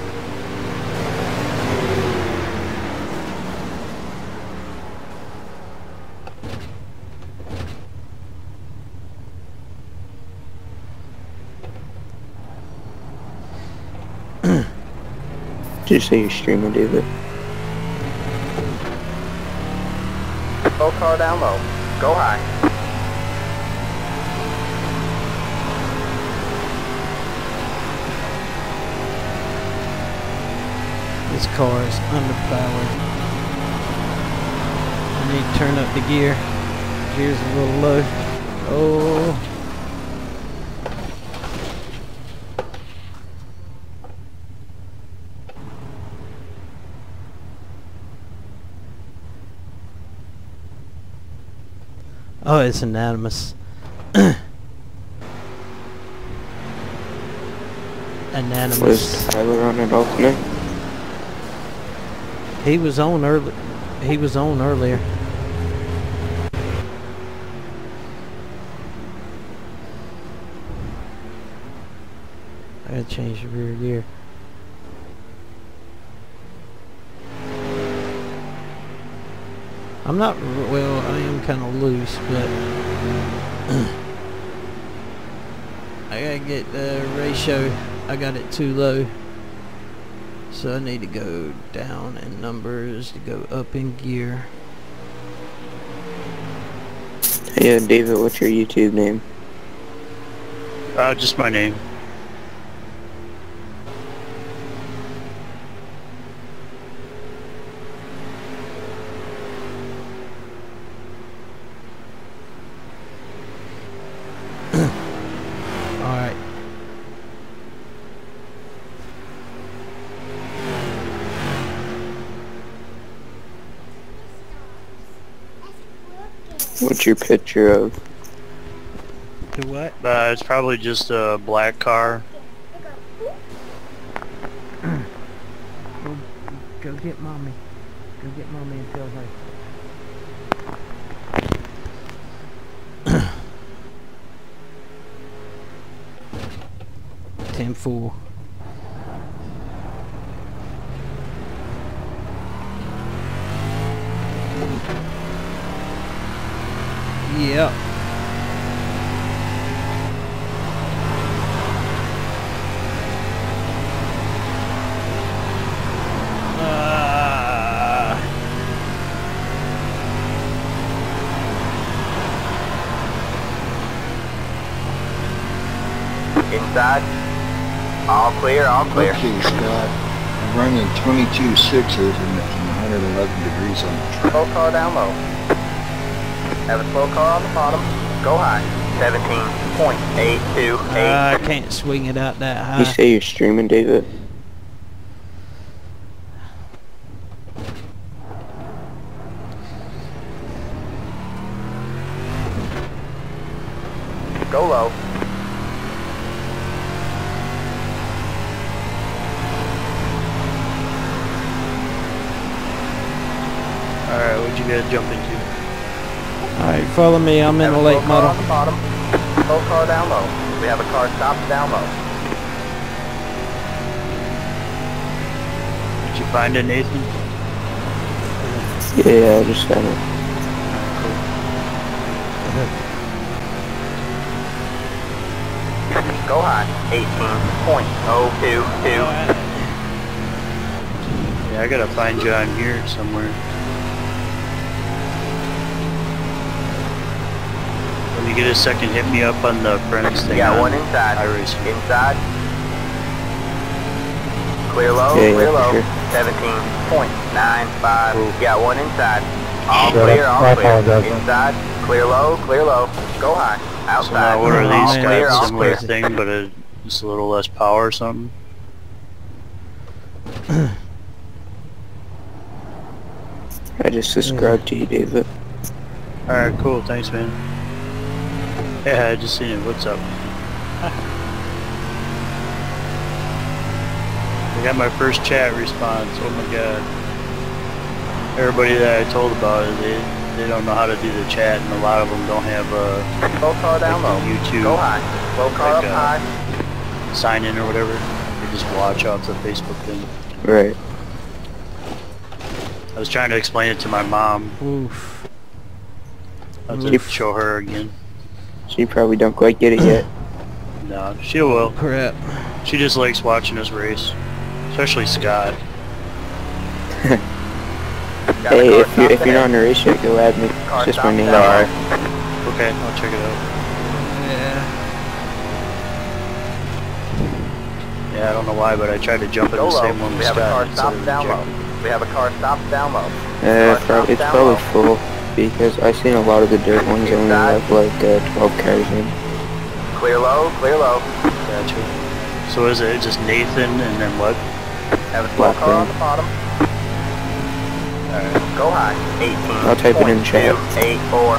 Did you say you're streaming, David? Full car down low. Go high. This car is underpowered. I need to turn up the gear. Gear's a little low. Oh. Oh, it's anonymous. Anonymous. Was Tyler on it alternate? He was on early. He was on earlier. I gotta change the rear gear. I'm not, well, I am kind of loose, but I gotta get the ratio. I got it too low. So I need to go down in numbers to go up in gear. Hey, David, what's your YouTube name? Just my name. Alright. What's your picture of? Do what? It's probably just a black car. Go get mommy. Go get mommy and tell her. 10-4. Yep. Inside. All clear, all clear. Okay, Scott. I'm running 22 sixes and 111 degrees on the truck. Slow car down low. Have a slow car on the bottom. Go high. 17.828. I can't swing it out that high. You say you're streaming, David? Go low. Alright, what'd you guys jump into? Alright, follow me. I'm in a late model. On the bottom. Slow car down low. We have a car stopped down low. Did you find it, Nathan? Yeah, I just found it. Go high. 18.022. Yeah, I gotta find you on here somewhere. When you get a second, hit me up on the friends thing. Got one inside. iRacing. Inside. Clear low, Yeah, clear low. sure. 17.95. Cool. Got one inside. All clear, all clear. Inside. Clear low, clear low. Go high. Outside. So now what are all these clear, got? all Similar clear. thing, but just a little less power or something? I just subscribed to you, David. Alright, cool. Thanks, man. Yeah, I just seen it. What's up? I got my first chat response. Oh my god. Everybody that I told about it, they don't know how to do the chat, and a lot of them don't have Slow car down low. YouTube. Go high. Slow car Like, up high. sign in or whatever. They just watch off the Facebook thing. Right. I was trying to explain it to my mom. Oof. I'll have to show her again. She probably don't quite get it yet. No, she will. Crap. She just likes watching us race. Especially Scott. Hey, if you're not in a race yet, go add me. It's just my name. Alright. Okay, I'll check it out. Yeah, I don't know why, but I tried to jump in the same one We with have a car Scott. stopped down low. We have a car stopped down low. It's probably full because I've seen a lot of the dirt ones only have like 12 cars in. Clear low, clear low. Gotcha. So is it just Nathan and then what? Have a slow car on the bottom. Alright. Go high. 18. I'll type it in chat. 84.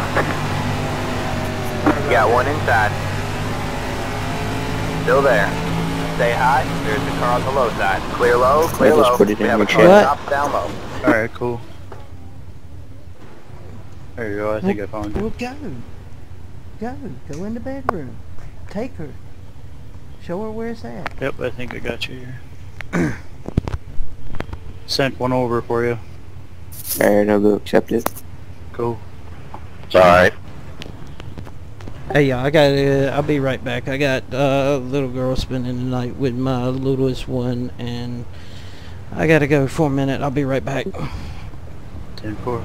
You got one inside. Still there. Stay high. There's the car on the low side. Clear low, clear I'll just low. put it We in have the a car chat. stopped down low. Alright, cool. There you go, I think I found it. Well, go in the bedroom. Take her. Show her where it's at. Yep, I think I got you here. Sent one over for you. Alright, I'll go accept it. Cool. It's alright. Hey, y'all, I'll be right back. I got a little girl spending the night with my littlest one, and I gotta go for a minute. I'll be right back. 10-4.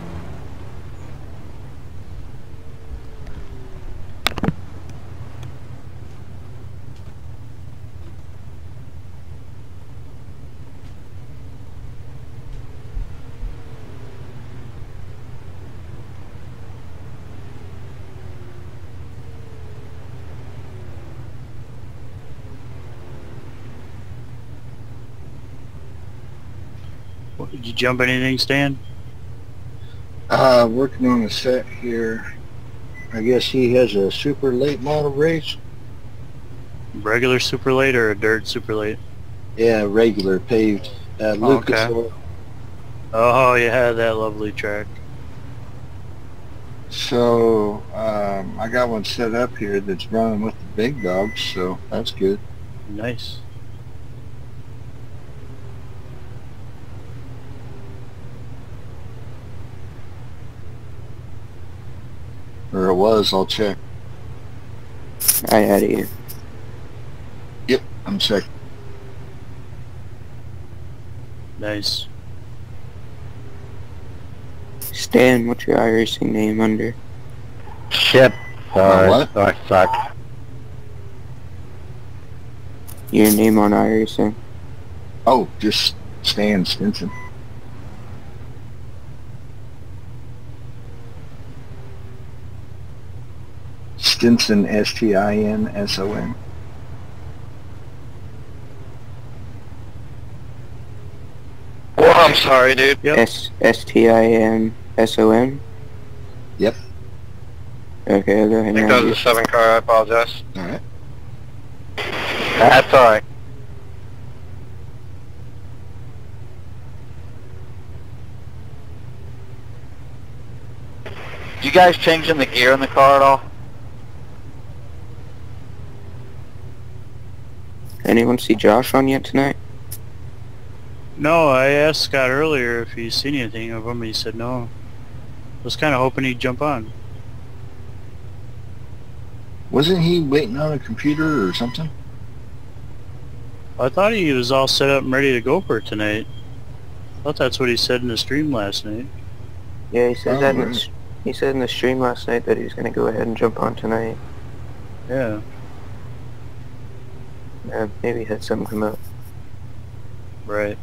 Did you jump anything, Stan? Working on a set here. I guess he has a super late model race. Regular super late or a dirt super late? Yeah, regular paved. Lucas okay. Oil. Oh yeah, that lovely track. So I got one set up here that's running with the big dogs, so that's good. Nice. Or it was, I'll check. I added you. Yep, I'm second. Nice. Stan, what's your iRacing name under? Shit. Sorry. What? I suck. Your name on iRacing. Oh, just Stan Stinson. Stinson, S-T-I-N-S-O-N. Oh, I'm sorry, dude. Yep. S-T-I-N-S-O-N? Yep. Okay, I'll go I ahead think and that add was you. a 7 car. I apologize. Alright. That's alright. You guys changing the gear in the car at all? Anyone see Josh on yet tonight? No, I asked Scott earlier if he's seen anything of him. He said no. I was kind of hoping he'd jump on. Wasn't he waiting on a computer or something? I thought he was all set up and ready to go for tonight. I thought that's what he said in the stream last night. Yeah, he said Oh, that. right. He said in the stream last night that he was going to go ahead and jump on tonight. Yeah. Yeah, maybe he had something come up. Right.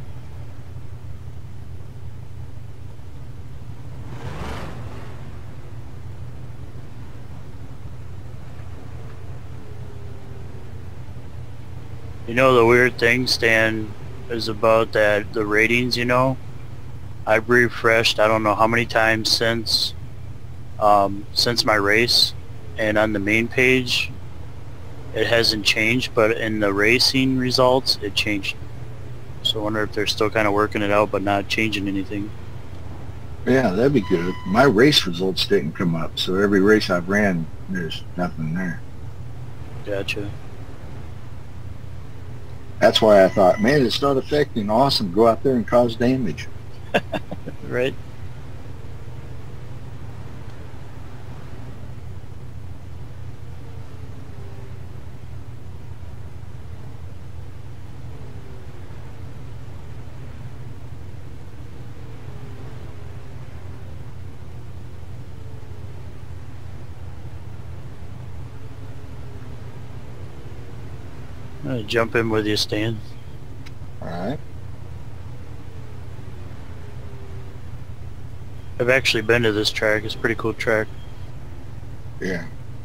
You know the weird thing, Stan, is about that the ratings, you know? I've refreshed I don't know how many times since my race, and on the main page it hasn't changed, but in the racing results it changed. So I wonder if they're still kind of working it out but not changing anything. Yeah, that'd be good. My race results didn't come up, so every race I've ran, there's nothing there. Gotcha. That's why I thought, man, it's not affecting. Awesome, go out there and cause damage. Right. I'm gonna jump in with you, Stan. Alright. I've actually been to this track. It's a pretty cool track. Yeah.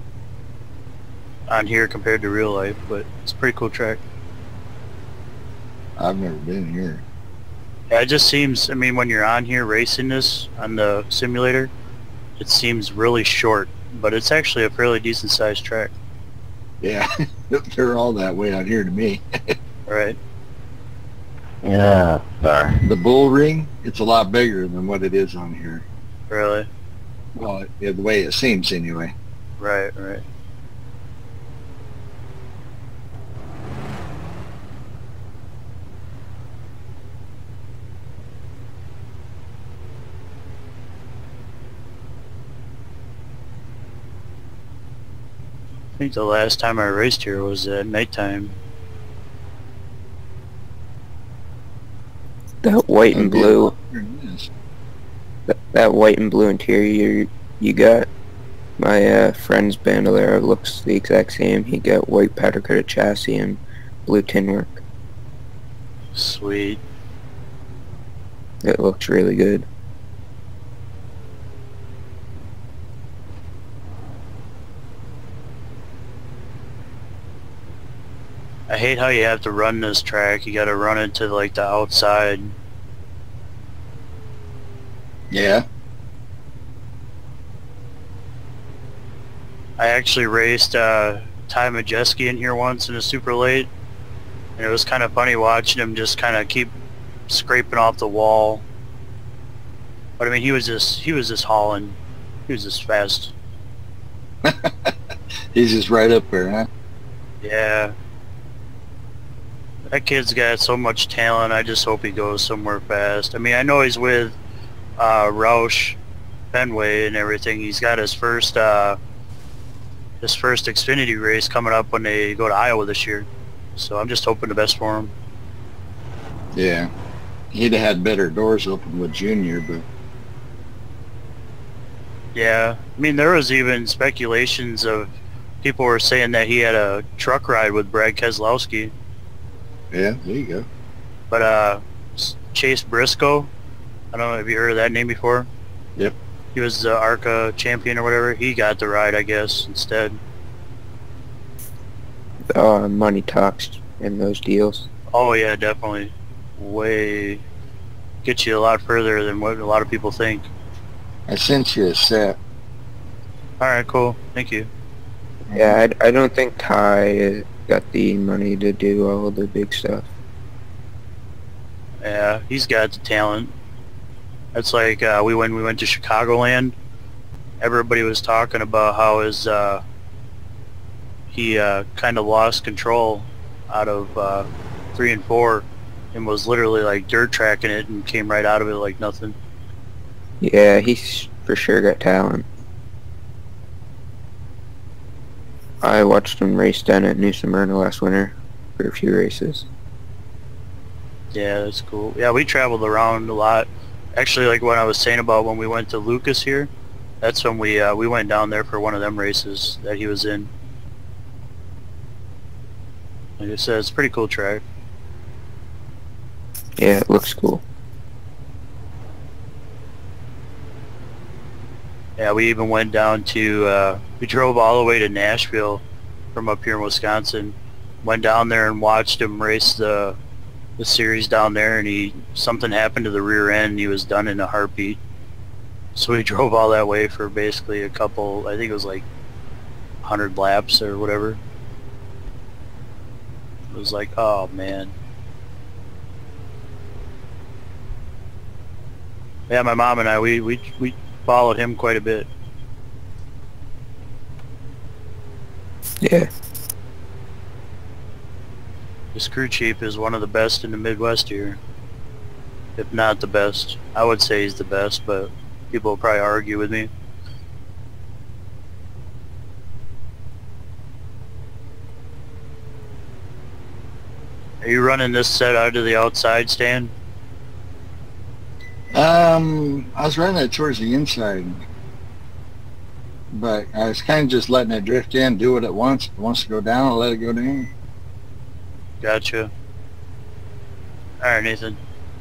On here compared to real life, but it's a pretty cool track. I've never been here. Yeah, it just seems, I mean, when you're on here racing this on the simulator, it seems really short, but it's actually a fairly decent sized track. Yeah, they're all that way out here to me. Right. Yeah, sorry. The bull ring, it's a lot bigger than what it is on here. Really? Well, the way it seems anyway. Right, right. I think the last time I raced here was at nighttime. That white and blue, that white and blue interior you got, my friend's Bandolero looks the exact same. He got white powder coated chassis and blue tin work. Sweet. It looks really good. I hate how you have to run this track. You gotta run it to like the outside. Yeah. I actually raced Ty Majeski in here once in a super late, and it was kind of funny watching him just kind of keep scraping off the wall. But I mean, he was just hauling. He was just fast. He's just right up there, huh? Yeah. That kid's got so much talent. I just hope he goes somewhere fast. I mean, I know he's with Roush Fenway and everything. He's got his first Xfinity race coming up when they go to Iowa this year. So I'm just hoping the best for him. Yeah. He'd have had better doors open with Junior, but... Yeah. I mean, there was even speculations of people were saying that he had a truck ride with Brad Keselowski. Yeah, there you go. But Chase Briscoe, I don't know if you heard of that name before. Yep. He was the ARCA champion or whatever. He got the ride, I guess, instead. Money talks in those deals. Oh yeah, definitely. Way gets you a lot further than what a lot of people think. I sent you a set. Alright, cool. Thank you. Yeah, I don't think Ty got the money to do all the big stuff. Yeah, he's got the talent. That's like when we went to Chicagoland, everybody was talking about how he kind of lost control out of 3 and 4 and was literally like dirt tracking it and came right out of it like nothing. Yeah, he's for sure got talent. I watched him race down at New Smyrna last winter for a few races. Yeah, that's cool. Yeah, we traveled around a lot. Actually, like what I was saying about when we went to Lucas here, that's when we went down there for one of them races that he was in. Like I said, it's a pretty cool track. Yeah, it looks cool. Yeah, we even went down to, we drove all the way to Nashville from up here in Wisconsin. Went down there and watched him race the series down there, and something happened to the rear end and he was done in a heartbeat. So we drove all that way for basically a couple, I think it was like 100 laps or whatever. It was like, oh man. Yeah, my mom and I, we followed him quite a bit. Yeah. This crew chief is one of the best in the Midwest here. If not the best. I would say he's the best, but people will probably argue with me. Are you running this set out of the outside stand? I was running it towards the inside, but I was kind of just letting it drift in, do what it wants. If it wants to go down, I'll let it go down. Gotcha. Alright, Nathan.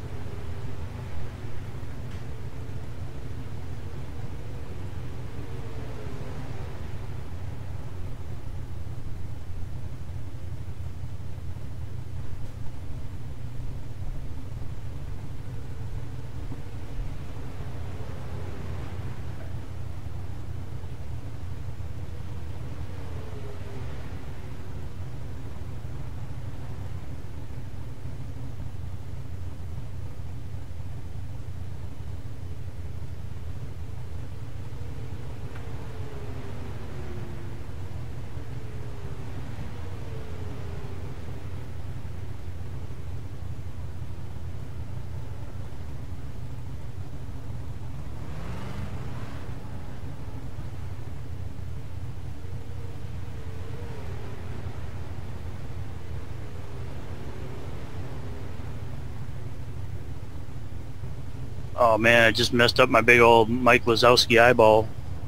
Oh man, I just messed up my big old Mike Wazowski eyeball.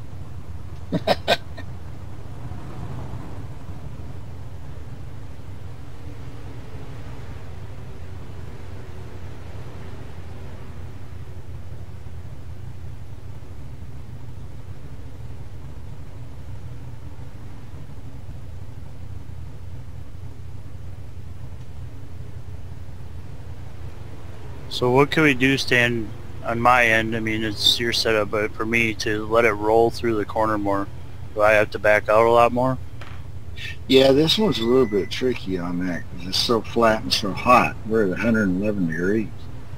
So what can we do, Stan, on my end? I mean, it's your setup, but for me to let it roll through the corner more, do I have to back out a lot more? Yeah, this one's a little bit tricky on that because it's so flat and so hot. We're at 111 degrees.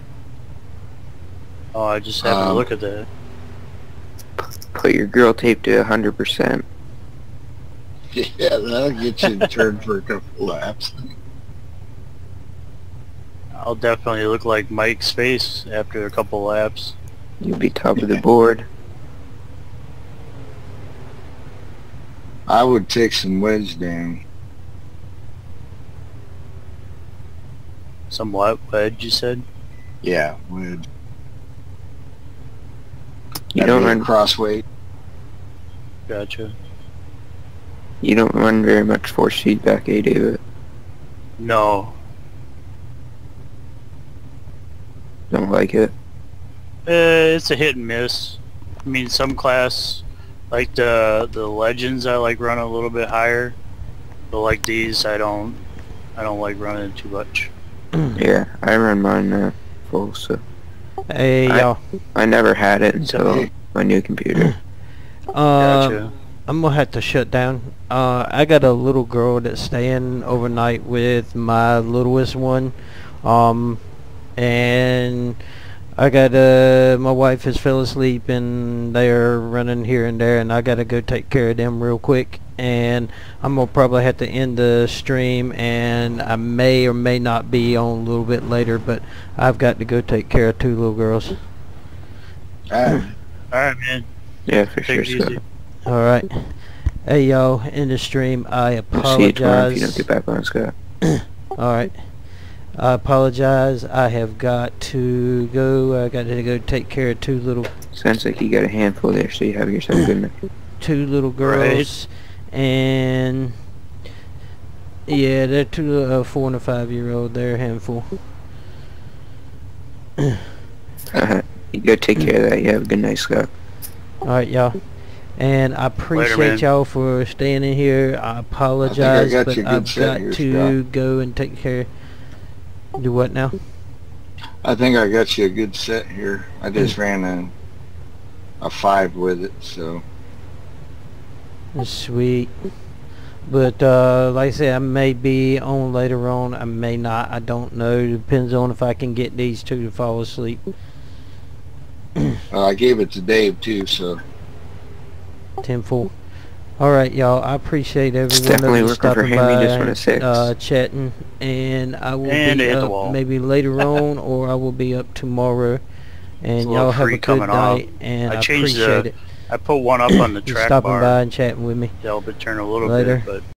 Oh, I just happened to look at that. Put your grill tape to 100%. Yeah, that'll get you to turn for a couple laps. I'll definitely look like Mike's face after a couple laps. You'll be top of the board. I would take some wedge down. Some what? Wedge, you said? Yeah, wedge. You don't run cross weight. Gotcha. You don't run very much force feedback, eh, David? No. Don't like it? It's a hit and miss. I mean, some class, like the Legends, I like running a little bit higher, but like these, I don't like running too much. Yeah, I run mine full, so. Hey, y'all. I never had it until my new computer. Gotcha. I'm gonna have to shut down. I got a little girl that's staying overnight with my littlest one. And I got my wife has fell asleep and they're running here and there, and I gotta go take care of them real quick, and I'm gonna probably have to end the stream, and I may or may not be on a little bit later, but I've got to go take care of two little girls. Alright, man. Yeah, for Take sure, it Scott. easy. Alright. Hey y'all, in the stream, I I'll see you tomorrow if you apologize. don't get back on, Scott. Alright. I apologize. I have got to go. I got to go take care of two little Sounds like you got a handful there, so you have yourself a good night. two little girls, and yeah, they're two 4 and a 5-year-old. They're a handful. You go take care of that. You have a good night, Scott. Alright, y'all. And I appreciate y'all for staying in here. I apologize, got but you a good I've set got here, to Scott. go and take care. Do what now? I think I got you a good set here. I just ran a 5 with it, so. Sweet. But like I said, I may be on later on. I may not. I don't know. Depends on if I can get these two to fall asleep. I gave it to Dave too, so. 10-4. All right, y'all. I appreciate It's everyone definitely that working for stopping him. He just by went a 6. and chatting, and I will And be hit the up wall. maybe later on, or I will be up tomorrow. And little y'all have free a good coming off. night, and I I changed appreciate the- it. I put one up on the You track stopping bar by and chatting with me. to help it turn a little Later. bit, but